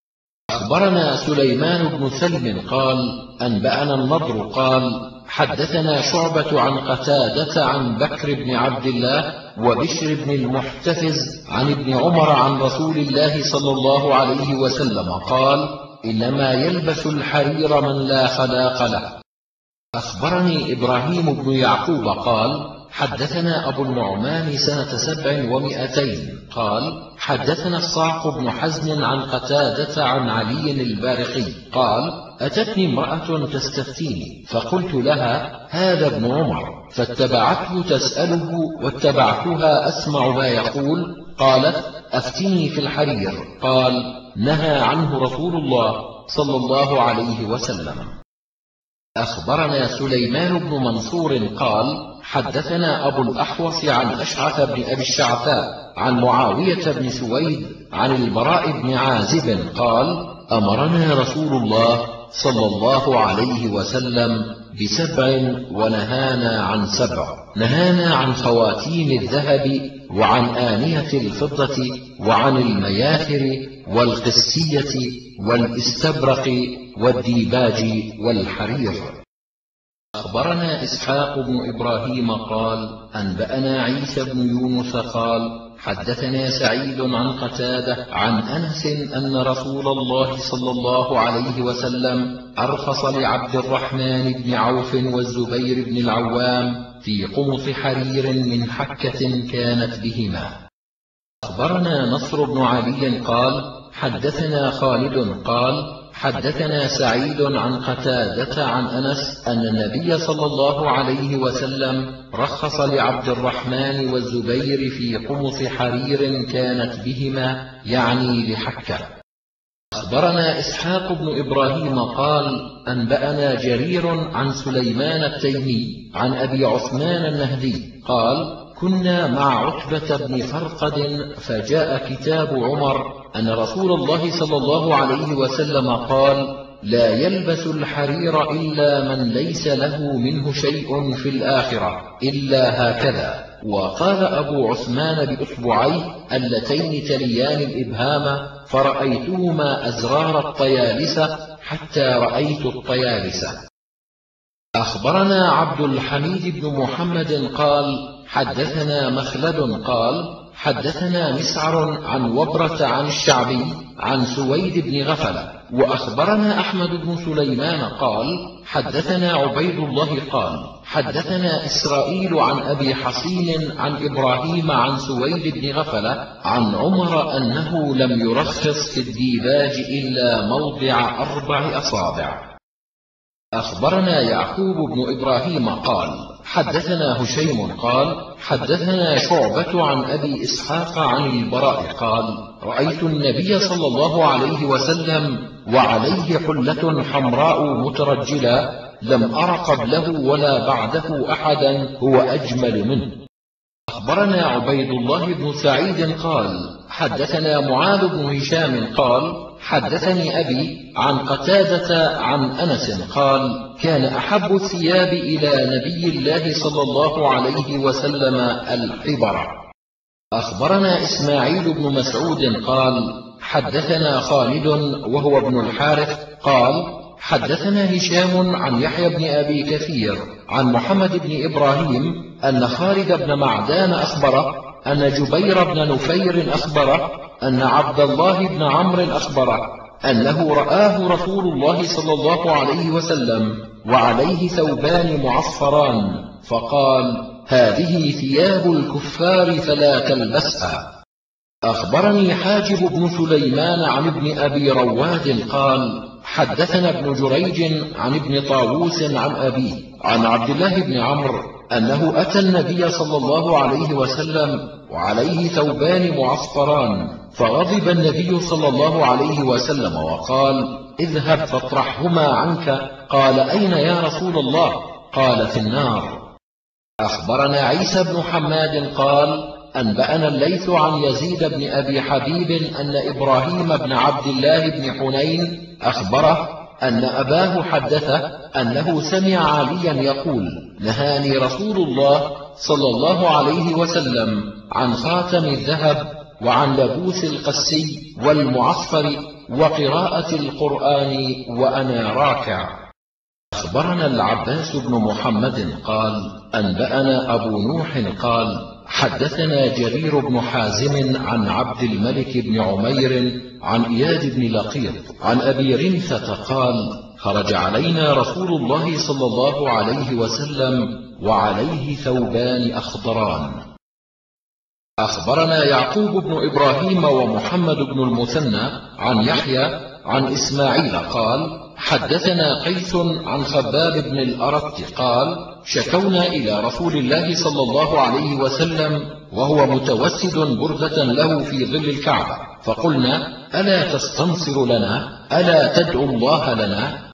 أخبرنا سليمان بن سلم قال: أنبأنا النضر قال: حدثنا شعبة عن قتادة عن بكر بن عبد الله وبشر بن المحتفز عن ابن عمر عن رسول الله صلى الله عليه وسلم قال: إنما يلبس الحرير من لا خلاق له. أخبرني إبراهيم بن يعقوب قال: حدثنا أبو النعمان سنة سبع ومئتين قال: حدثنا الصعق بن حزن عن قتادة عن علي البارقي قال: أتتني امرأة تستفتيني، فقلت لها: هذا ابن عمر، فاتبعته تسأله واتبعتها أسمع ما يقول. قالت: أفتني في الحرير. قال: نهى عنه رسول الله صلى الله عليه وسلم. أخبرنا سليمان بن منصور قال: حدثنا أبو الأحوص عن أشعث بن أبي الشعثاء عن معاوية بن سويد عن البراء بن عازب قال: أمرنا رسول الله صلى الله عليه وسلم بسبع ونهانا عن سبع. نهانا عن خواتيم الذهب، وعن آنية الفضة، وعن المياثر والقسية والإستبرق والديباج والحرير. أخبرنا إسحاق بن إبراهيم قال: أنبأنا عيسى بن يونس قال: حدثنا سعيد عن قتادة عن أنس أن رسول الله صلى الله عليه وسلم أرخص لعبد الرحمن بن عوف والزبير بن العوام في قمص حرير من حكة كانت بهما. أخبرنا نصر بن علي قال حدثنا خالد قال حدثنا سعيد عن قتادة عن أنس أن النبي صلى الله عليه وسلم رخص لعبد الرحمن والزبير في قمص حرير كانت بهما، يعني لحكة. أخبرنا إسحاق بن إبراهيم قال أنبأنا جرير عن سليمان التيمي عن أبي عثمان النهدي قال كنا مع عتبة بن فرقد فجاء كتاب عمر أن رسول الله صلى الله عليه وسلم قال لا يلبس الحرير إلا من ليس له منه شيء في الآخرة إلا هكذا. وقال أبو عثمان بأصبعيه اللتين تليان الإبهام فرأيتهما أزرار الطيالسة حتى رأيت الطيالسة. أخبرنا عبد الحميد بن محمد قال حدثنا مخلد قال حدثنا مسعر عن وبرة عن الشعبي عن سويد بن غفلة. وأخبرنا أحمد بن سليمان قال حدثنا عبيد الله قال حدثنا إسرائيل عن أبي حصين عن إبراهيم عن سويد بن غفلة عن عمر أنه لم يرخص في الديباج إلا موضع أربع أصابع. أخبرنا يعقوب بن إبراهيم قال حدثنا هشيم قال حدثنا شعبة عن أبي إسحاق عن البراء قال رأيت النبي صلى الله عليه وسلم وعليه حلة حمراء مترجلة لم أر قبله ولا بعده أحدا هو أجمل منه. أخبرنا عبيد الله بن سعيد قال حدثنا معاذ بن هشام قال حدثني أبي عن قتادة عن أنس قال كان أحب الثياب إلى نبي الله صلى الله عليه وسلم الحبر. أخبرنا إسماعيل بن مسعود قال حدثنا خالد وهو ابن الحارث قال حدثنا هشام عن يحيى بن أبي كثير عن محمد بن إبراهيم أن خالد بن معدان أخبره أن جبير بن نفير أخبره أن عبد الله بن عمرو أخبره أنه رآه رسول الله صلى الله عليه وسلم وعليه ثوبان معصفران فقال هذه ثياب الكفار فلا تلبسها. أخبرني حاجب بن سليمان عن ابن أبي رواد قال حدثنا ابن جريج عن ابن طاووس عن أبيه عن عبد الله بن عمرو أنه أتى النبي صلى الله عليه وسلم وعليه ثوبان معصفران فغضب النبي صلى الله عليه وسلم وقال اذهب فاطرحهما عنك. قال أين يا رسول الله؟ قال في النار. أخبرنا عيسى بن حماد قال أنبأنا الليث عن يزيد بن أبي حبيب أن إبراهيم بن عبد الله بن حنين أخبره أن أباه حدثه أنه سمع عليا يقول نهاني رسول الله صلى الله عليه وسلم عن خاتم الذهب وعن لبوس القسي والمعصفر وقراءة القرآن وأنا راكع. أخبرنا العباس بن محمد قال أنبأنا أبو نوح قال حدثنا جرير بن حازم عن عبد الملك بن عمير عن إياد بن لقيط عن أبي رمثة قال خرج علينا رسول الله صلى الله عليه وسلم وعليه ثوبان أخضران. أخبرنا يعقوب بن إبراهيم ومحمد بن المثنى عن يحيى عن إسماعيل قال حدثنا قيس عن خباب بن الأرت قال شكونا إلى رسول الله صلى الله عليه وسلم وهو متوسد بردة له في ظل الكعبة فقلنا ألا تستنصر لنا ألا تدعو الله لنا.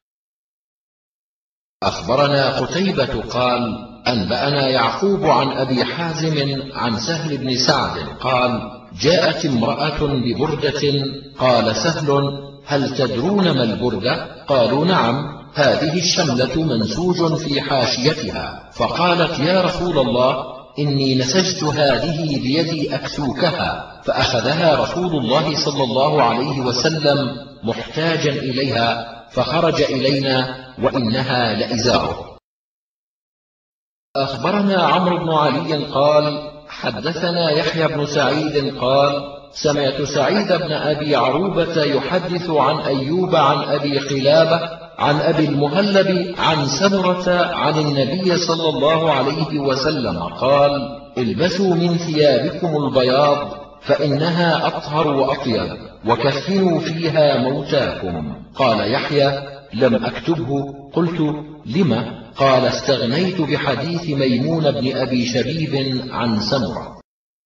أخبرنا قتيبة قال أنبأنا يعقوب عن أبي حازم عن سهل بن سعد قال جاءت امرأة ببردة قال سهل هل تدرون ما البردة؟ قالوا نعم هذه الشملة منسوج في حاشيتها. فقالت يا رسول الله إني نسجت هذه بيدي أكسوكها. فأخذها رسول الله صلى الله عليه وسلم محتاجا إليها فخرج إلينا وإنها لإزاره. أخبرنا عمرو بن علي قال حدثنا يحيى بن سعيد قال سمعت سعيد بن أبي عروبة يحدث عن أيوب عن أبي قلابة عن أبي المهلب عن سمرة عن النبي صلى الله عليه وسلم قال البسوا من ثيابكم البياض فإنها أطهر وأطيب وكفنوا فيها موتاكم. قال يحيى لم أكتبه. قلت لم؟ قال استغنيت بحديث ميمون بن أبي شبيب عن سمرة.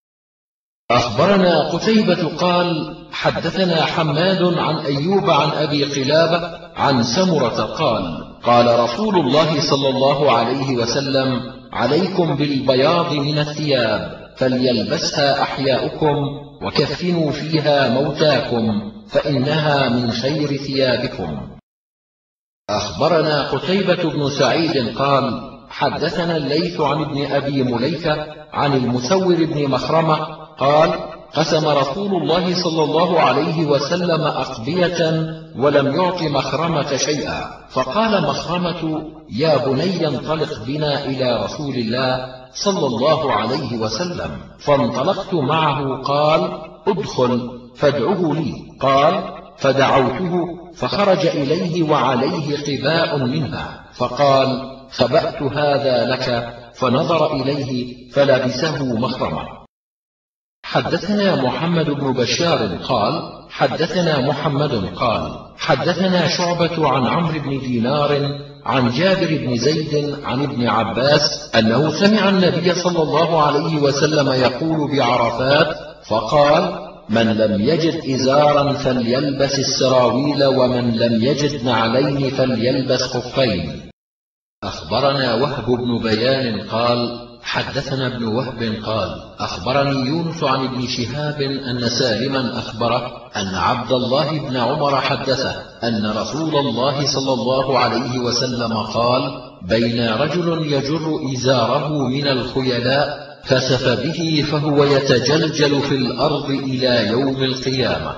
أخبرنا قتيبة قال حدثنا حماد عن أيوب عن أبي قلابة عن سمرة قال قال رسول الله صلى الله عليه وسلم عليكم بالبياض من الثياب فليلبسها أحياؤكم وكفنوا فيها موتاكم فإنها من خير ثيابكم. أخبرنا قتيبة بن سعيد قال حدثنا الليث عن ابن أبي مليكة عن المسور بن مخرمة قال قسم رسول الله صلى الله عليه وسلم أقبية ولم يعط مخرمة شيئا، فقال مخرمة يا بني انطلق بنا إلى رسول الله صلى الله عليه وسلم، فانطلقت معه. قال ادخل فادعه لي. قال فدعوته فخرج إليه وعليه قباء منها، فقال خبأت هذا لك، فنظر إليه فلبسه مخرمة. حدثنا محمد بن بشار قال حدثنا محمد قال حدثنا شعبة عن عمرو بن دينار عن جابر بن زيد عن ابن عباس أنه سمع النبي صلى الله عليه وسلم يقول بعرفات فقال من لم يجد إزارا فليلبس السراويل ومن لم يجد نعلين فليلبس خفين. أخبرنا وهب بن بيان قال حدثنا ابن وهب قال أخبرني يونس عن ابن شهاب أن سالما أخبره أن عبد الله بن عمر حدثه أن رسول الله صلى الله عليه وسلم قال بين رجل يجر إزاره من الخيلاء فسف به فهو يتجلجل في الأرض إلى يوم القيامة.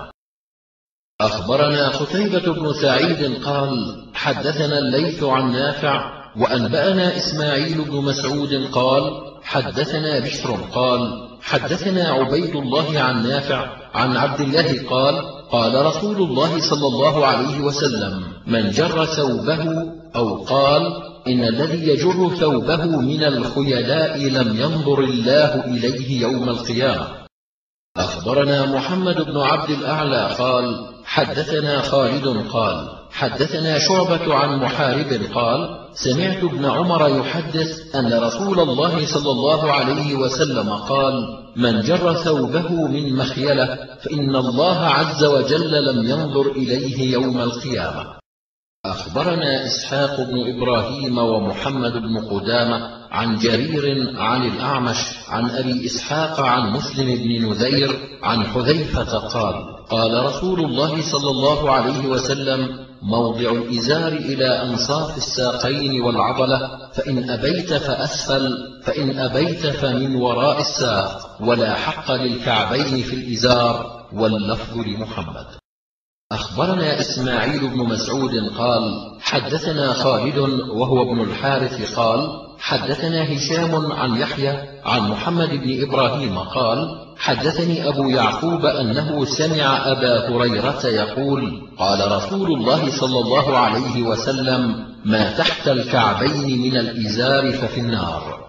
أخبرنا قتيبة بن سعيد قال حدثنا الليث عن نافع وأنبأنا إسماعيل بن مسعود قال حدثنا بشر قال حدثنا عبيد الله عن نافع عن عبد الله قال قال رسول الله صلى الله عليه وسلم من جر ثوبه أو قال إن الذي يجر ثوبه من الخيلاء لم ينظر الله إليه يوم القيامة. أخبرنا محمد بن عبد الأعلى قال حدثنا خالد قال حدثنا شعبة عن محارب قال سمعت ابن عمر يحدث أن رسول الله صلى الله عليه وسلم قال من جر ثوبه من مخيلة فإن الله عز وجل لم ينظر إليه يوم القيامة. أخبرنا إسحاق بن إبراهيم ومحمد بن قدامة عن جرير عن الأعمش عن أبي إسحاق عن مسلم بن نذير عن حذيفة قال قال رسول الله صلى الله عليه وسلم موضع الإزار إلى أنصاف الساقين والعضلة، فإن أبيت فأسفل، فإن أبيت فمن وراء الساق، ولا حق للكعبين في الإزار. واللفظ لمحمد. أخبرنا إسماعيل بن مسعود قال حدثنا خالد وهو ابن الحارث قال حدثنا هشام عن يحيى عن محمد بن إبراهيم قال حدثني أبو يعقوب أنه سمع أبا هريرة يقول قال رسول الله صلى الله عليه وسلم ما تحت الكعبين من الإزار ففي النار.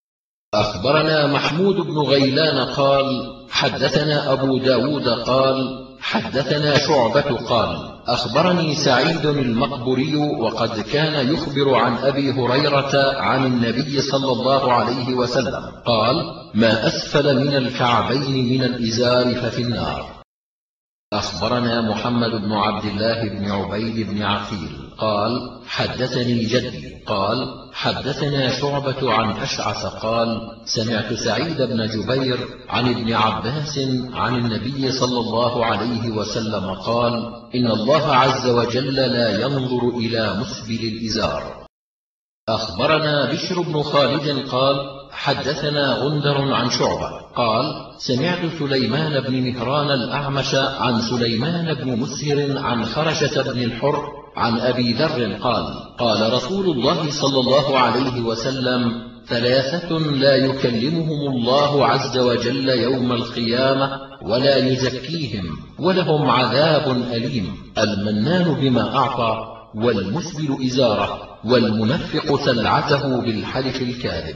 أخبرنا محمود بن غيلان قال حدثنا أبو داود قال حدثنا شعبة قال أخبرني سعيد المقبري وقد كان يخبر عن أبي هريرة عن النبي صلى الله عليه وسلم قال ما أسفل من الكعبين من الإزار ففي النار. أخبرنا محمد بن عبد الله بن عبيد بن عقيل قال حدثني جدي قال حدثنا شعبة عن أشعث قال سمعت سعيد بن جبير عن ابن عباس عن النبي صلى الله عليه وسلم قال إن الله عز وجل لا ينظر إلى مسبل الإزار. أخبرنا بشر بن خالد قال حدثنا غندر عن شعبة قال سمعت سليمان بن مهران الأعمش عن سليمان بن مسهر عن خرشة بن الحر عن أبي ذر قال قال رسول الله صلى الله عليه وسلم ثلاثة لا يكلمهم الله عز وجل يوم القيامة ولا يزكيهم ولهم عذاب أليم: المنان بما أعطى، والمسبل إزاره، والمنفق سلعته بالحلف الكاذب.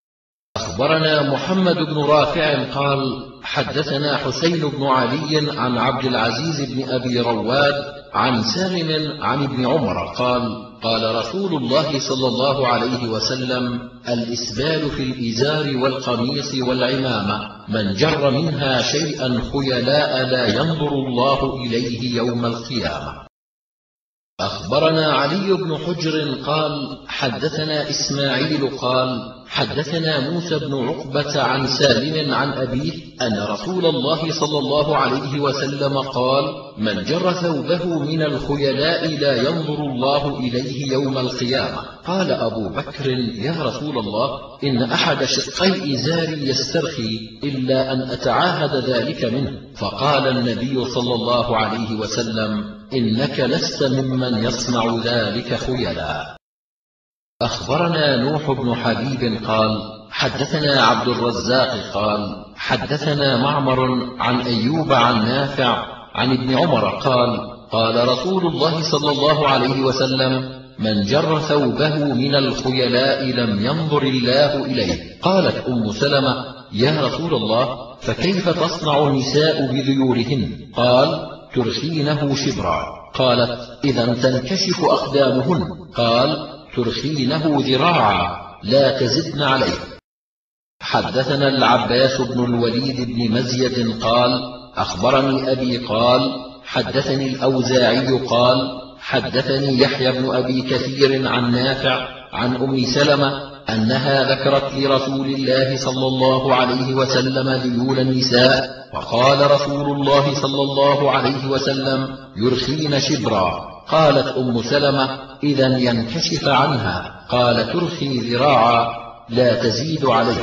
أخبرنا محمد بن رافع قال: حدثنا حسين بن علي عن عبد العزيز بن أبي رواد عن سالم عن ابن عمر قال: قال رسول الله صلى الله عليه وسلم: الإسبال في الإزار والقميص والعمامة، من جر منها شيئا خيلاء لا ينظر الله إليه يوم القيامة. أخبرنا علي بن حجر قال: حدثنا إسماعيل قال: حدثنا موسى بن عقبة عن سالم عن أبيه أن رسول الله صلى الله عليه وسلم قال: من جر ثوبه من الخيلاء لا ينظر الله إليه يوم القيامة. قال أبو بكر: يا رسول الله، إن أحد شقي إزاري يسترخي إلا أن أتعاهد ذلك منه. فقال النبي صلى الله عليه وسلم: إنك لست ممن يصنع ذلك خيلاء. أخبرنا نوح بن حبيب قال: حدثنا عبد الرزاق قال: حدثنا معمر عن أيوب عن نافع عن ابن عمر قال: قال رسول الله صلى الله عليه وسلم: من جر ثوبه من الخيلاء لم ينظر الله إليه. قالت أم سلمة: يا رسول الله، فكيف تصنع النساء بذيولهن؟ قال: ترخينه شبرا. قالت: إذا تنكشف أقدامهن. قال: ترخينه ذراعا لا تزدن عليه. حدثنا العباس بن الوليد بن مزيد قال: أخبرني أبي قال: حدثني الأوزاعي قال: حدثني يحيى بن أبي كثير عن نافع عن أم سلمة أنها ذكرت لرسول الله صلى الله عليه وسلم ذيول النساء، فقال رسول الله صلى الله عليه وسلم: يرخين شبرا. قالت أم سلمة: إذا ينكشف عنها. قال: ترخي ذراعا لا تزيد عليه.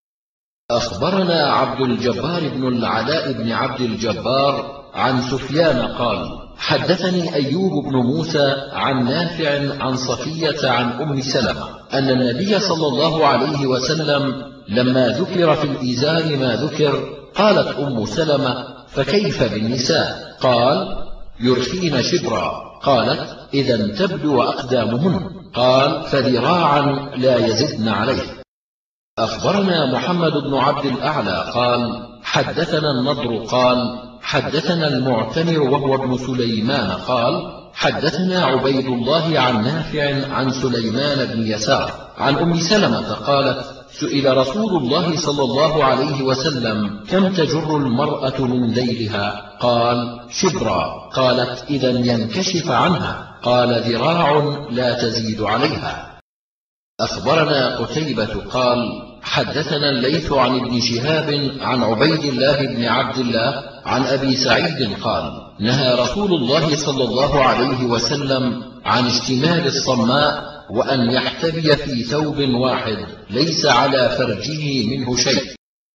أخبرنا عبد الجبار بن العلاء بن عبد الجبار عن سفيان قال: حدثني أيوب بن موسى عن نافع عن صفية عن أم سلمة أن النبي صلى الله عليه وسلم لما ذكر في الإزار ما ذكر، قالت أم سلمة: فكيف بالنساء؟ قال: يرخين شبرا. قالت: إذا تبدو أقدامهن. قال: فذراعا لا يزدن عليه. أخبرنا محمد بن عبد الأعلى قال: حدثنا النضر قال: حدثنا المعتمر وهو ابن سليمان قال: حدثنا عبيد الله عن نافع عن سليمان بن يسار عن أم سلمة قالت: سئل رسول الله صلى الله عليه وسلم: كم تجر المرأة من ذيلها؟ قال: شبرا. قالت: إذا ينكشف عنها. قال: ذراع لا تزيد عليها. أخبرنا قتيبة قال: حدثنا الليث عن ابن شهاب عن عبيد الله بن عبد الله عن أبي سعيد قال: نهى رسول الله صلى الله عليه وسلم عن اشتمال الصماء وأن يحتبي في ثوب واحد ليس على فرجه منه شيء.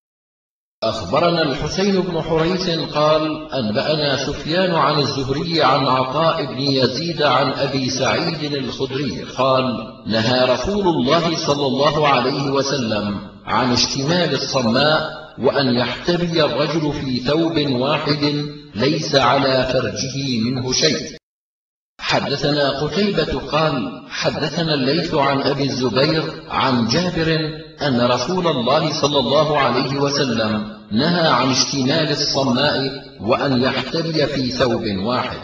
أخبرنا الحسين بن حريث قال: أنبأنا سفيان عن الزهري عن عطاء بن يزيد عن أبي سعيد الخدري قال: نهى رسول الله صلى الله عليه وسلم عن اشتمال الصماء وأن يحتبي الرجل في ثوب واحد ليس على فرجه منه شيء. حدثنا قتيبة قال: حدثنا الليث عن أبي الزبير عن جابر أن رسول الله صلى الله عليه وسلم نهى عن اشتمال الصماء وأن يحتبي في ثوب واحد.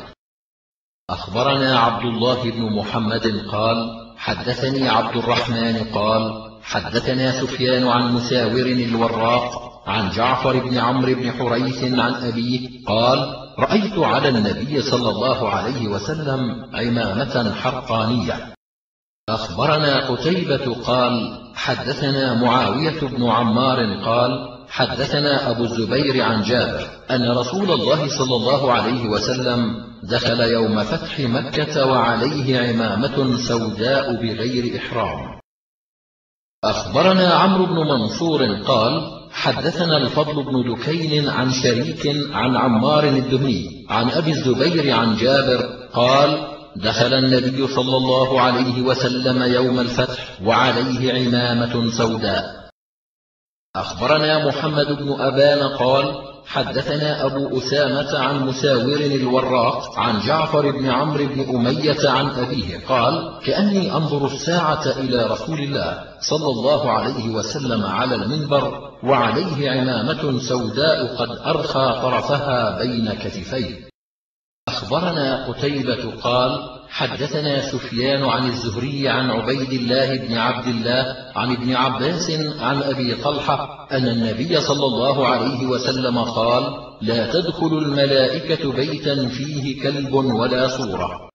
أخبرنا عبد الله بن محمد قال: حدثني عبد الرحمن قال: حدثنا سفيان عن مساور الوراق عن جعفر بن عمرو بن حريث عن أبيه قال: رأيت على النبي صلى الله عليه وسلم عمامة حرقانية. أخبرنا قتيبة قال: حدثنا معاوية بن عمار قال: حدثنا أبو الزبير عن جابر أن رسول الله صلى الله عليه وسلم دخل يوم فتح مكة وعليه عمامة سوداء بغير إحرام. أخبرنا عمرو بن منصور قال: حدثنا الفضل بن دكين عن شريك عن عمار الدهني عن أبي الزبير عن جابر قال: دخل النبي صلى الله عليه وسلم يوم الفتح وعليه عمامة سوداء. أخبرنا محمد بن أبان قال حدثنا أبو أسامة عن مساور الوراق عن جعفر بن عمرو بن أمية عن أبيه قال كأني أنظر الساعة إلى رسول الله صلى الله عليه وسلم على المنبر وعليه عمامة سوداء قد أرخى طرفها بين كتفيه. أخبرنا قتيبة قال حدثنا سفيان عن الزهري عن عبيد الله بن عبد الله عن ابن عباس عن أبي طلحة أن النبي صلى الله عليه وسلم قال لا تدخل الملائكة بيتا فيه كلب ولا صورة.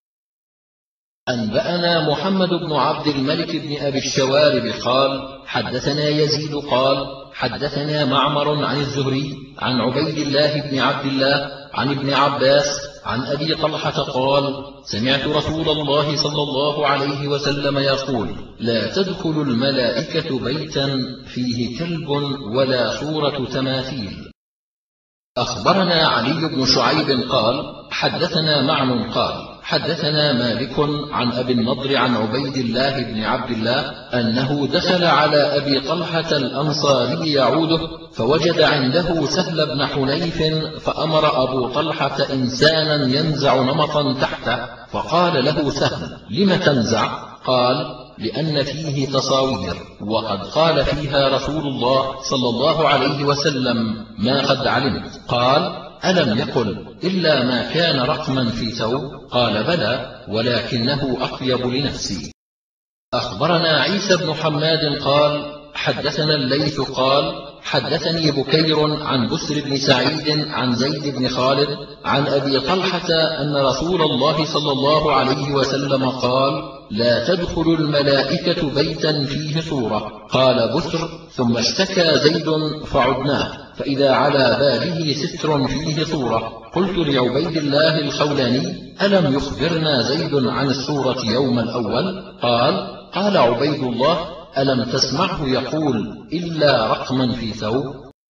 أنبأنا محمد بن عبد الملك بن أبي الشوارب قال حدثنا يزيد قال حدثنا معمر عن الزهري عن عبيد الله بن عبد الله عن ابن عباس عن أبي طلحة قال سمعت رسول الله صلى الله عليه وسلم يقول لا تدخل الملائكة بيتا فيه كلب ولا صورة تماثيل. أخبرنا علي بن شعيب قال حدثنا معن قال حدثنا مالك عن أبي النضر عن عبيد الله بن عبد الله أنه دخل على أبي طلحة الأنصاري يعوده فوجد عنده سهل بن حنيف فأمر أبو طلحة إنسانا ينزع نمطا تحته فقال له سهل لم تنزع؟ قال لأن فيه تصاوير وقد قال فيها رسول الله صلى الله عليه وسلم ما قد علمت. قال ألم يقل إلا ما كان رقما في ثوب؟ قال بلى ولكنه أطيب لنفسي. أخبرنا عيسى بن حماد قال حدثنا الليث قال حدثني بكير عن بسر بن سعيد عن زيد بن خالد عن أبي طلحة أن رسول الله صلى الله عليه وسلم قال لا تدخل الملائكة بيتا فيه صورة. قال بسر ثم اشتكى زيد فعدناه فإذا على باله ستر فيه صورة. قلت لعبيد الله الخولاني ألم يخبرنا زيد عن الصورة يوم الأول؟ قال قال عبيد الله ألم تسمعه يقول إلا رقما في ثوب؟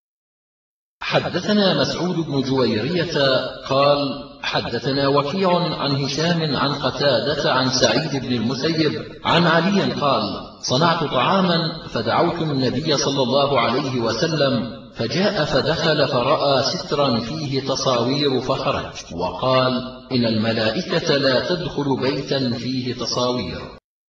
حدثنا مسعود بن جويرية قال حدثنا وكيع عن هشام عن قتادة عن سعيد بن المسيب عن علي قال صنعت طعاما فدعوت النبي صلى الله عليه وسلم فجاء فدخل فرأى سترا فيه تصاوير فخرج وقال إن الملائكة لا تدخل بيتا فيه تصاوير.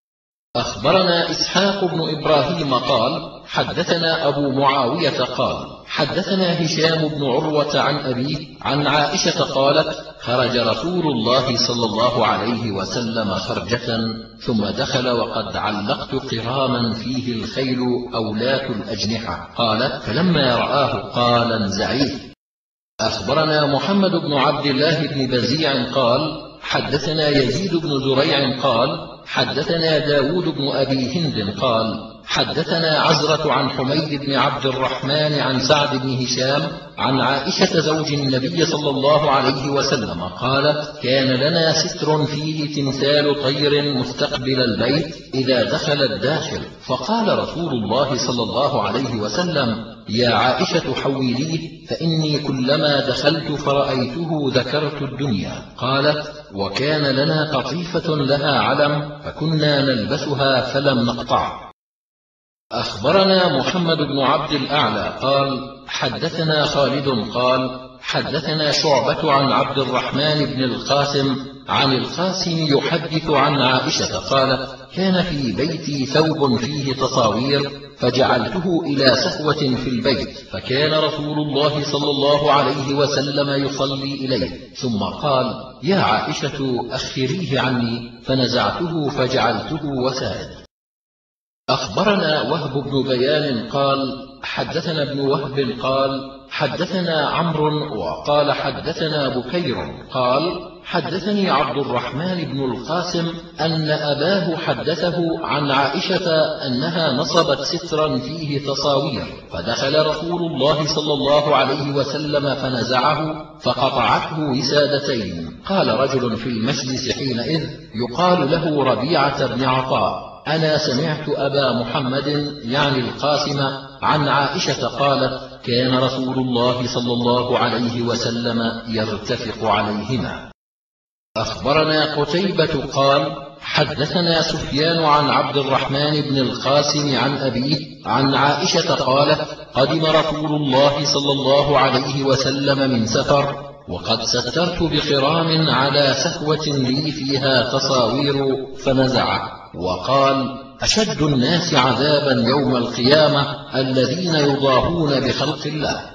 أخبرنا إسحاق بن إبراهيم قال حدثنا أبو معاوية قال حدثنا هشام بن عروة عن أبيه عن عائشة قالت خرج رسول الله صلى الله عليه وسلم خرجة ثم دخل وقد علقت قراما فيه الخيل أولات الأجنحة. قالت فلما رآه قال انزعيه. أخبرنا محمد بن عبد الله بن بزيع قال حدثنا يزيد بن زريع قال حدثنا داود بن أبي هند قال حدثنا عزرة عن حميد بن عبد الرحمن عن سعد بن هشام عن عائشة زوج النبي صلى الله عليه وسلم قالت كان لنا ستر فيه تمثال طير مستقبل البيت إذا دخل الداخل فقال رسول الله صلى الله عليه وسلم يا عائشة حوليه فإني كلما دخلت فرأيته ذكرت الدنيا. قالت وكان لنا قطيفة لها علم فكنا نلبسها فلم نقطع. أخبرنا محمد بن عبد الأعلى قال حدثنا خالد قال حدثنا شعبة عن عبد الرحمن بن القاسم عن القاسم يحدث عن عائشة قالت كان في بيتي ثوب فيه تصاوير فجعلته إلى سهوة في البيت فكان رسول الله صلى الله عليه وسلم يصلي إليه ثم قال يا عائشة أخريه عني فنزعته فجعلته وسائد. أخبرنا وهب بن بيان قال حدثنا ابن وهب قال حدثنا عمرو وقال حدثنا بكير قال حدثني عبد الرحمن بن القاسم أن أباه حدثه عن عائشة أنها نصبت سترا فيه تصاوير فدخل رسول الله صلى الله عليه وسلم فنزعه فقطعته وسادتين. قال رجل في المجلس حينئذ يقال له ربيعة بن عطاء أنا سمعت أبا محمد يعني القاسم عن عائشة قالت كان رسول الله صلى الله عليه وسلم يرتفق عليهما. أخبرنا قتيبة قال حدثنا سفيان عن عبد الرحمن بن القاسم عن أبيه عن عائشة قالت قدم رسول الله صلى الله عليه وسلم من سفر وقد سترت بخرام على سهوة لي فيها تصاوير فنزعه وقال أشد الناس عذابا يوم القيامة الذين يضاهون بخلق الله.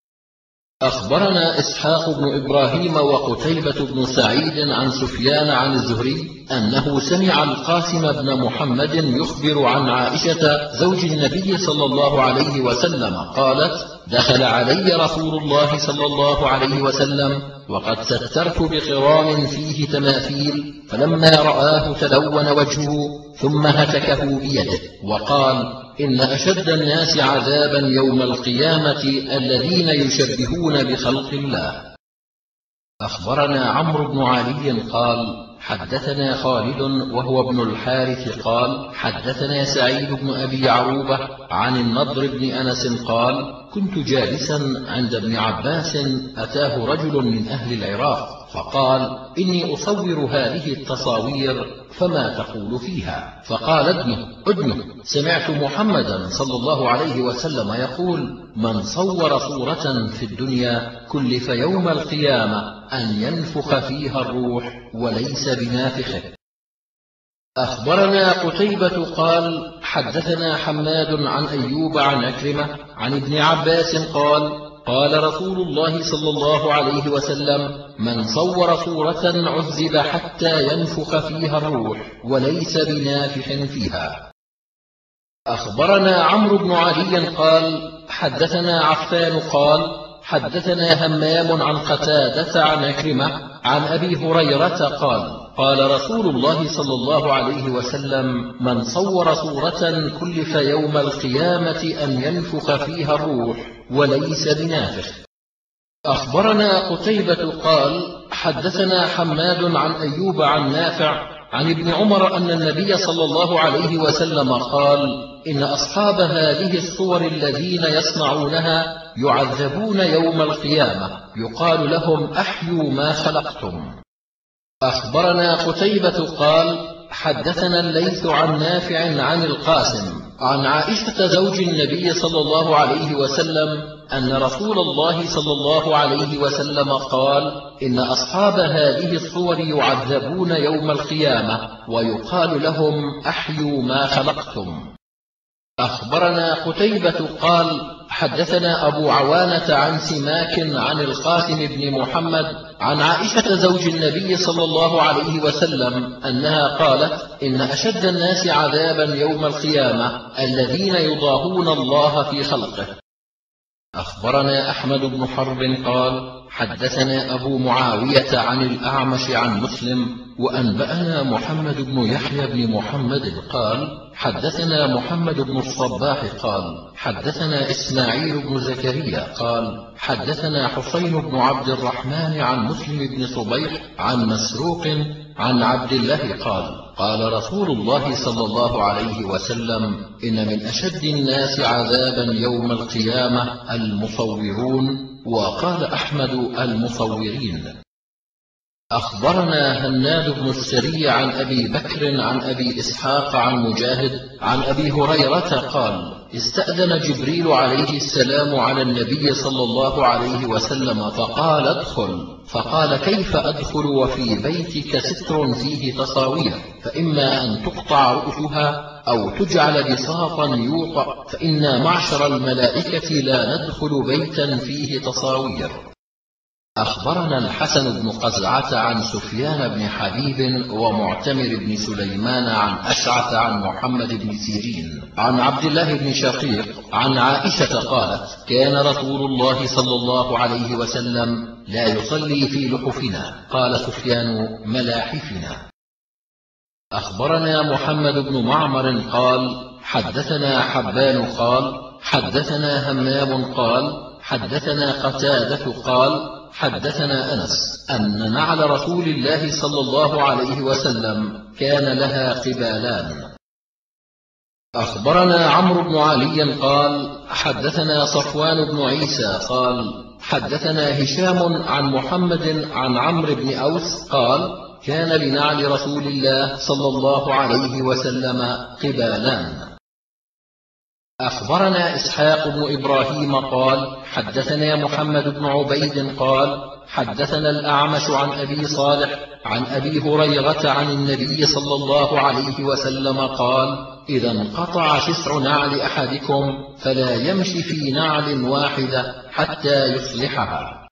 أخبرنا إسحاق بن إبراهيم وقتيبة بن سعيد عن سفيان عن الزهري أنه سمع القاسم بن محمد يخبر عن عائشة زوج النبي صلى الله عليه وسلم قالت دخل علي رسول الله صلى الله عليه وسلم وقد سترت بخرام فيه تماثيل فلما رآه تلون وجهه ثم هتكه بيده وقال إن أشد الناس عذابا يوم القيامة الذين يشبهون بخلق الله. أخبرنا عمرو بن علي قال حدثنا خالد وهو ابن الحارث قال حدثنا سعيد بن أبي عروبة عن النضر بن أنس قال كنت جالسا عند ابن عباس أتاه رجل من أهل العراق فقال إني أصور هذه التصاوير فما تقول فيها؟ فقال ابنه ادنه سمعت محمدا صلى الله عليه وسلم يقول من صور صورة في الدنيا كلف يوم القيامة أن ينفخ فيها الروح وليس بنافخه. أخبرنا قتيبة قال حدثنا حماد عن أيوب عن عكرمة عن ابن عباس قال قال رسول الله صلى الله عليه وسلم من صور صورة عذب حتى ينفخ فيها الروح وليس بنافخ فيها. أخبرنا عمرو بن علي قال حدثنا عفان قال حدثنا همام عن قتادة عن عكرمة عن أبي هريرة قال قال رسول الله صلى الله عليه وسلم من صور صورة كلف يوم القيامة أن ينفخ فيها الروح وليس بنافخ. أخبرنا قتيبة قال حدثنا حماد عن أيوب عن نافع عن ابن عمر أن النبي صلى الله عليه وسلم قال إن أصحاب هذه الصور الذين يصنعونها يعذبون يوم القيامة يقال لهم أحيوا ما خلقتم. أخبرنا قتيبة قال حدثنا الليث عن نافع عن القاسم عن عائشة زوج النبي صلى الله عليه وسلم أن رسول الله صلى الله عليه وسلم قال إن أصحاب هذه الصور يعذبون يوم القيامة ويقال لهم أحيوا ما خلقتم. أخبرنا قتيبة قال حدثنا أبو عوانة عن سماك عن القاسم بن محمد عن عائشة زوج النبي صلى الله عليه وسلم أنها قالت إن أشد الناس عذابا يوم القيامة الذين يضاهون الله في خلقه. أخبرنا أحمد بن حرب قال حدثنا أبو معاوية عن الأعمش عن مسلم وأنبأنا محمد بن يحيى بن محمد قال حدثنا محمد بن الصباح قال حدثنا إسماعيل بن زكريا قال حدثنا حسين بن عبد الرحمن عن مسلم بن صبيح عن مسروق عن عبد الله قال قال رسول الله صلى الله عليه وسلم إن من أشد الناس عذابا يوم القيامة المصورون وقال أحمد المصورين. أخبرنا هناد بن السري عن أبي بكر عن أبي إسحاق عن مجاهد عن أبي هريرة قال استأذن جبريل عليه السلام على النبي صلى الله عليه وسلم فقال ادخل فقال كيف أدخل وفي بيتك ستر فيه تصاوير فإما أن تقطع رؤوسها أو تجعل بساطا يوقع فإنا معشر الملائكة لا ندخل بيتا فيه تصاوير. أخبرنا الحسن بن قزعة عن سفيان بن حبيب ومعتمر بن سليمان عن أشعث عن محمد بن سيرين عن عبد الله بن شقيق عن عائشة قالت كان رسول الله صلى الله عليه وسلم لا يصلي في لحفنا. قال سفيان ملاحفنا. أخبرنا محمد بن معمر قال حدثنا حبان قال حدثنا همام قال حدثنا قتادة قال حدثنا أنس أن نعل رسول الله صلى الله عليه وسلم كان لها قبالان. أخبرنا عمرو بن علي قال حدثنا صفوان بن عيسى قال حدثنا هشام عن محمد عن عمرو بن أوس قال كان لنعل رسول الله صلى الله عليه وسلم قبالان. أخبرنا إسحاق بن إبراهيم قال حدثنا محمد بن عبيد قال حدثنا الأعمش عن أبي صالح عن أبي هريرة عن النبي صلى الله عليه وسلم قال إذا انقطع شسع نعل أحدكم فلا يمشي في نعل واحدة حتى يصلحها.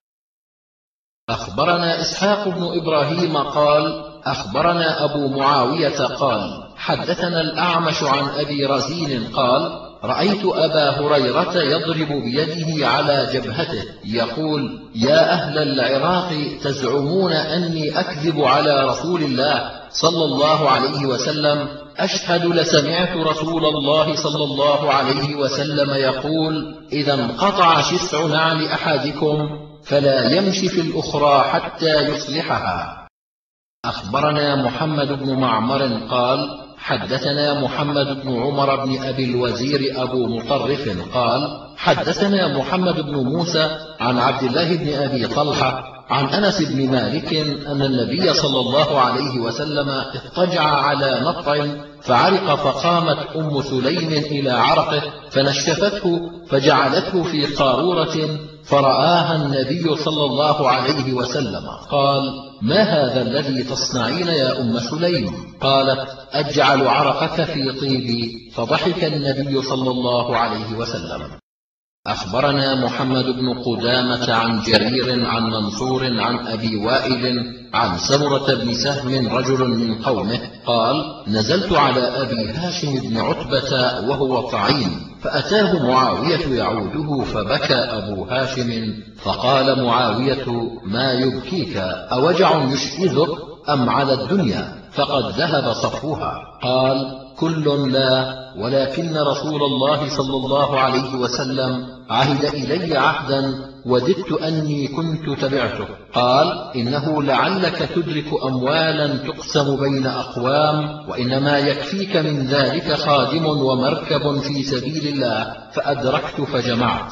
أخبرنا إسحاق بن إبراهيم قال أخبرنا أبو معاوية قال حدثنا الأعمش عن أبي رزين قال رأيت أبا هريرة يضرب بيده على جبهته يقول يا أهل العراق تزعمون أني أكذب على رسول الله صلى الله عليه وسلم أشهد لسمعت رسول الله صلى الله عليه وسلم يقول إذا انقطع شسع نعل أحدكم فلا يمشي في الأخرى حتى يصلحها. أخبرنا محمد بن معمر قال حدثنا محمد بن عمر بن أبي الوزير أبو مطرف قال حدثنا محمد بن موسى عن عبد الله بن أبي طلحة عن أنس بن مالك أن النبي صلى الله عليه وسلم اضطجع على نطع فعرق فقامت أم سليم إلى عرقه فنشفته فجعلته في قارورة فرآها النبي صلى الله عليه وسلم قال ما هذا الذي تصنعين يا أم سليم؟ قالت أجعل عرقك في طيبي فضحك النبي صلى الله عليه وسلم. أخبرنا محمد بن قدامة عن جرير عن منصور عن أبي وائل عن سمرة بن سهم رجل من قومه قال نزلت على أبي هاشم بن عتبة وهو طعين فأتاه معاوية يعوده فبكى أبو هاشم فقال معاوية ما يبكيك أوجع يشئذك أم على الدنيا فقد ذهب صفوها؟ قال كل لا ولكن رسول الله صلى الله عليه وسلم عهد إلي عهدا وددت أني كنت تبعته. قال إنه لعلك تدرك أموالا تقسم بين أقوام وإنما يكفيك من ذلك خادم ومركب في سبيل الله فأدركت فجمعت.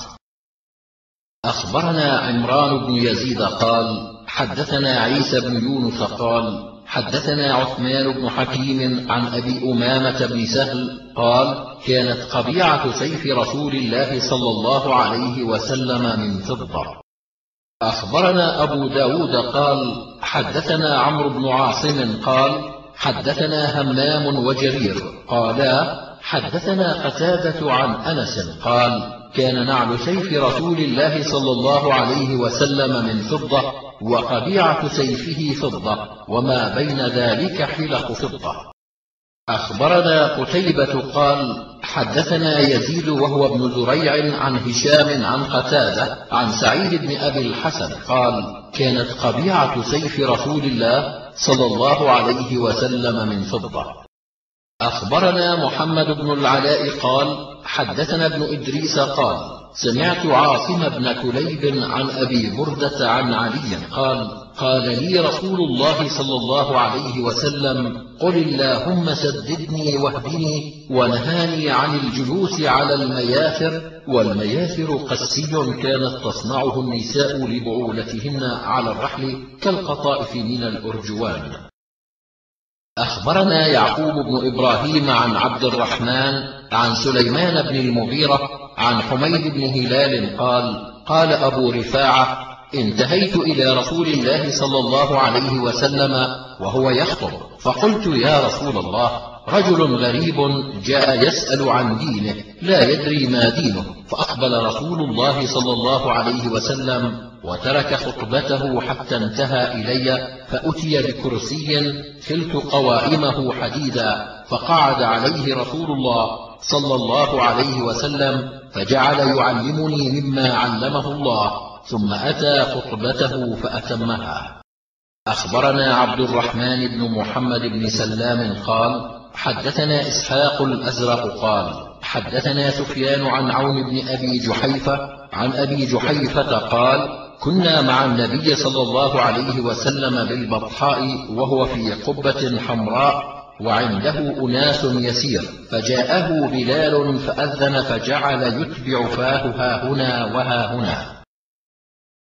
أخبرنا عمران بن يزيد قال حدثنا عيسى بن يونس قال حدثنا عثمان بن حكيم عن أبي أمامة بن سهل قال كانت قبيعة سيف رسول الله صلى الله عليه وسلم من فضة. أخبرنا أبو داود قال حدثنا عمرو بن عاصم قال حدثنا همام وجرير قالا حدثنا قتادة عن أنس قال كان نعل سيف رسول الله صلى الله عليه وسلم من فضة وقبيعة سيفه فضة وما بين ذلك حلق فضة. أخبرنا قتيبة قال حدثنا يزيد وهو ابن زريع عن هشام عن قتادة عن سعيد بن أبي الحسن قال كانت قبيعة سيف رسول الله صلى الله عليه وسلم من فضة. أخبرنا محمد بن العلاء قال حدثنا ابن إدريس قال سمعت عاصم بن كليب عن أبي بردة عن علي قال قال لي رسول الله صلى الله عليه وسلم قل اللهم سددني واهدني ونهاني عن الجلوس على المياثر والمياثر قسي كانت تصنعه النساء لبعولتهن على الرحل كالقطائف من الأرجوان. أخبرنا يعقوب بن إبراهيم عن عبد الرحمن عن سليمان بن المغيرة عن حميد بن هلال قال قال أبو رفاعة انتهيت إلى رسول الله صلى الله عليه وسلم وهو يخطب فقلت يا رسول الله رجل غريب جاء يسأل عن دينه لا يدري ما دينه فأقبل رسول الله صلى الله عليه وسلم وترك خطبته حتى انتهى إلي فأتي بكرسي خلت قوائمه حديدا فقعد عليه رسول الله صلى الله عليه وسلم فجعل يعلمني مما علمه الله ثم أتى خطبته فأتمها. أخبرنا عبد الرحمن بن محمد بن سلام قال حدثنا إسحاق الأزرق قال حدثنا سفيان عن عون بن أبي جحيفة عن أبي جحيفة قال كنا مع النبي صلى الله عليه وسلم بالبطحاء وهو في قبة حمراء وعنده أناس يسير فجاءه بلال فأذن فجعل يتبع فاه ها هنا وها هنا